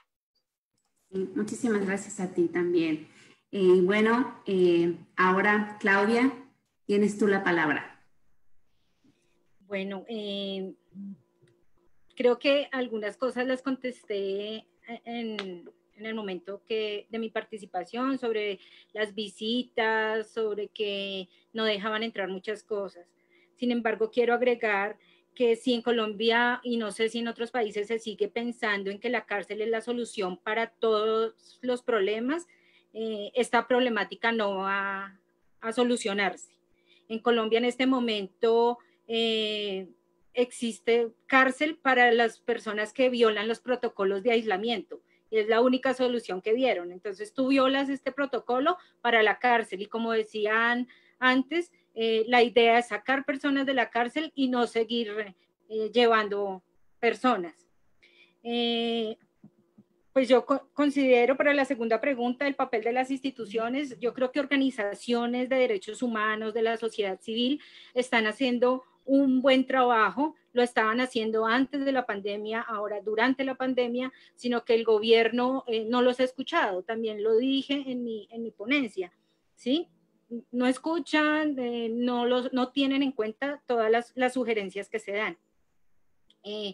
Muchísimas gracias a ti también. Eh, bueno, eh, ahora, Claudia, tienes tú la palabra. Bueno, eh, creo que algunas cosas las contesté en... en el momento que, de mi participación, sobre las visitas, sobre que no dejaban entrar muchas cosas. Sin embargo, quiero agregar que si en Colombia, y no sé si en otros países, se sigue pensando en que la cárcel es la solución para todos los problemas, eh, esta problemática no va a solucionarse. En Colombia en este momento eh, existe cárcel para las personas que violan los protocolos de aislamiento. Y es la única solución que dieron. Entonces tú violas este protocolo para la cárcel y como decían antes, eh, la idea es sacar personas de la cárcel y no seguir eh, llevando personas. Eh, pues yo co considero, para la segunda pregunta, el papel de las instituciones, yo creo que organizaciones de derechos humanos, de la sociedad civil, están haciendo un buen trabajo, lo estaban haciendo antes de la pandemia, ahora durante la pandemia, sino que el gobierno eh, no los ha escuchado, también lo dije en mi, en mi ponencia, ¿sí? No escuchan, eh, no, los, no tienen en cuenta todas las, las sugerencias que se dan. Eh,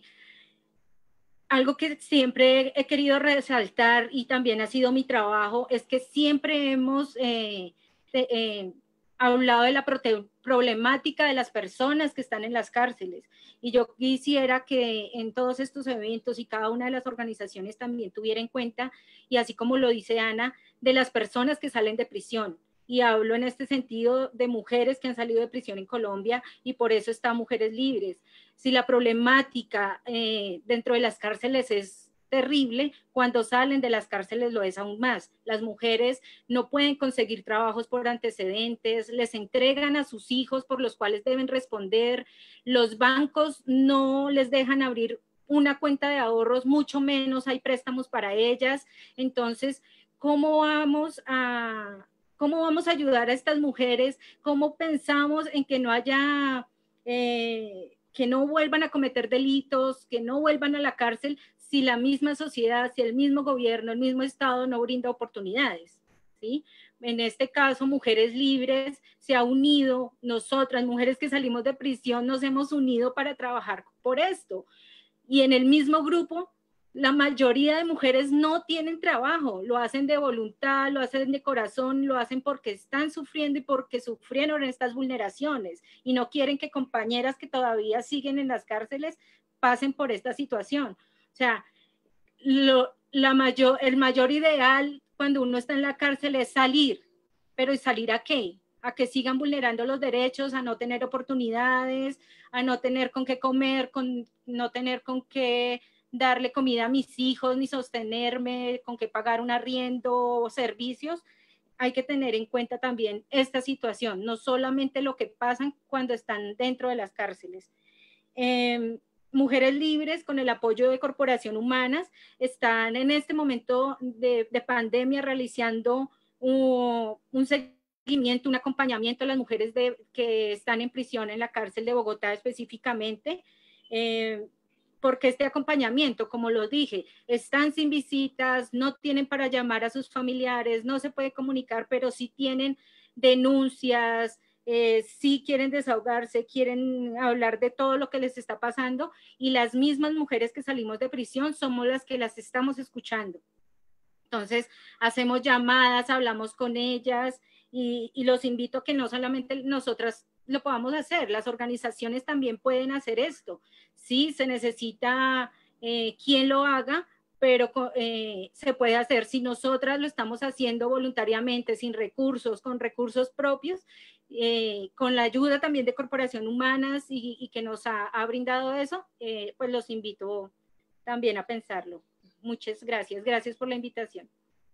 Algo que siempre he querido resaltar y también ha sido mi trabajo es que siempre hemos eh, de, eh, hablado de la problemática de las personas que están en las cárceles. Y yo quisiera que en todos estos eventos y cada una de las organizaciones también tuviera en cuenta, y así como lo dice Ana, de las personas que salen de prisión. Y hablo en este sentido de mujeres que han salido de prisión en Colombia y por eso está Mujeres Libres. Si la problemática eh, dentro de las cárceles es terrible, cuando salen de las cárceles lo es aún más. Las mujeres no pueden conseguir trabajos por antecedentes, les entregan a sus hijos por los cuales deben responder, los bancos no les dejan abrir una cuenta de ahorros, mucho menos hay préstamos para ellas. Entonces, ¿cómo vamos a... ¿Cómo vamos a ayudar a estas mujeres? ¿Cómo pensamos en que no haya, eh, que no vuelvan a cometer delitos, que no vuelvan a la cárcel, si la misma sociedad, si el mismo gobierno, el mismo Estado no brinda oportunidades? ¿Sí? En este caso, Mujeres Libres se ha unido, nosotras, mujeres que salimos de prisión, nos hemos unido para trabajar por esto. Y en el mismo grupo, la mayoría de mujeres no tienen trabajo, lo hacen de voluntad, lo hacen de corazón, lo hacen porque están sufriendo y porque sufrieron estas vulneraciones y no quieren que compañeras que todavía siguen en las cárceles pasen por esta situación. O sea, lo, la mayor, el mayor ideal cuando uno está en la cárcel es salir, pero ¿y salir a qué? A que sigan vulnerando los derechos, a no tener oportunidades, a no tener con qué comer, con, no tener con qué darle comida a mis hijos, ni sostenerme, con qué pagar un arriendo o servicios. Hay que tener en cuenta también esta situación, no solamente lo que pasan cuando están dentro de las cárceles. Eh, Mujeres Libres, con el apoyo de Corporación Humanas, están en este momento de, de pandemia realizando un, un seguimiento, un acompañamiento a las mujeres de, que están en prisión en la cárcel de Bogotá específicamente. Eh, porque este acompañamiento, como lo dije, están sin visitas, no tienen para llamar a sus familiares, no se puede comunicar, pero sí tienen denuncias, eh, sí quieren desahogarse, quieren hablar de todo lo que les está pasando, y las mismas mujeres que salimos de prisión somos las que las estamos escuchando. Entonces, hacemos llamadas, hablamos con ellas, y, y los invito a que no solamente nosotras lo podamos hacer, las organizaciones también pueden hacer esto. Sí, se necesita eh, quien lo haga, pero eh, se puede hacer. Si nosotras lo estamos haciendo voluntariamente, sin recursos, con recursos propios, eh, con la ayuda también de Corporación Humanas y, y que nos ha, ha brindado eso, eh, pues los invito también a pensarlo. Muchas gracias. Gracias por la invitación.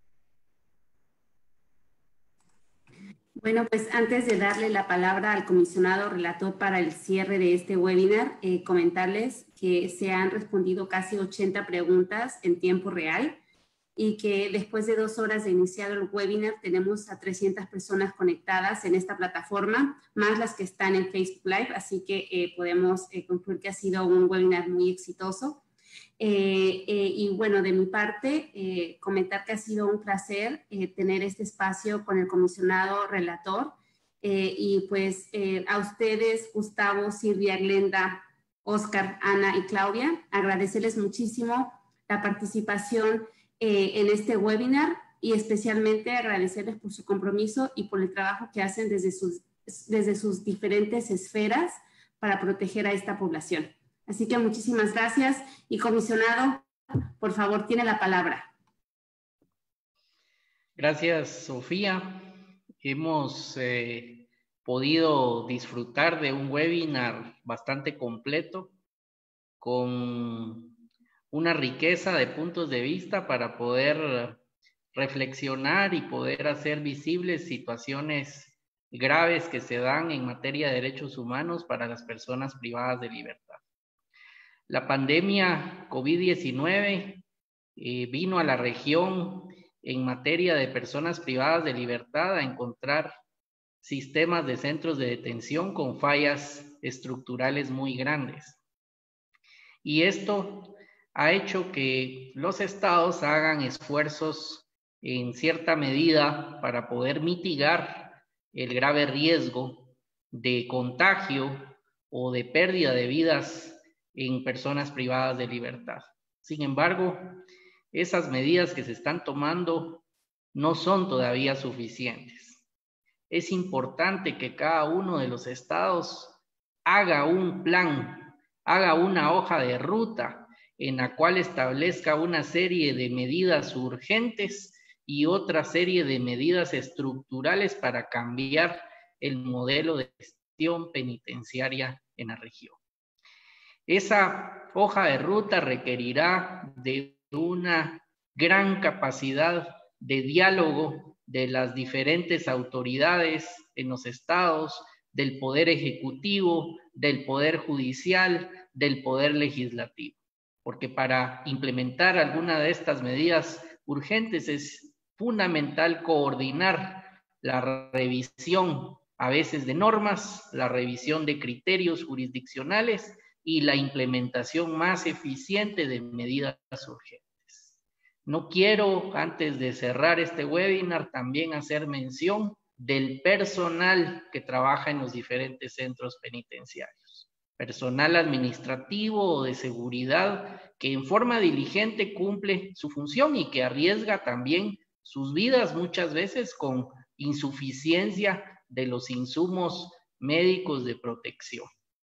Bueno, pues antes de darle la palabra al comisionado relator para el cierre de este webinar, eh, comentarles que se han respondido casi ochenta preguntas en tiempo real y que después de dos horas de iniciado el webinar tenemos a trescientas personas conectadas en esta plataforma, más las que están en Facebook Live, así que eh, podemos eh, concluir que ha sido un webinar muy exitoso. Eh, eh, y bueno, de mi parte, eh, comentar que ha sido un placer eh, tener este espacio con el comisionado relator eh, y pues eh, a ustedes, Gustavo, Silvia, Glenda, Oscar, Ana y Claudia, agradecerles muchísimo la participación eh, en este webinar y especialmente agradecerles por su compromiso y por el trabajo que hacen desde sus, desde sus diferentes esferas para proteger a esta población. Así que muchísimas gracias y comisionado, por favor, tiene la palabra. Gracias, Sofía. Hemos eh, podido disfrutar de un webinar bastante completo con una riqueza de puntos de vista para poder reflexionar y poder hacer visibles situaciones graves que se dan en materia de derechos humanos para las personas privadas de libertad. La pandemia COVID diecinueve eh, vino a la región en materia de personas privadas de libertad a encontrar sistemas de centros de detención con fallas estructurales muy grandes. Y esto ha hecho que los estados hagan esfuerzos en cierta medida para poder mitigar el grave riesgo de contagio o de pérdida de vidas en personas privadas de libertad. Sin embargo, esas medidas que se están tomando no son todavía suficientes. Es importante que cada uno de los estados haga un plan, haga una hoja de ruta en la cual establezca una serie de medidas urgentes y otra serie de medidas estructurales para cambiar el modelo de gestión penitenciaria en la región. Esa hoja de ruta requerirá de una gran capacidad de diálogo de las diferentes autoridades en los estados, del poder ejecutivo, del poder judicial, del poder legislativo. Porque para implementar alguna de estas medidas urgentes es fundamental coordinar la revisión a veces de normas, la revisión de criterios jurisdiccionales y la implementación más eficiente de medidas urgentes. No quiero, antes de cerrar este webinar, también hacer mención del personal que trabaja en los diferentes centros penitenciarios. Personal administrativo o de seguridad que en forma diligente cumple su función y que arriesga también sus vidas muchas veces con insuficiencia de los insumos médicos de protección.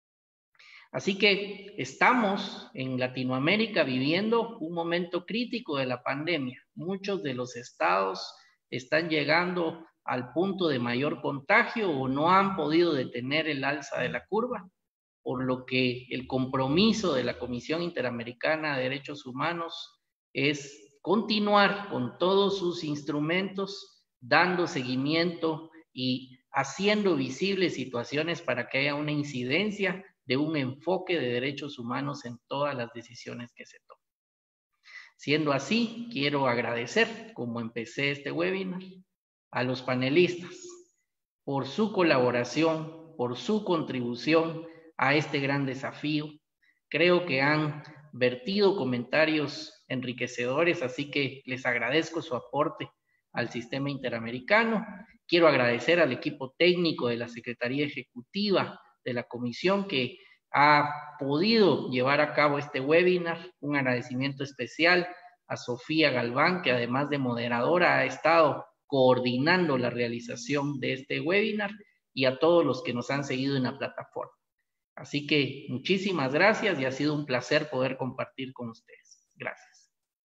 Así que estamos en Latinoamérica viviendo un momento crítico de la pandemia. Muchos de los estados están llegando al punto de mayor contagio o no han podido detener el alza de la curva, por lo que el compromiso de la Comisión Interamericana de Derechos Humanos es continuar con todos sus instrumentos, dando seguimiento y haciendo visibles situaciones para que haya una incidencia de un enfoque de derechos humanos en todas las decisiones que se toman. Siendo así, quiero agradecer, como empecé este webinar, a los panelistas por su colaboración, por su contribución a este gran desafío. Creo que han vertido comentarios enriquecedores, así que les agradezco su aporte al sistema interamericano. Quiero agradecer al equipo técnico de la Secretaría Ejecutiva de la Comisión que ha podido llevar a cabo este webinar. Un agradecimiento especial a Sofía Galván, que además de moderadora ha estado coordinando la realización de este webinar, y a todos los que nos han seguido en la plataforma. Así que muchísimas gracias y ha sido un placer poder compartir con ustedes. Gracias.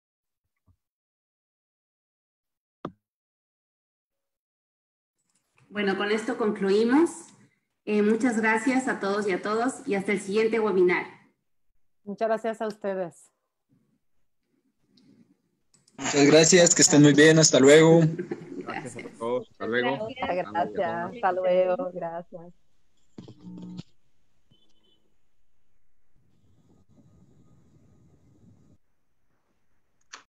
Bueno, con esto concluimos. Eh, muchas gracias a todos y a todos y hasta el siguiente webinar. Muchas gracias a ustedes. Muchas gracias, que estén muy bien, hasta luego. Gracias a todos, hasta luego. Gracias, hasta luego, gracias.